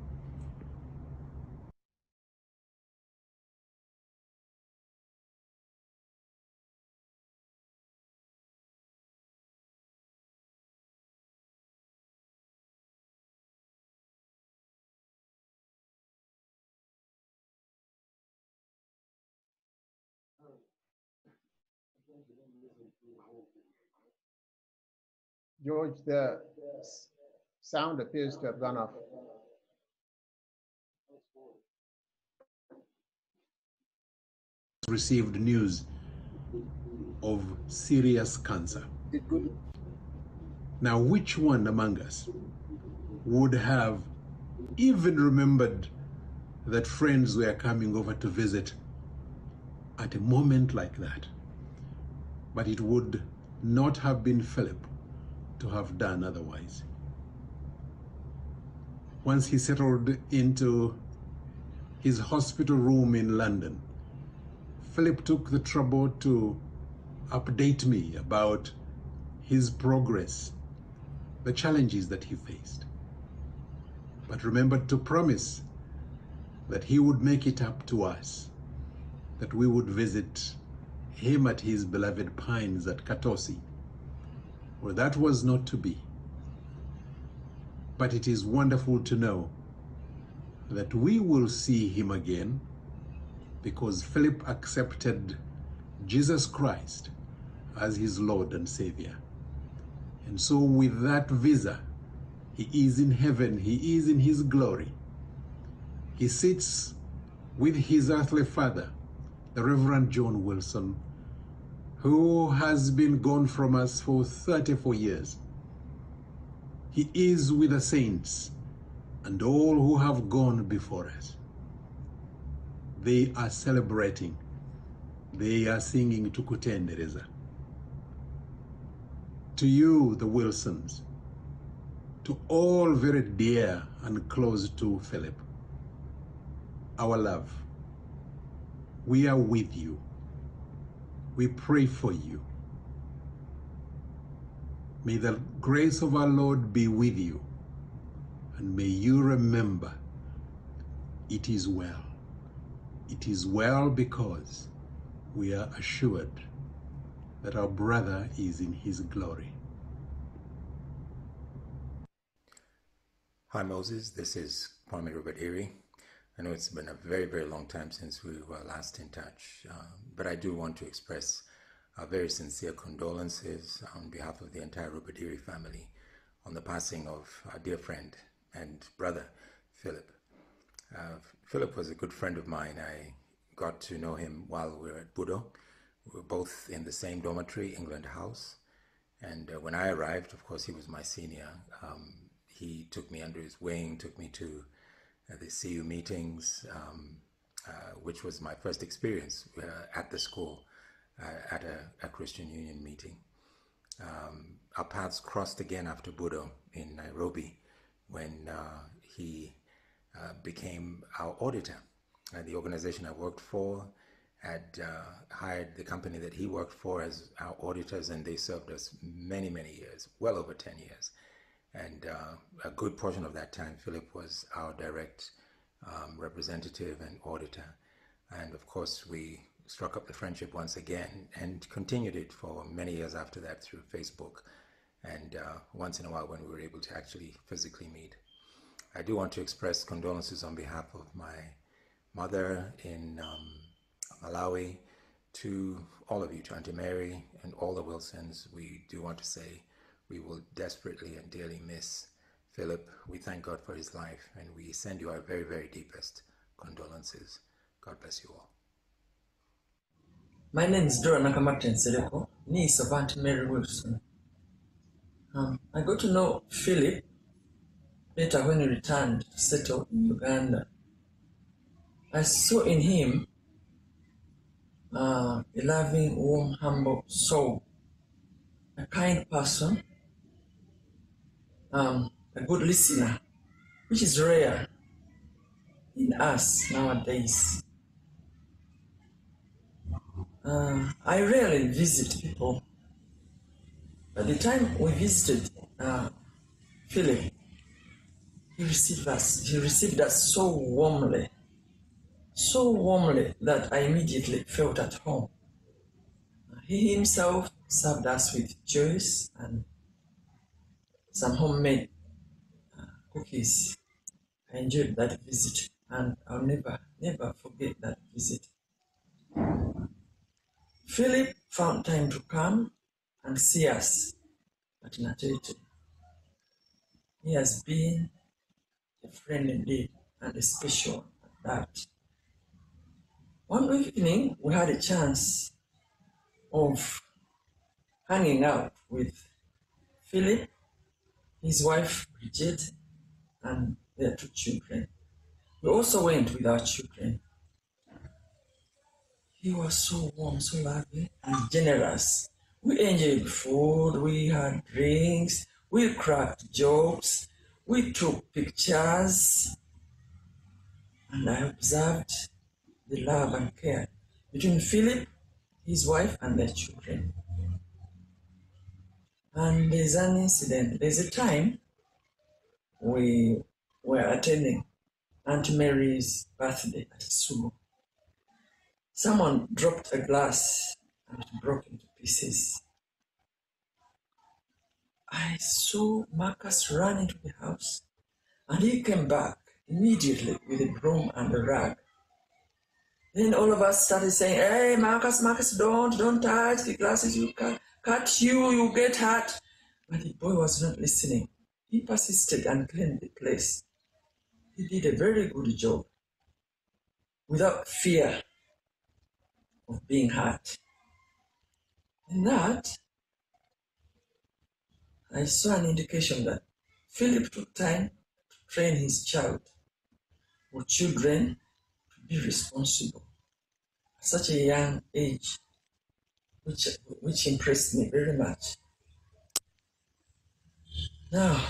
George, the sound appears to have gone off. Received news of serious cancer. Now, which one among us would have even remembered that friends were coming over to visit at a moment like that? But it would not have been Philip to have done otherwise. Once he settled into his hospital room in London, Philip took the trouble to update me about his progress, the challenges that he faced, but remembered to promise that he would make it up to us, that we would visit him at his beloved Pines at Katosi. Well, that was not to be. But it is wonderful to know that we will see him again because Philip accepted Jesus Christ as his Lord and Savior. And so with that visa, he is in heaven, he is in his glory. He sits with his earthly father, the Reverend John Wilson, who has been gone from us for 34 years. He is with the saints and all who have gone before us. They are celebrating. They are singing Tukutendereza. To you, the Wilsons, to all very dear and close to Philip, our love, we are with you. We pray for you. May the grace of our Lord be with you, and may you remember it is well. it is well because we are assured that our brother is in his glory. Hi Moses, this is Kwame Robert Erie. I know it's been a very, very long time since we were last in touch, but I do want to express our very sincere condolences on behalf of the entire Robert Erie family on the passing of our dear friend and brother, Philip. Philip was a good friend of mine. I got to know him while we were at Budo. We were both in the same dormitory, England House. And when I arrived, of course, he was my senior. He took me under his wing, took me to the CU meetings, which was my first experience at the school, at a Christian Union meeting. Our paths crossed again after Budo in Nairobi when he became our auditor. The organization I worked for had hired the company that he worked for as our auditors, and they served us many, many years, well over 10 years. And a good portion of that time, Philip was our direct representative and auditor. And of course, we struck up the friendship once again and continued it for many years after that through Facebook. And once in a while when we were able to actually physically meet. I do want to express condolences on behalf of my mother in Malawi, to all of you, to Auntie Mary and all the Wilsons. We do want to say we will desperately and dearly miss Philip. We thank God for his life, and we send you our very, very deepest condolences. God bless you all. My name is Dora Nakamartin Sereko, niece of Auntie Mary Wilson. I got to know Philip later when he returned to settle in Uganda. I saw in him a loving, warm, humble soul, a kind person, a good listener, which is rare in us nowadays. I rarely visit people. By the time we visited Philip, he received us so warmly that I immediately felt at home. He himself served us with juice and some homemade cookies. I enjoyed that visit, and I'll never forget that visit. Philip found time to come and see us at Nativity. He has been a friend indeed, and a special at that. One evening, we had a chance of hanging out with Philip, his wife Bridget, and their 2 children. We also went with our children. He was so warm, so loving, and generous. We enjoyed food, we had drinks, we cracked jokes, we took pictures, and I observed the love and care between Philip, his wife, and their children. And there's an incident. There's a time we were attending Aunt Mary's birthday at Sumo. Someone dropped a glass and it broke into pieces. I saw Marcus run into the house, and he came back immediately with a broom and a rag. Then all of us started saying, "Hey, Marcus, don't touch the glasses, you cut you get hurt." But the boy was not listening. He persisted and cleaned the place. He did a very good job without fear of being hurt. In that, I saw an indication that Philip took time to train his child or children to be responsible at such a young age, which impressed me very much. Now,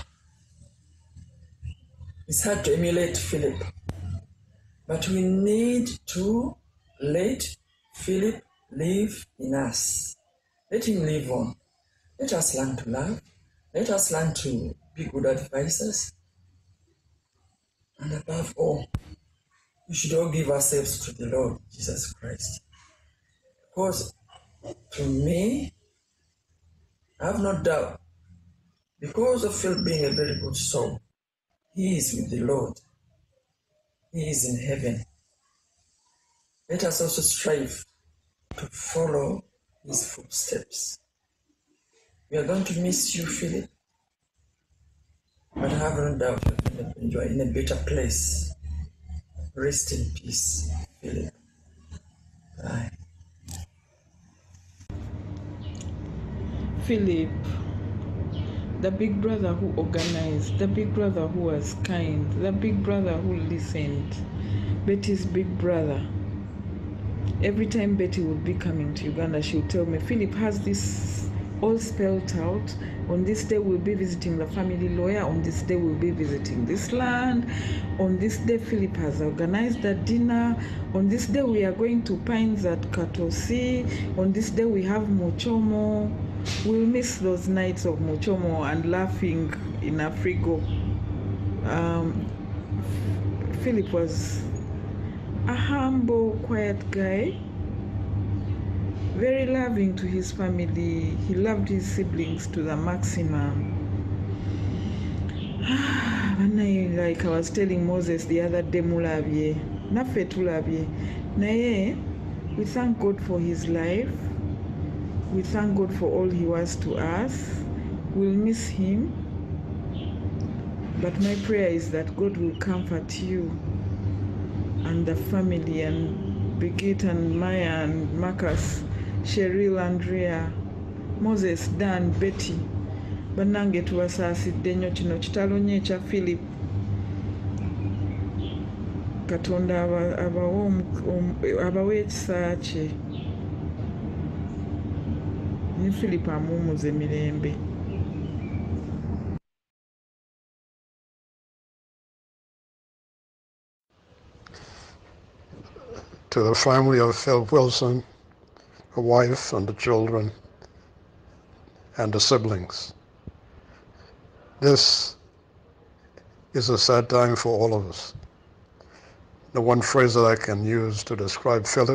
it's hard to emulate Philip, but we need to let Philip live in us. Let him live on. Let us learn to love. Let us learn to be good advisors. And above all, we should all give ourselves to the Lord Jesus Christ. Because to me, I have no doubt, because of Philip being a very good soul, he is with the Lord. He is in heaven. Let us also strive to follow his footsteps. We are going to miss you, Philip, but I have no doubt you are in a better place. Rest in peace, Philip. Bye. Philip, the big brother who organized, the big brother who was kind, the big brother who listened, Betty's big brother. Every time Betty would be coming to Uganda, she would tell me, Philip has this all spelled out. On this day we'll be visiting the family lawyer. On this day we'll be visiting this land. On this day Philip has organized a dinner. On this day we are going to Pines at Katosi. On this day we have Mochomo. We'll miss those nights of Mochomo and laughing in Afrigo. Philip was a humble, quiet guy, very loving to his family. He loved his siblings to the maximum. Like I was telling Moses the other day, mulabye, nafe tulabye. Naye, we thank God for his life. We thank God for all he was to us. We'll miss him. But my prayer is that God will comfort you and the family, and Brigitte and Maya and Marcus, Cheryl, Andrea, Moses, Dan, Betty. Banange tubasaasidde nnyo kino kitalo nnyo ekya Philip. Katonda abawe ekisa kye. Ni Philip amuwumuze emirembe. To the family of Philip Wilson, the wife and the children and the siblings. This is a sad time for all of us. The one phrase that I can use to describe Philip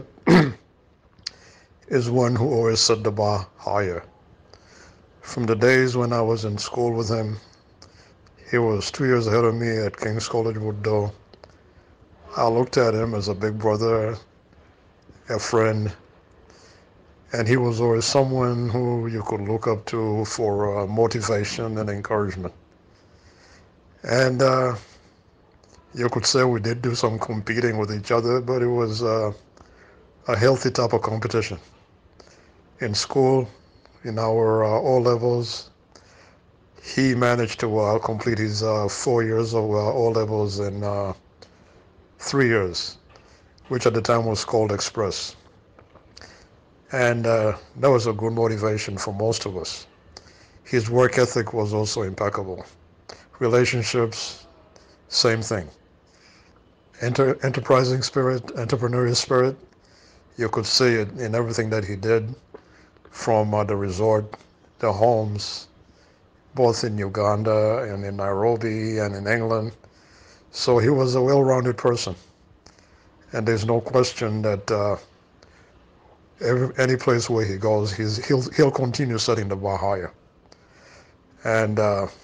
is one who always set the bar higher. From the days when I was in school with him, he was 2 years ahead of me at King's College, Wooddow. I looked at him as a big brother, a friend, and he was always someone who you could look up to for motivation and encouragement. And you could say we did do some competing with each other, but it was a healthy type of competition. In school, in our O-levels, he managed to complete his 4 years of O-levels in 3 years, which at the time was called Express. And that was a good motivation for most of us. His work ethic was also impeccable. Relationships, same thing. Enterprising spirit, entrepreneurial spirit, you could see it in everything that he did, from the resort, the homes, both in Uganda and in Nairobi and in England. So he was a well-rounded person. And there's no question that any place where he goes, he'll continue setting the bar higher. And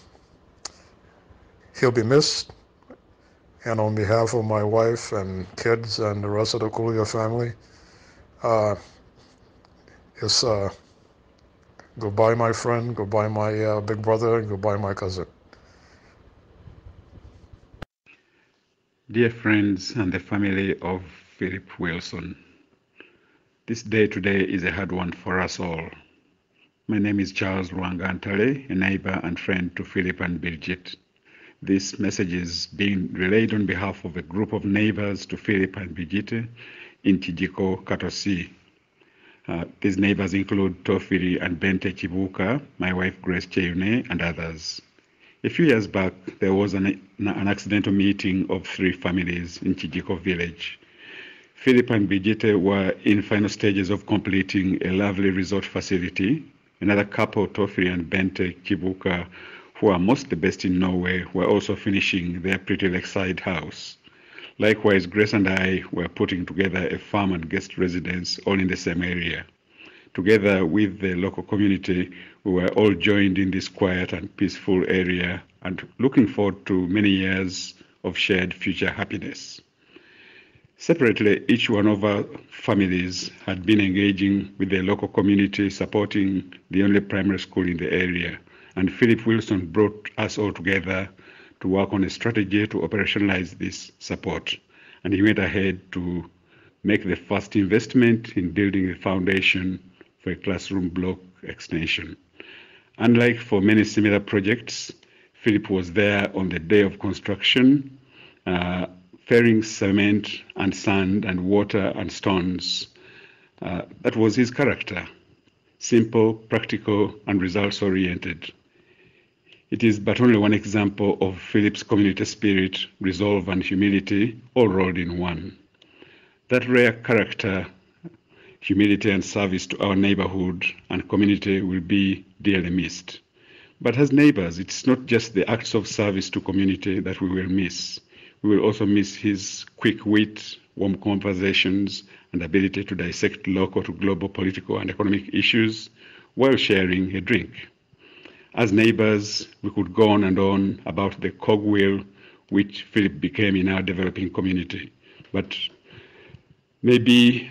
he'll be missed. And on behalf of my wife and kids and the rest of the Kuluya family, it's goodbye, my friend, goodbye, my big brother, and goodbye, my cousin. Dear friends and the family of Philip Wilson, this day today is a hard one for us all. My name is Charles Rwangantale, a neighbor and friend to Philip and Brigitte. This message is being relayed on behalf of a group of neighbors to Philip and Brigitte in Kijiko, Katosi. These neighbors include Tofiri and Bente Chibuka, my wife Grace Cheyune, and others. A few years back, there was an accidental meeting of 3 families in Kijiko village. Philip and Brigitte were in final stages of completing a lovely resort facility. Another couple, Tofiri and Bente Chibuka, who are most the best in Norway, were also finishing their pretty lakeside house. Likewise, Grace and I were putting together a farm and guest residence all in the same area. Together with the local community, we were all joined in this quiet and peaceful area and looking forward to many years of shared future happiness. Separately, each one of our families had been engaging with the local community, supporting the only primary school in the area, and Philip Wilson brought us all together to work on a strategy to operationalize this support. And he went ahead to make the first investment in building the foundation for a classroom block extension. Unlike for many similar projects, Philip was there on the day of construction, ferrying cement and sand and water and stones. That was his character: simple, practical, and results-oriented. It is but only one example of Philip's community spirit, resolve, and humility, all rolled in one. That rare character, humility, and service to our neighborhood and community will be dearly missed. But as neighbors, it's not just the acts of service to community that we will miss. We will also miss his quick wit, warm conversations, and ability to dissect local to global political and economic issues while sharing a drink. As neighbors, we could go on and on about the cogwheel which Philip became in our developing community. But maybe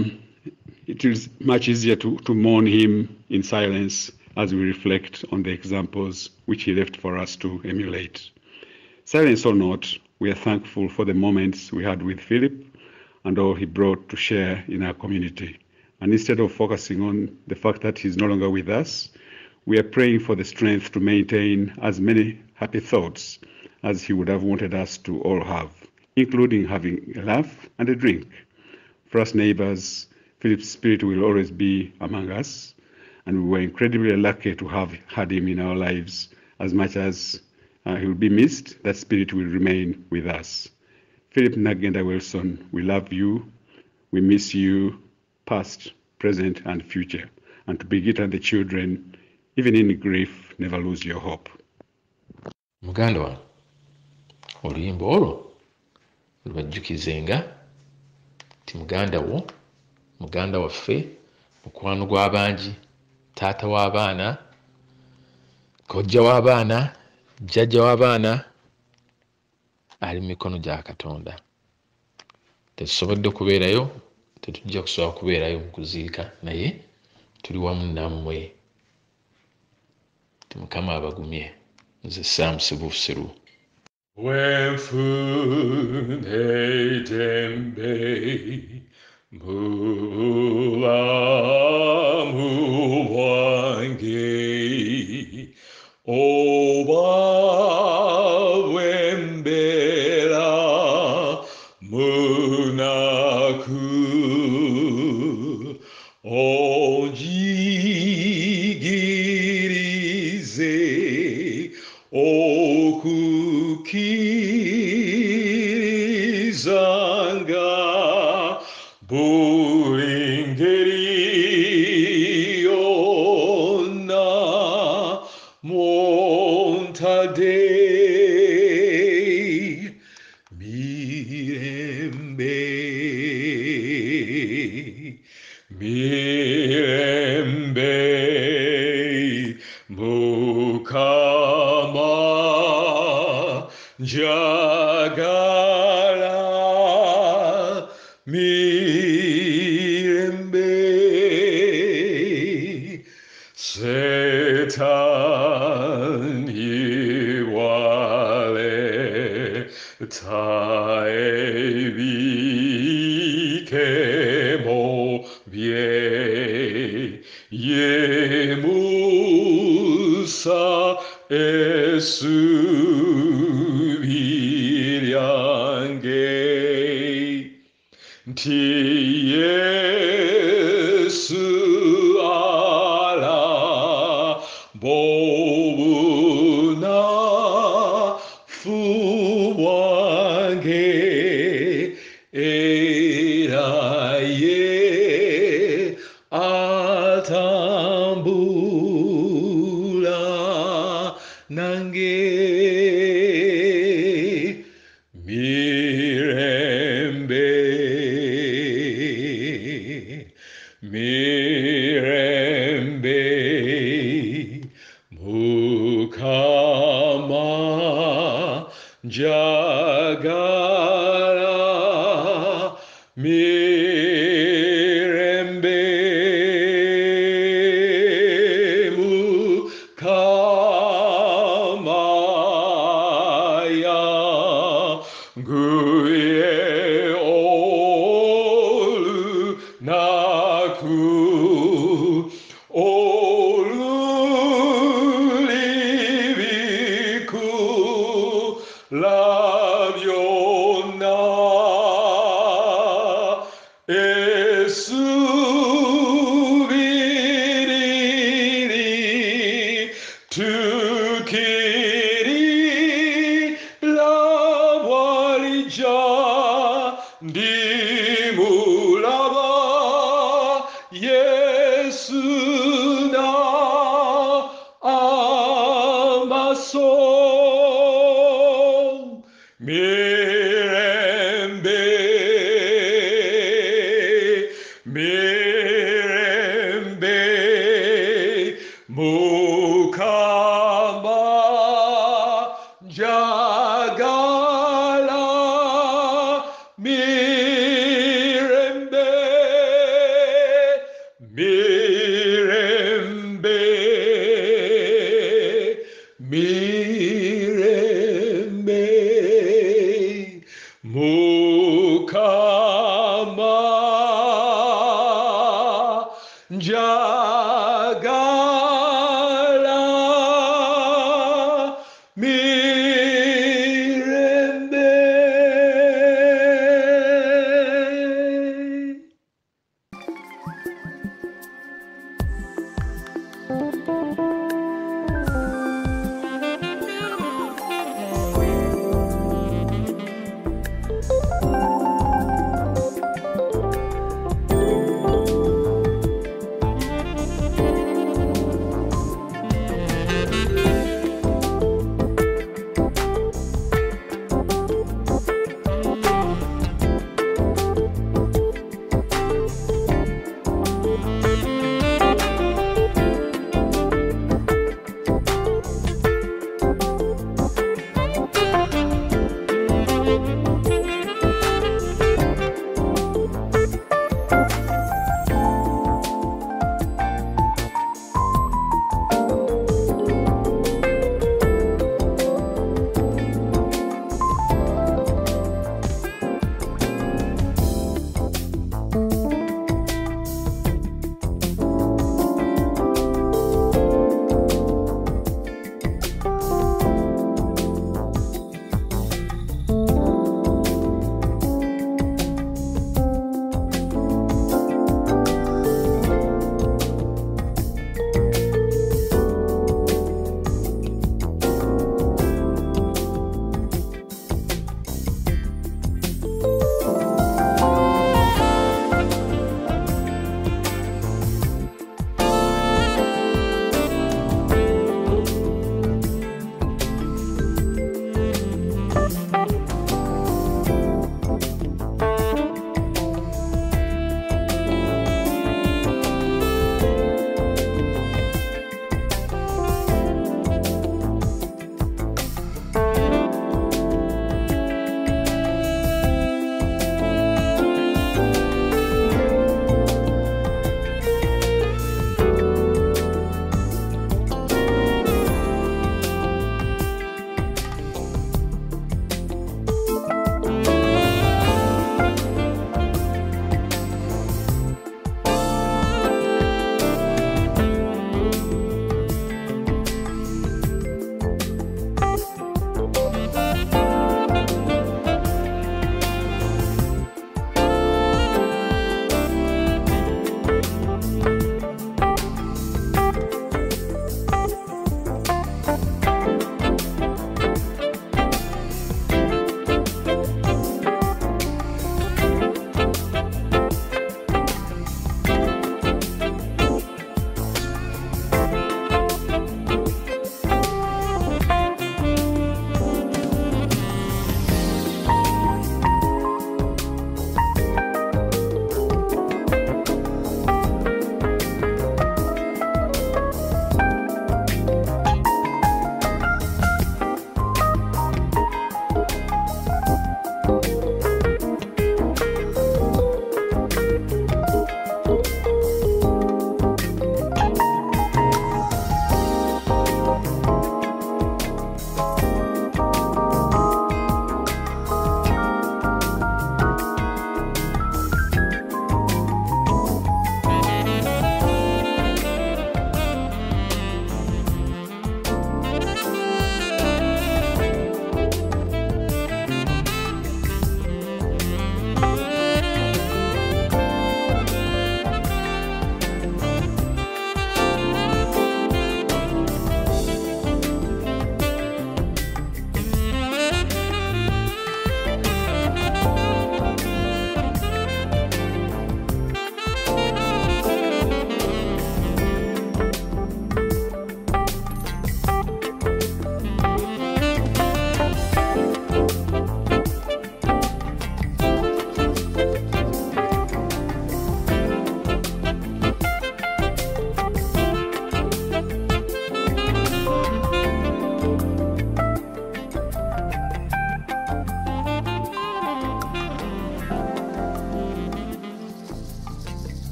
it is much easier to mourn him in silence as we reflect on the examples which he left for us to emulate. Silence or not, we are thankful for the moments we had with Philip and all he brought to share in our community. And instead of focusing on the fact that he's no longer with us, we are praying for the strength to maintain as many happy thoughts as he would have wanted us to all have, including having a laugh and a drink. For us neighbors, Philip's spirit will always be among us, and we were incredibly lucky to have had him in our lives. As much as he will be missed, that spirit will remain with us. Philip Nagenda Wilson, we love you, we miss you, past, present, and future. And to Brigitte and the children, even in grief, never lose your hope. Muganda wange, oluyimba olwo lubajjukizenga ti muganda wo, muganda waffe, mukwano gw'abangi, taata w'abaana, kojja w'abaana, jjajja w'abaana, ali mu mikono gya Katonda. Tetusobodde kubeerayo, tetujja kusobola kubeerayo mu kuziika, naye tuli wamu nammwe. Mukama abagumye. Nze Sam Sibusiru. Wemfune dembe mula muwange oba wembera munaku onjigirize okukirizanga buli ngeri yonna montade mirembe mukama njagala mirembe setani wale taebikemo bie yemusa esubiryange nti Yesu ala bobuna fuwange era ye atambula nange mirembe Mirembe mukamaya nguye olu naku oluliviku lavyona esubiriri tukiri lavwalija ndimulava Yesu na amaso mirembe mirembe mukama jagala mirembe mirembe mirembe mukama jagala mirembe.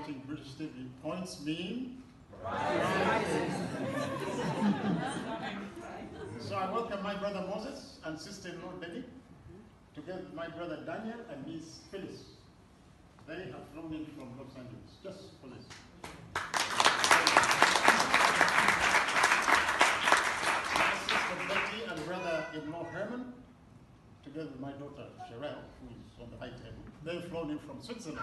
fighting British TV. Points mean? So I welcome my brother Moses and sister-in-law Betty, together with my brother Daniel and Miss Phyllis. They have flown in from Los Angeles, just for this. My sister Betty and brother-in-law Herman, together with my daughter Sherelle, who is on the high table. They've flown in from Switzerland.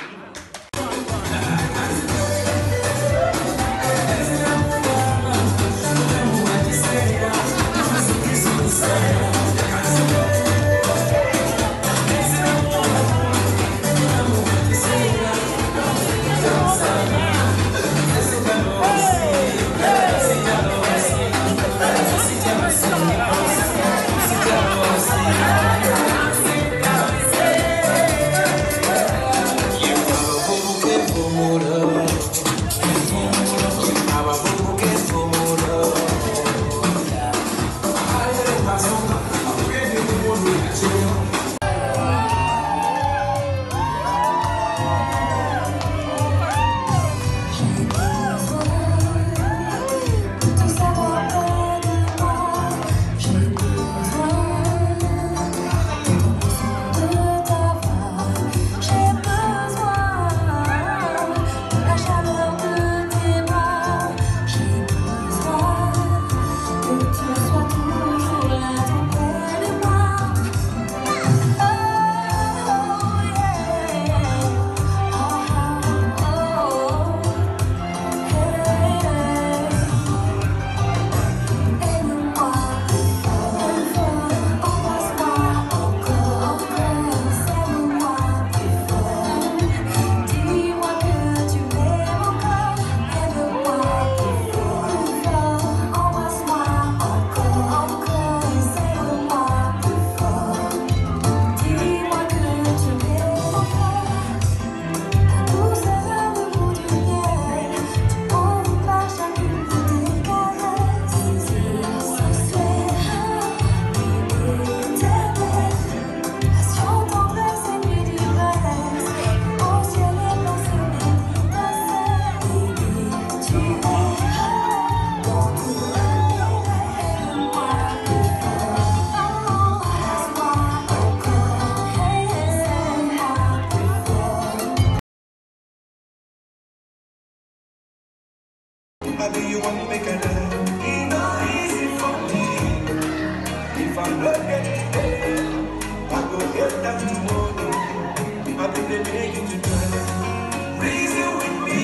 You want to make a life, it's not easy for me. If I'm not getting there, I go get that tomorrow. I've been making to try. Reason with me.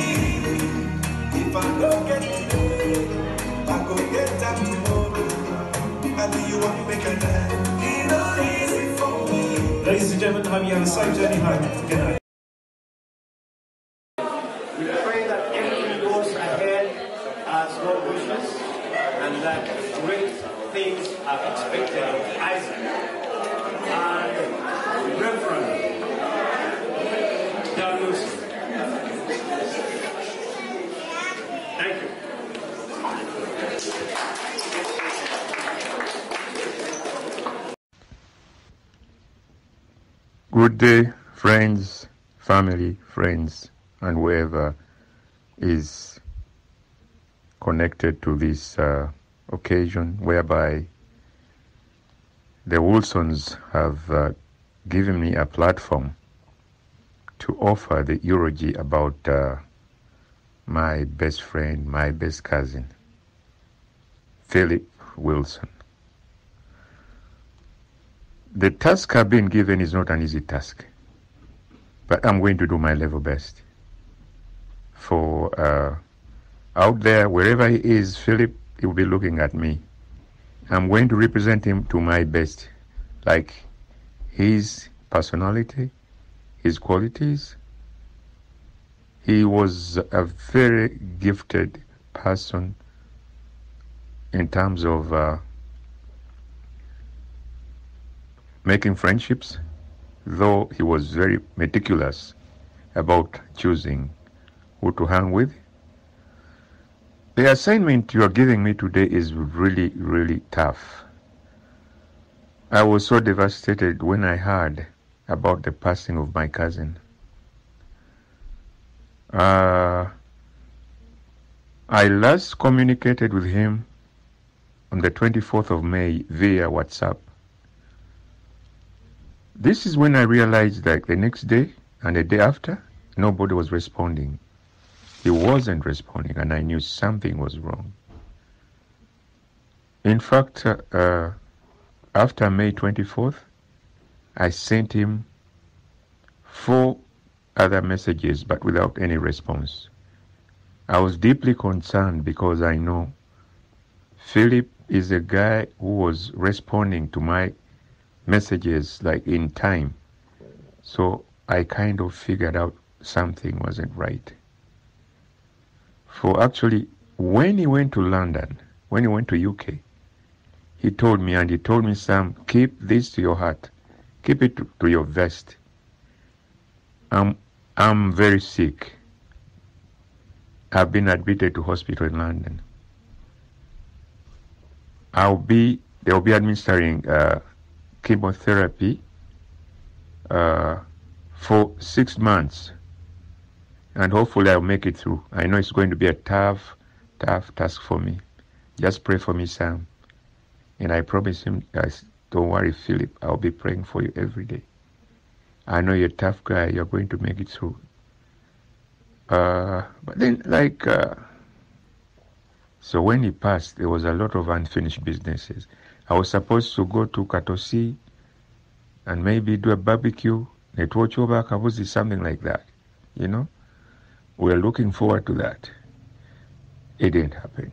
If I'm not getting there, I go get that tomorrow. Maybe you want to make a life, it's not easy for me. Ladies and gentlemen, have you had a safe journey home? Good night. We pray that everything goes ahead as God wishes, and that great things are expected of Isaac and Reverend Dalmus. Thank you. Good day, friends, family, friends, and whoever is connected to this occasion whereby the Wilsons have given me a platform to offer the eulogy about my best friend, my best cousin, Philip Wilson. The task I've been given is not an easy task, but I'm going to do my level best. For out there, wherever he is, Philip, he will be looking at me. I'm going to represent him to my best, like his personality, his qualities. He was a very gifted person in terms of making friendships, though he was very meticulous about choosing who to hang with. The assignment you are giving me today is really, really tough. I was so devastated when I heard about the passing of my cousin. I last communicated with him on the 24th of May via WhatsApp. This is when I realized that the next day and the day after, nobody was responding. He wasn't responding, and I knew something was wrong. In fact, after May 24th, I sent him 4 other messages, but without any response. I was deeply concerned because I know Philip is a guy who was responding to my messages like in time. So I kind of figured out something wasn't right. For actually, when he went to London, when he went to UK, he told me, Sam, keep this to your heart. Keep it to your vest. I'm very sick. I've been admitted to hospital in London. They'll be administering chemotherapy for 6 months. And hopefully I'll make it through. I know it's going to be a tough task for me. Just pray for me, Sam. And I promise him, guys, don't worry, Philip, I'll be praying for you every day. I know you're a tough guy. You're going to make it through. But then, so when he passed, there was a lot of unfinished businesses. I was supposed to go to Katosi and maybe do a barbecue, netwochoba kabuzi, something like that. You know? We're looking forward to that. It didn't happen.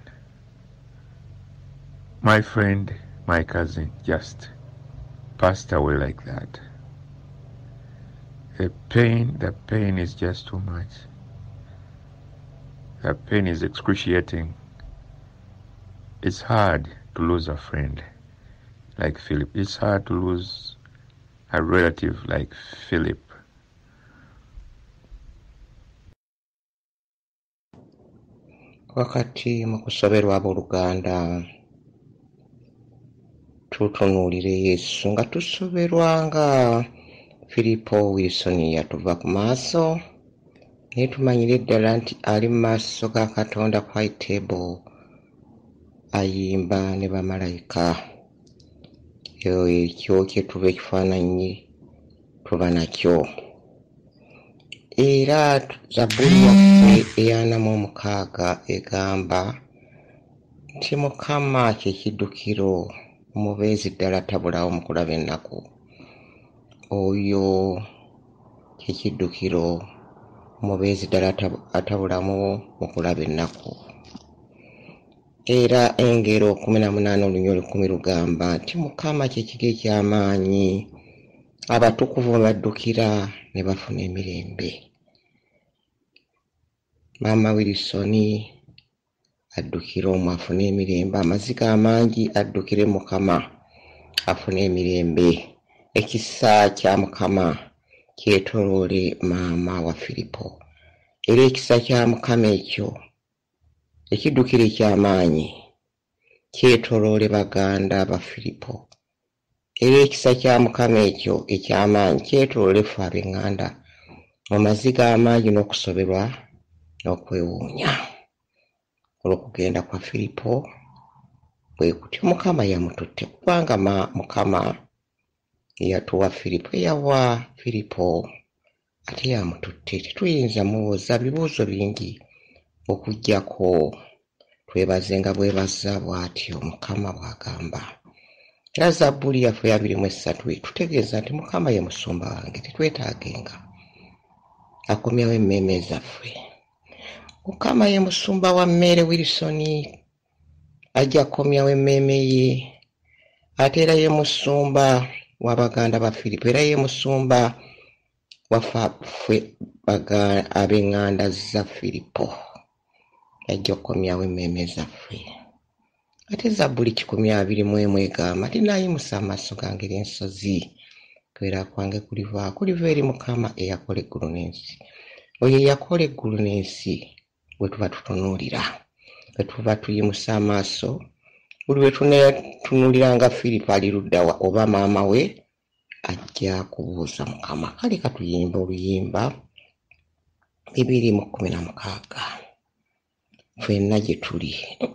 My friend, my cousin, just passed away like that. The pain is just too much. The pain is excruciating. It's hard to lose a friend like Philip. It's hard to lose a relative like Philip. Wakati mu kusoberwa abooluganda tutunuulire Yesu nga tusoberwa nga Filipo Wilson yatuva ku maaso naye tumanyire ddala nti ali mu maaso ga Katonda ku high table ayimba ne bamalayika. Ekyo kye tuba ekifaananyi tuba nakyo. Era Zabbuli yaffe eya 46 egamba nti Mukama kye kiddukiro omubeezi ddala tabulawo mu kulaba ennaku. Oyo kye kiddukiro omubeezi ddala atabulamu mu kulaba ennaku. Era engero 18 olunyoli 10 lugamba nti Mukama kye kigo eky'amaanyi abatukuvu baddukira ne bafuna emirembe. Maama Wilson addukira omwo afune emirembe. Amaziga amangi addukire Mukama afune emirembe. Ekisa kya Mukama kyetoloole maama wa Filipo. Era ekisa kya Mukama ekyo ekiddukira eky'amaanyi kyetoloole baganda ba Filipo. Era ekisa kya Mukama ekyo eky'amaanyi kyetoloole ffe ab'eŋŋanda mu maziga amangi n'okusoberwa n'okwewuunya. Olw'okugenda kwa Filipo bwe kutyo Mukama yamututte, kubanga Mukama yatuwa Filipo, eyawa Filipo ate yamututte. Tetuyinza mubuuza bibuuzo bingi okuggyako twebazenga bwebaza bw'atyo Mukama bw'agamba. Era Zabbuli yaffe ya 23 tutegeeza nti Mukama ye musumba wange, tetwetaagenga akomyawo emmeeme zaffe. Mukama ye musumba wa Mary Wilson, ajja komyawo emmeeme ye. Ate era ye musumba wa baganda ba Filipo, era ye musumba waffe ab'eŋŋanda za Filipo. Ajja komyawo emmeeme zaffe. Ate Zabbuli 121 egamba nti naayimusa amaaso gange eri ensozi, kwera kwange kuliva eri Mukama eyakola eggulu n'ensi. Oyo eyakola eggulu n'ensi bwe tuba tutunuulira, bwe tuba tuyimusa amaaso, buli bwe tuneetunuulira nga Filipo ali luddawa oba maama we, ajja kubuuza Mukama. Kale katuyimba oluyimba 2:16 ffenna gye tuli.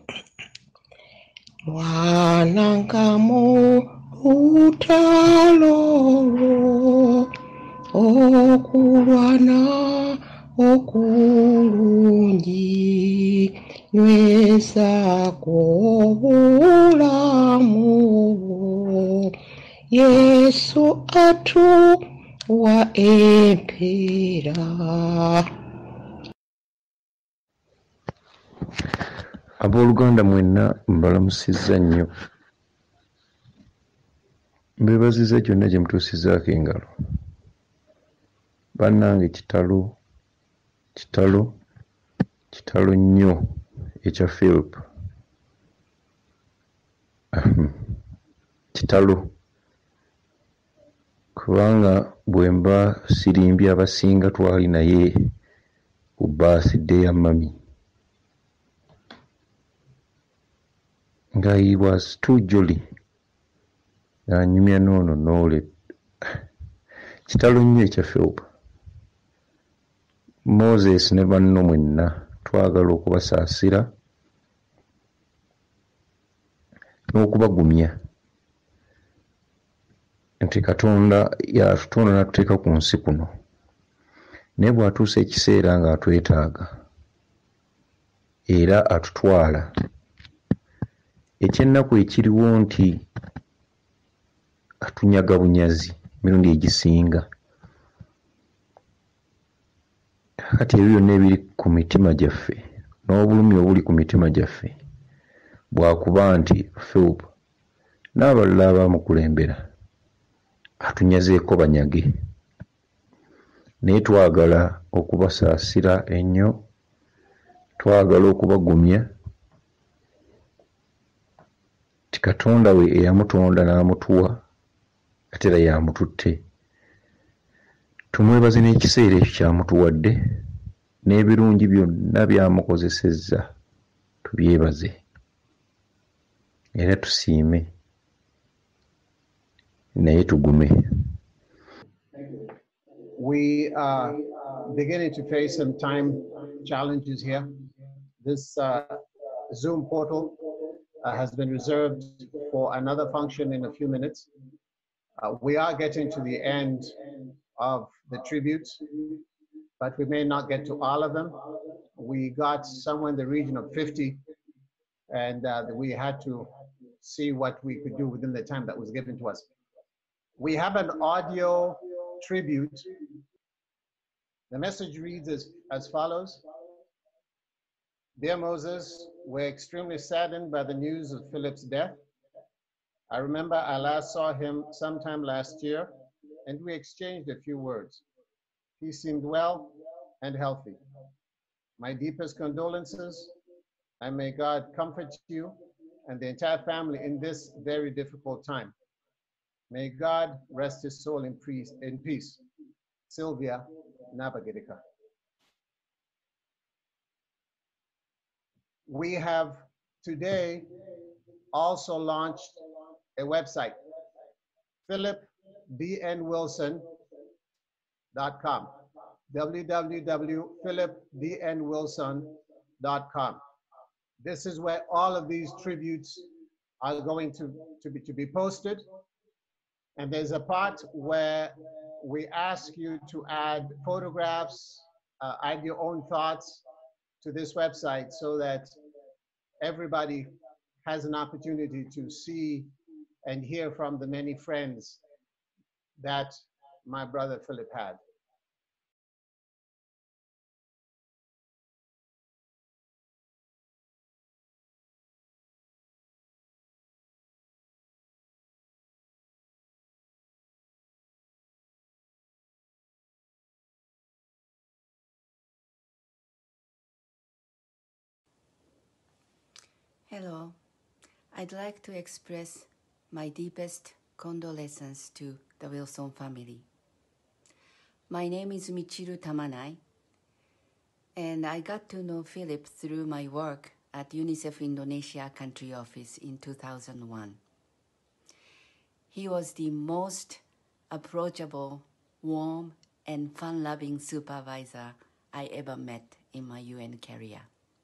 Lwanangamu lutalo okulwana okulungi nywezako obulamu Yesu atuwa empeera. Abooluganda mwenna mbalamusizza nnyo, mbeebazizza gyonna gye mutuusizaako engalo. Bannange kitalo nnyo ekya Philip. Kitalo kubanga bwe mba sirimbye abasinga twali naye ku birthday ya mami. Nga he was too jolly. Anyumya noole. Kitalo nnyo ekya Philip. Moses ne banno mwenna twagala okubasaasira n'okubagumya nti Katonda yatutonda n'atuteeka ku nsi kuno, naye bw'atuusa ekiseera ng'atwetaaga era atutwala. Ekyennaku ekiriwo nti atunyaga bunyazi emirundi egisinga. Kati ebyo byonna ebiri ku mitima gyaffe n'obulumi obuli ku mitima gyaffe bwakuba nti Philip n'abalala abamukulembera atunyazeeko banyage, naye twagala okubasaasira ennyo, twagala okubagumya ti Katonda we eyamutonda n'amutuwa ate era yamututte. Tumwebaze n'ekiseera ekyo kyamutuwadde n'ebirungi byonna byamukozesezza, tubyebaze era tusiime naye tugume. We are beginning to face some time challenges here. This Zoom portal has been reserved for another function in a few minutes. We are getting to the end of the tributes, but we may not get to all of them. We got somewhere in the region of 50, and we had to see what we could do within the time that was given to us. We have an audio tribute. The message reads as follows. Dear Moses, we're extremely saddened by the news of Philip's death. I remember I last saw him sometime last year, and we exchanged a few words. He seemed well and healthy. My deepest condolences, and may God comfort you and the entire family in this very difficult time. May God rest his soul in peace. Sylvia Nabagidika. We have today also launched a website, philipdnwilson.com, www.philipdnwilson.com. This is where all of these tributes are going to be posted. And there's a part where we ask you to add photographs, add your own thoughts to this website so that everybody has an opportunity to see and hear from the many friends that my brother Philip had. Hello. I'd like to express my deepest condolences to the Wilson family. My name is Michiru Tamanai, and I got to know Philip through my work at UNICEF Indonesia country office in 2001. He was the most approachable, warm, and fun-loving supervisor I ever met in my UN career.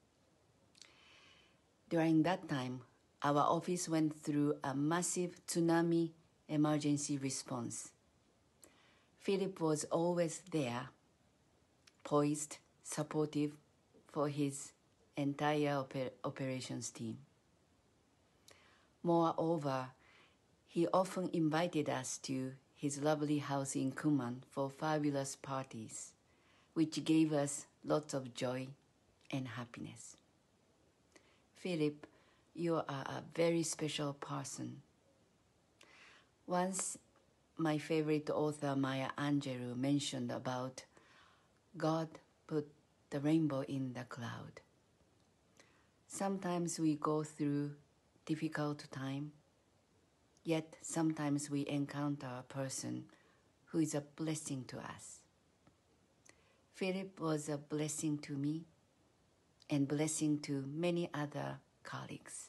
During that time, our office went through a massive tsunami emergency response. Philip was always there, poised, supportive for his entire operations team. Moreover, he often invited us to his lovely house in Kuman for fabulous parties, which gave us lots of joy and happiness. Philip, you are a very special person. Once, my favorite author Maya Angelou mentioned about God put the rainbow in the cloud. Sometimes we go through difficult time, yet sometimes we encounter a person who is a blessing to us. Philip was a blessing to me and blessing to many other colleagues.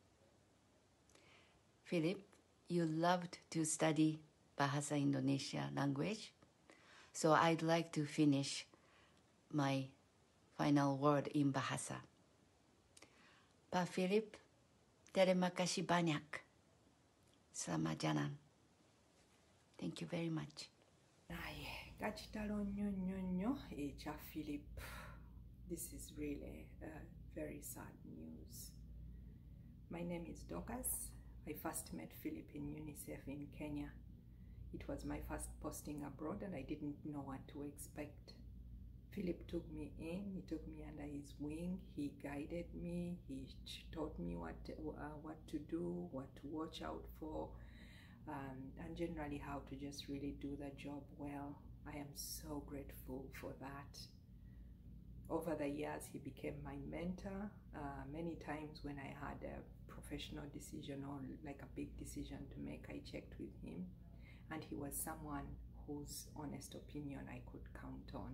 Philip, you loved to study Bahasa Indonesia language, so I'd like to finish my final word in Bahasa. Pak Philip, terima kasih banyak. Selamat jalan. Thank you very much. Naye, kachitalo nnyo nnyo nnyo ekya Philip. This is really very sad news. My name is Dorcas. I first met Philip in UNICEF in Kenya. It was my first posting abroad and I didn't know what to expect. Philip took me in, he took me under his wing, he guided me, he taught me what to do, what to watch out for, and generally how to just really do the job well. I am so grateful for that. Over the years, he became my mentor. Many times when I had a professional decision or like a big decision to make, I checked with him, and he was someone whose honest opinion I could count on.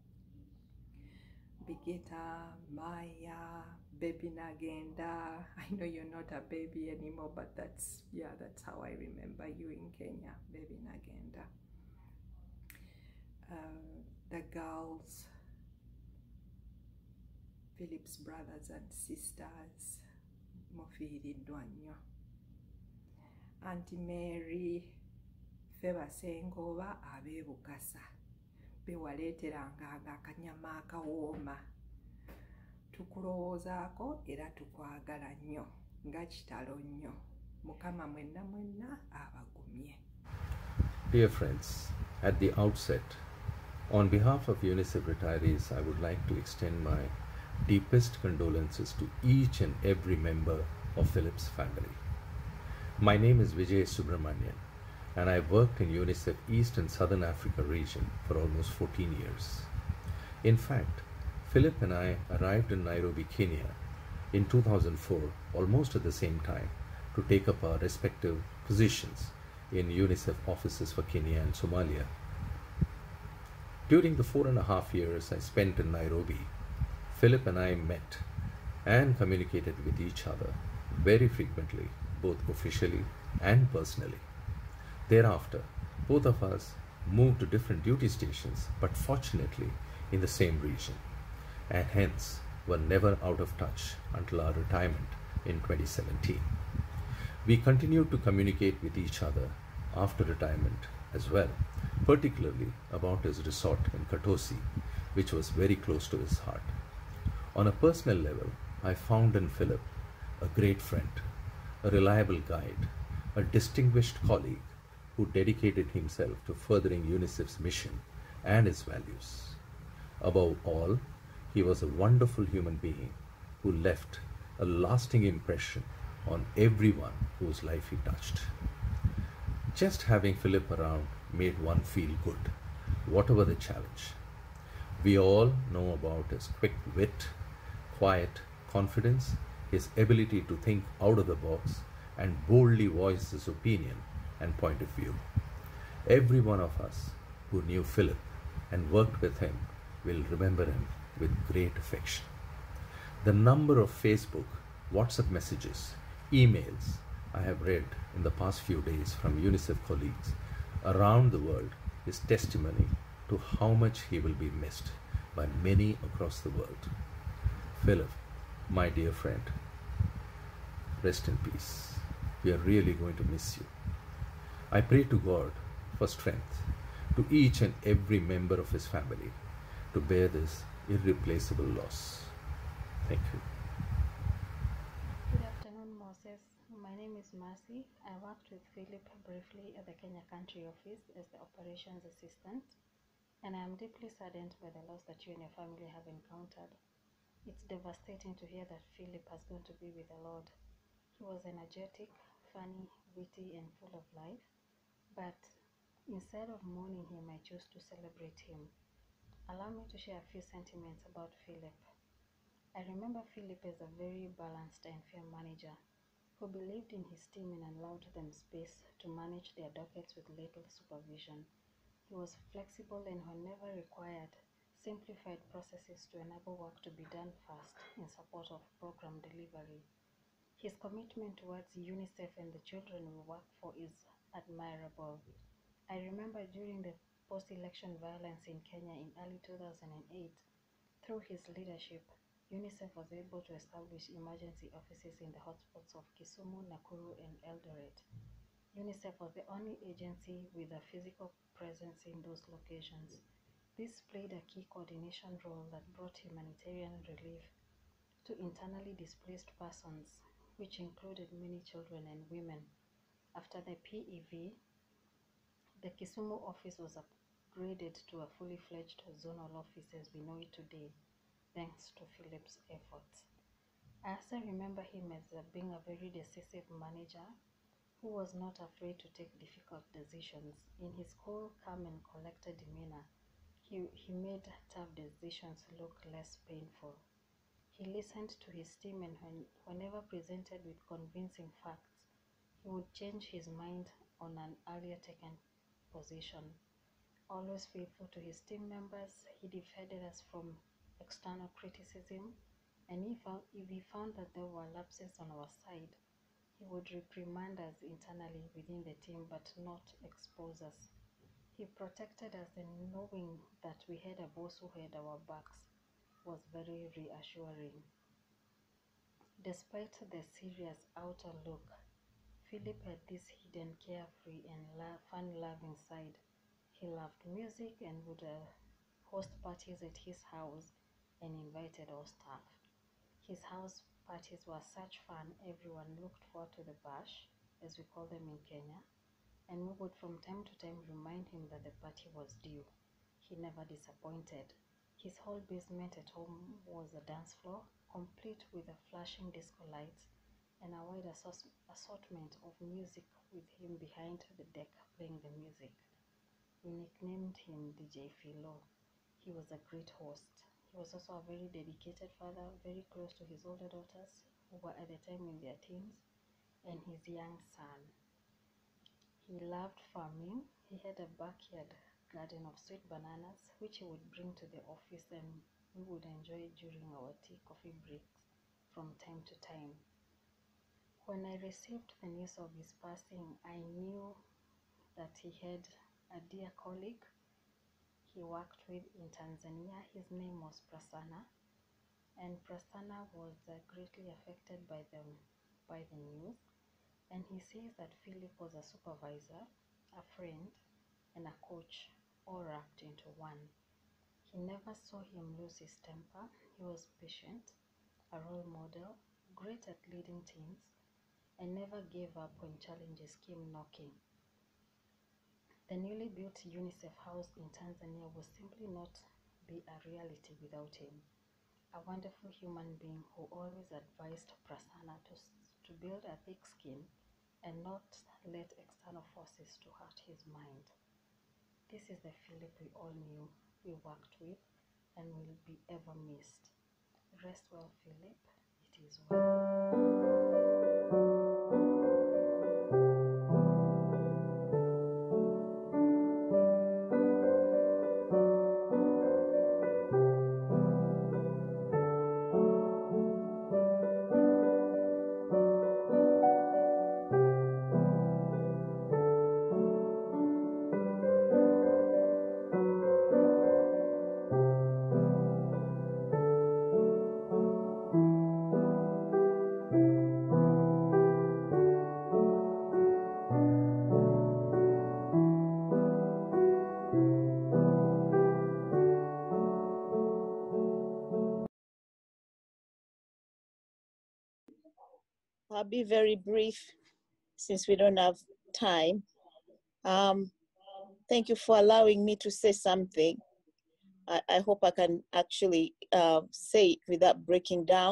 Bigita, Maya, Baby Nagenda. I know you're not a baby anymore, but that's how I remember you in Kenya, Baby Nagenda. The girls, Philip's brothers and sisters, mufiiriddwa nnyo. Auntie Mary, ffe basengo oba ab'ebukasa bewaleeteranga akanyama akawooma. Tukulowoozaako era tukwagala nnyo nga kitalo nnyo. Mukama mwenna mwenna abagumye. Dear friends, at the outset, on behalf of UNICEF retirees, I would like to extend my deepest condolences to each and every member of Philip's family. My name is Vijay Subramanian, and I've worked in UNICEF East and Southern Africa region for almost 14 years. In fact, Philip and I arrived in Nairobi, Kenya in 2004, almost at the same time, to take up our respective positions in UNICEF offices for Kenya and Somalia. During the 4.5 years I spent in Nairobi, Philip and I met and communicated with each other very frequently, both officially and personally. Thereafter, both of us moved to different duty stations, but fortunately in the same region, and hence were never out of touch until our retirement in 2017. We continued to communicate with each other after retirement as well, particularly about his resort in Katosi, which was very close to his heart. On a personal level, I found in Philip a great friend, a reliable guide, a distinguished colleague who dedicated himself to furthering UNICEF's mission and its values. Above all, he was a wonderful human being who left a lasting impression on everyone whose life he touched. Just having Philip around made one feel good, whatever the challenge. We all know about his quick wit, quiet confidence, his ability to think out of the box and boldly voice his opinion and point of view. Every one of us who knew Philip and worked with him will remember him with great affection. The number of Facebook, WhatsApp messages, emails I have read in the past few days from UNICEF colleagues around the world is testimony to how much he will be missed by many across the world. Philip, my dear friend, rest in peace. We are really going to miss you. I pray to God for strength to each and every member of his family to bear this irreplaceable loss. Thank you. Good afternoon, Moses. My name is Mercy. I worked with Philip briefly at the Kenya Country Office as the operations assistant, and I am deeply saddened by the loss that you and your family have encountered. It's devastating to hear that Philip has gone to be with the Lord. He was energetic, funny, witty, and full of life, but instead of mourning him, I chose to celebrate him. Allow me to share a few sentiments about Philip. I remember Philip as a very balanced and fair manager who believed in his team and allowed them space to manage their dockets with little supervision. He was flexible and whenever required, simplified processes to enable work to be done fast in support of program delivery. His commitment towards UNICEF and the children we work for is admirable. I remember during the post-election violence in Kenya in early 2008, through his leadership, UNICEF was able to establish emergency offices in the hotspots of Kisumu, Nakuru, and Eldoret. UNICEF was the only agency with a physical presence in those locations. This played a key coordination role that brought humanitarian relief to internally displaced persons, which included many children and women. After the PEV, the Kisumu office was upgraded to a fully fledged zonal office as we know it today, thanks to Philip's efforts. I also remember him as being a very decisive manager who was not afraid to take difficult decisions. In his cool, calm, and collected demeanor, he made tough decisions look less painful. He listened to his team, and whenever presented with convincing facts, he would change his mind on an earlier taken position. Always faithful to his team members, he defended us from external criticism, and if he found that there were lapses on our side, he would reprimand us internally within the team but not expose us. He protected us, and knowing that we had a boss who had our backs was very reassuring. Despite the serious outer look, Philip had this hidden, carefree, and fun-loving side. He loved music and would host parties at his house and invited all staff. His house parties were such fun, everyone looked forward to the bash, as we call them in Kenya, and we would from time to time remind him that the party was due. He never disappointed. His whole basement at home was a dance floor, complete with a flashing disco lights and a wide assortment of music with him behind the deck playing the music. We nicknamed him DJ Philo. He was a great host. He was also a very dedicated father, very close to his older daughters, who were at the time in their teens, and his young son. He loved farming. He had a backyard garden of sweet bananas, which he would bring to the office, and we would enjoy during our tea-coffee breaks from time to time. When I received the news of his passing, I knew that he had a dear colleague he worked with in Tanzania. His name was Prasanna, and Prasanna was greatly affected by the news, and he says that Philip was a supervisor, a friend, and a coach, all wrapped into one. He never saw him lose his temper. He was patient, a role model, great at leading teams, and never gave up when challenges came knocking. The newly built UNICEF house in Tanzania would simply not be a reality without him. A wonderful human being who always advised Prasanna to build a thick skin and not let external forces to hurt his mind. This is the Philip we all knew, we worked with, and will be ever missed. Rest well, Philip. It is well. I'll be very brief since we don't have time. Thank you for allowing me to say something. I hope I can actually say it without breaking down.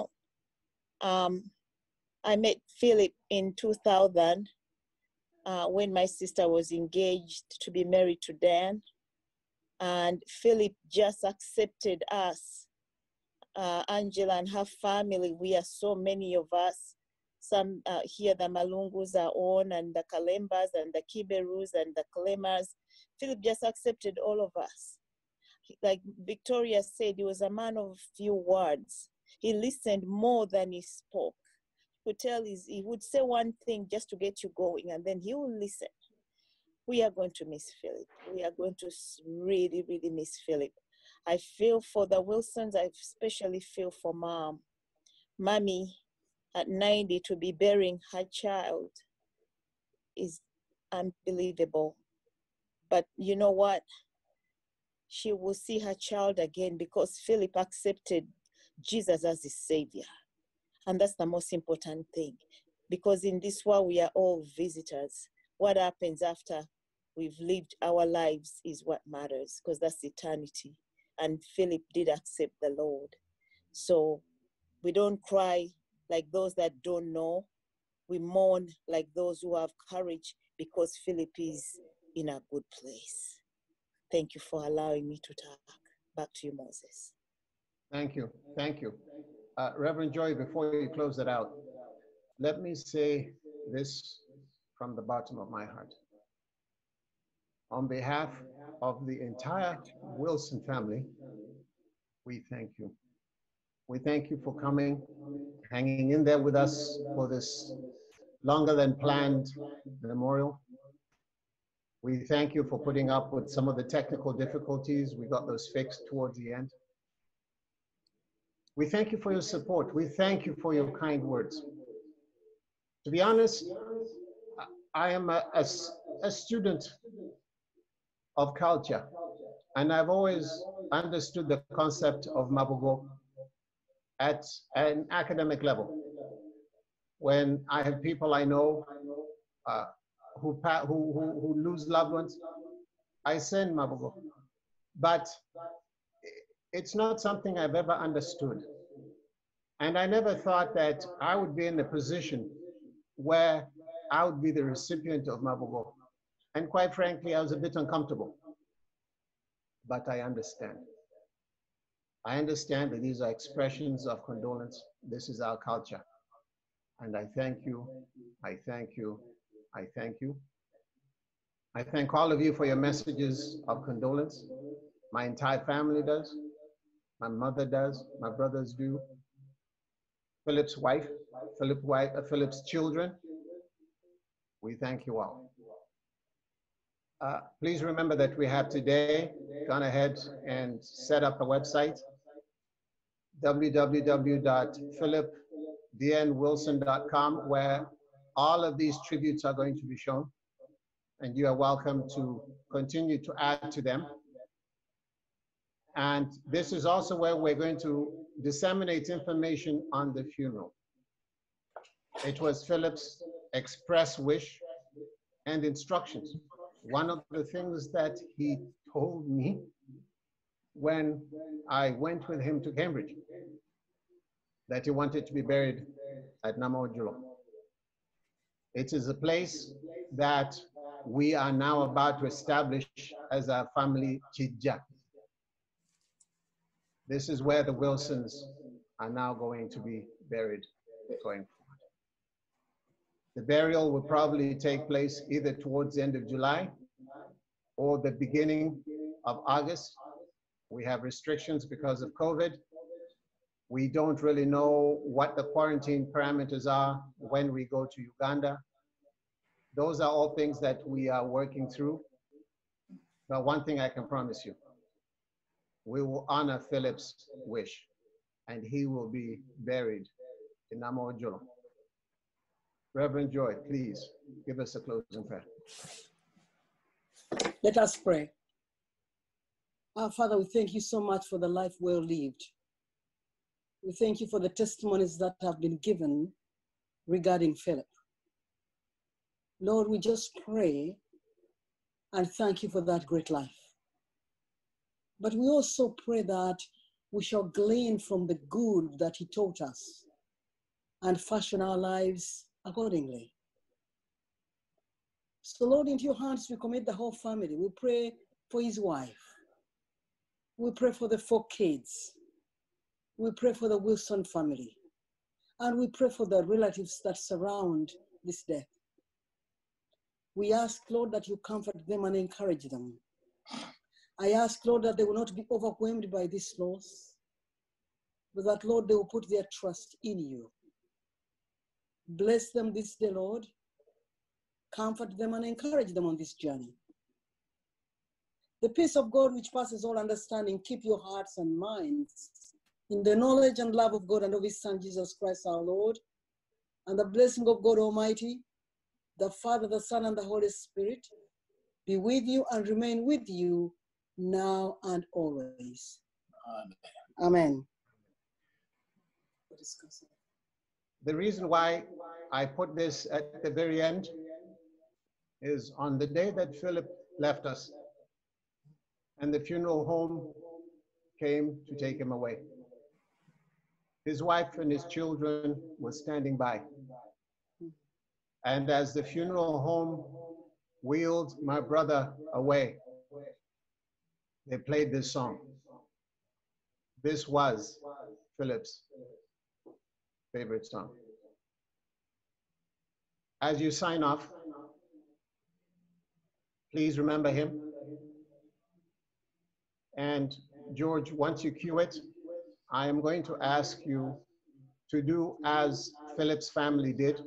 I met Philip in 2000 when my sister was engaged to be married to Dan. And Philip just accepted us. Angela and her family, we are so many of us. Some here, the Malungus are on, and the Kalembas, and the Kiberus, and the Klemas. Philip just accepted all of us. Like Victoria said, he was a man of few words. He listened more than he spoke. He would say one thing just to get you going, and then he will listen. We are going to miss Philip. We are going to really, really miss Philip. I feel for the Wilsons. I especially feel for Mom. Mommy, at 90, to be burying her child is unbelievable. But you know what? She will see her child again because Philip accepted Jesus as his Savior. And that's the most important thing. Because in this world, we are all visitors. What happens after we've lived our lives is what matters, because that's eternity. And Philip did accept the Lord. So we don't cry like those that don't know. We mourn like those who have courage, because Philip is in a good place. Thank you for allowing me to talk. Back to you, Moses. Thank you. Thank you. Reverend Joy, before you close it out, let me say this from the bottom of my heart. On behalf of the entire Wilson family, we thank you. We thank you for coming, hanging in there with us for this longer than planned memorial. We thank you for putting up with some of the technical difficulties. We got those fixed towards the end. We thank you for your support. We thank you for your kind words. To be honest, I am a student of culture, and I've always understood the concept of Mabugo at an academic level. When I have people I know who lose loved ones, I send Mabugo. But it's not something I've ever understood. And I never thought that I would be in a position where I would be the recipient of Mabugo. And quite frankly, I was a bit uncomfortable. But I understand. I understand that these are expressions of condolence. This is our culture. And I thank you. I thank you. I thank you. I thank all of you for your messages of condolence. My entire family does. My mother does. My brothers do. Philip's wife, Philip's children. We thank you all. Please remember that we have today gone ahead and set up a website, www.philipdnwilson.com, where all of these tributes are going to be shown, and you are welcome to continue to add to them. And this is also where we're going to disseminate information on the funeral. It was Philip's express wish and instructions. One of the things that he told me when I went with him to Cambridge, that he wanted to be buried at Namaojulo. It is a place that we are now about to establish as a family chija. This is where the Wilsons are now going to be buried going forward. The burial will probably take place either towards the end of July or the beginning of August. We have restrictions because of COVID. We don't really know what the quarantine parameters are when we go to Uganda. Those are all things that we are working through. But one thing I can promise you, we will honor Philip's wish, and he will be buried in Namaojulo. Reverend Joy, please give us a closing prayer. Let us pray. Our Father, we thank you so much for the life well lived. We thank you for the testimonies that have been given regarding Philip. Lord, we just pray and thank you for that great life. But we also pray that we shall glean from the good that he taught us and fashion our lives accordingly. So Lord, into your hands we commit the whole family. We pray for his wife. We pray for the 4 kids. We pray for the Wilson family. And we pray for the relatives that surround this death. We ask, Lord, that you comfort them and encourage them. I ask, Lord, that they will not be overwhelmed by this loss, but that, Lord, they will put their trust in you. Bless them this day, Lord. Comfort them and encourage them on this journey. The peace of God, which passes all understanding, keep your hearts and minds in the knowledge and love of God and of his Son, Jesus Christ, our Lord. And the blessing of God Almighty, the Father, the Son, and the Holy Spirit be with you and remain with you now and always. Amen. The reason why I put this at the very end is on the day that Philip left us and the funeral home came to take him away. His wife and his children were standing by. And as the funeral home wheeled my brother away, they played this song. This was Philip's favorite song. As you sign off, please remember him. And George, once you cue it, I am going to ask you to do as Philip's family did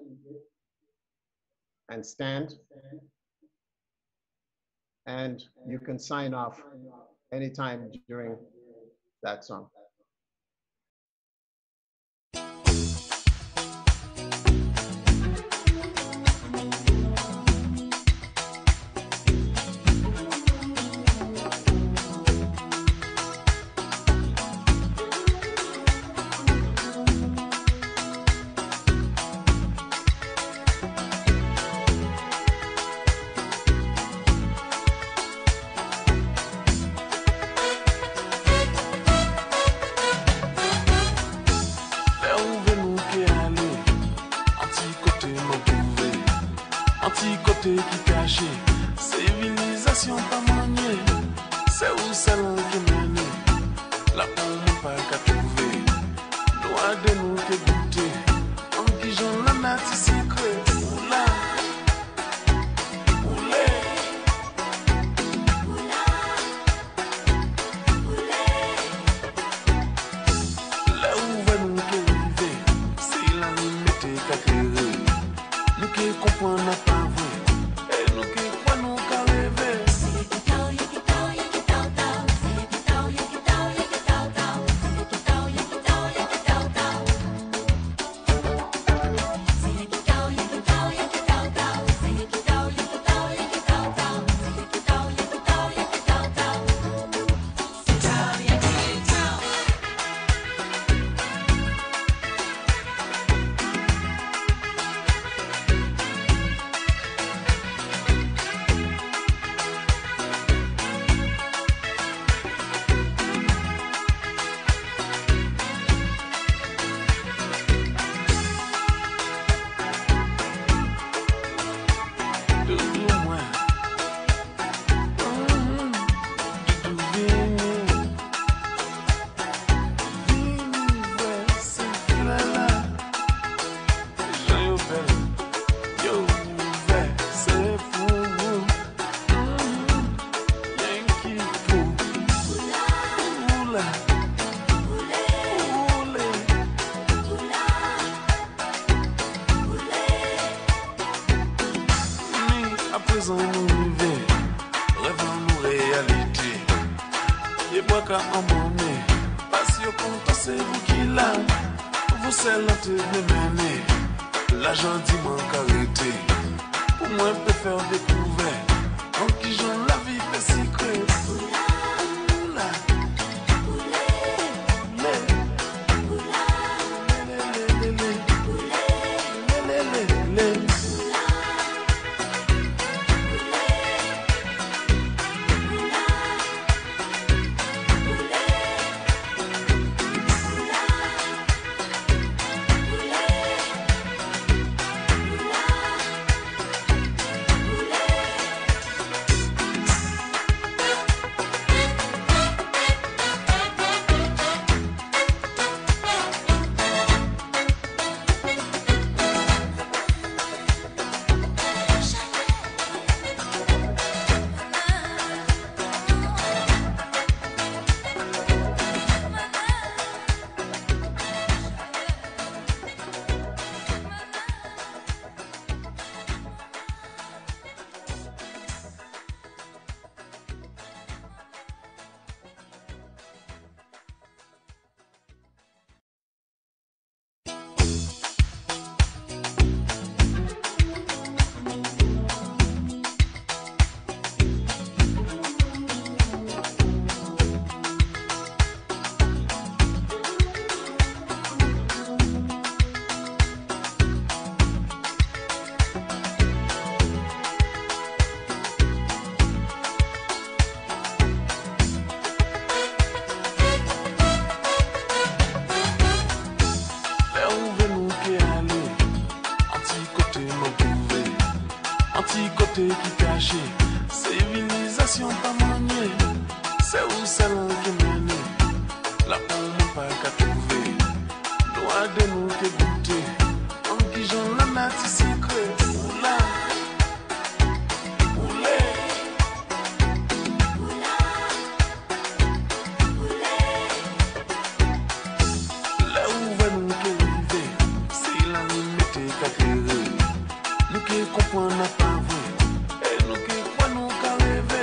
and stand. And you can sign off anytime during that song. Anti-côté qui caché, civilisation pas maniée, c'est où celle qui mène, là on pas qu'à trouver, loin de nous que goûter, en qui j'en la nati secret, oula, oulé, là où va nous que river, c'est la limite qu'à créer, nous qui comprenons pas. côté qui caché, civilisation pas maniée, c'est où salon qui mène, la pomme pas qu'à trouver, doit de nous te goûter, comme qui j'en la nati secret, oula, oulé. Là où va nous que river, c'est la limite qu'à créer, nous qui comprenons pas vrai, et nous qui croyons qu'à rêver.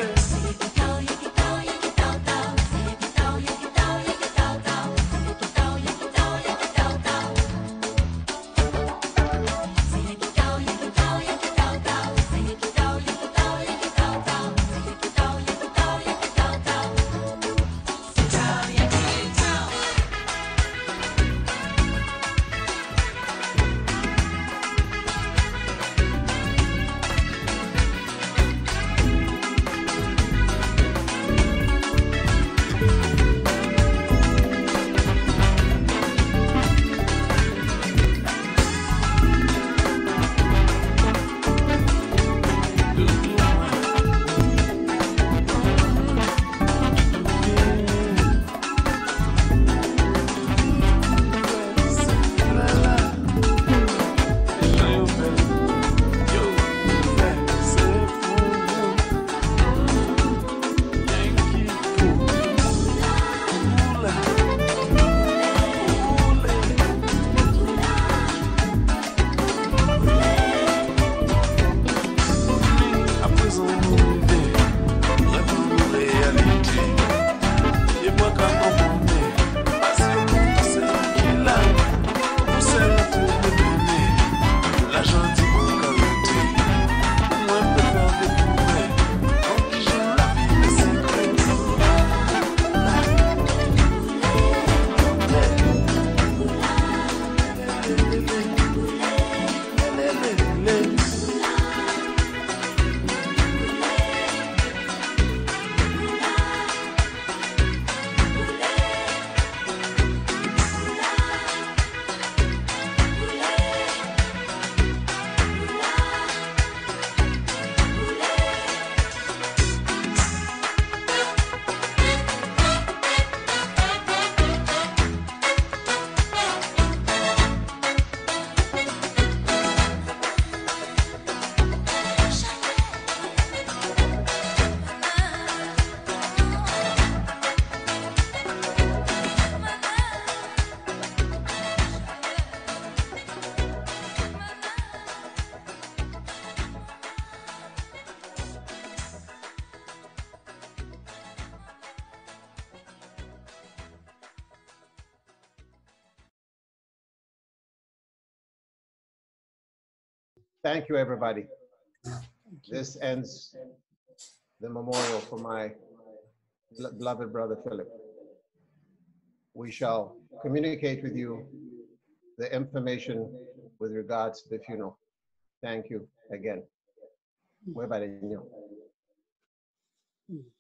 Thank you, everybody. This ends the memorial for my beloved brother Philip. We shall communicate with you the information with regards to the funeral. Thank you again.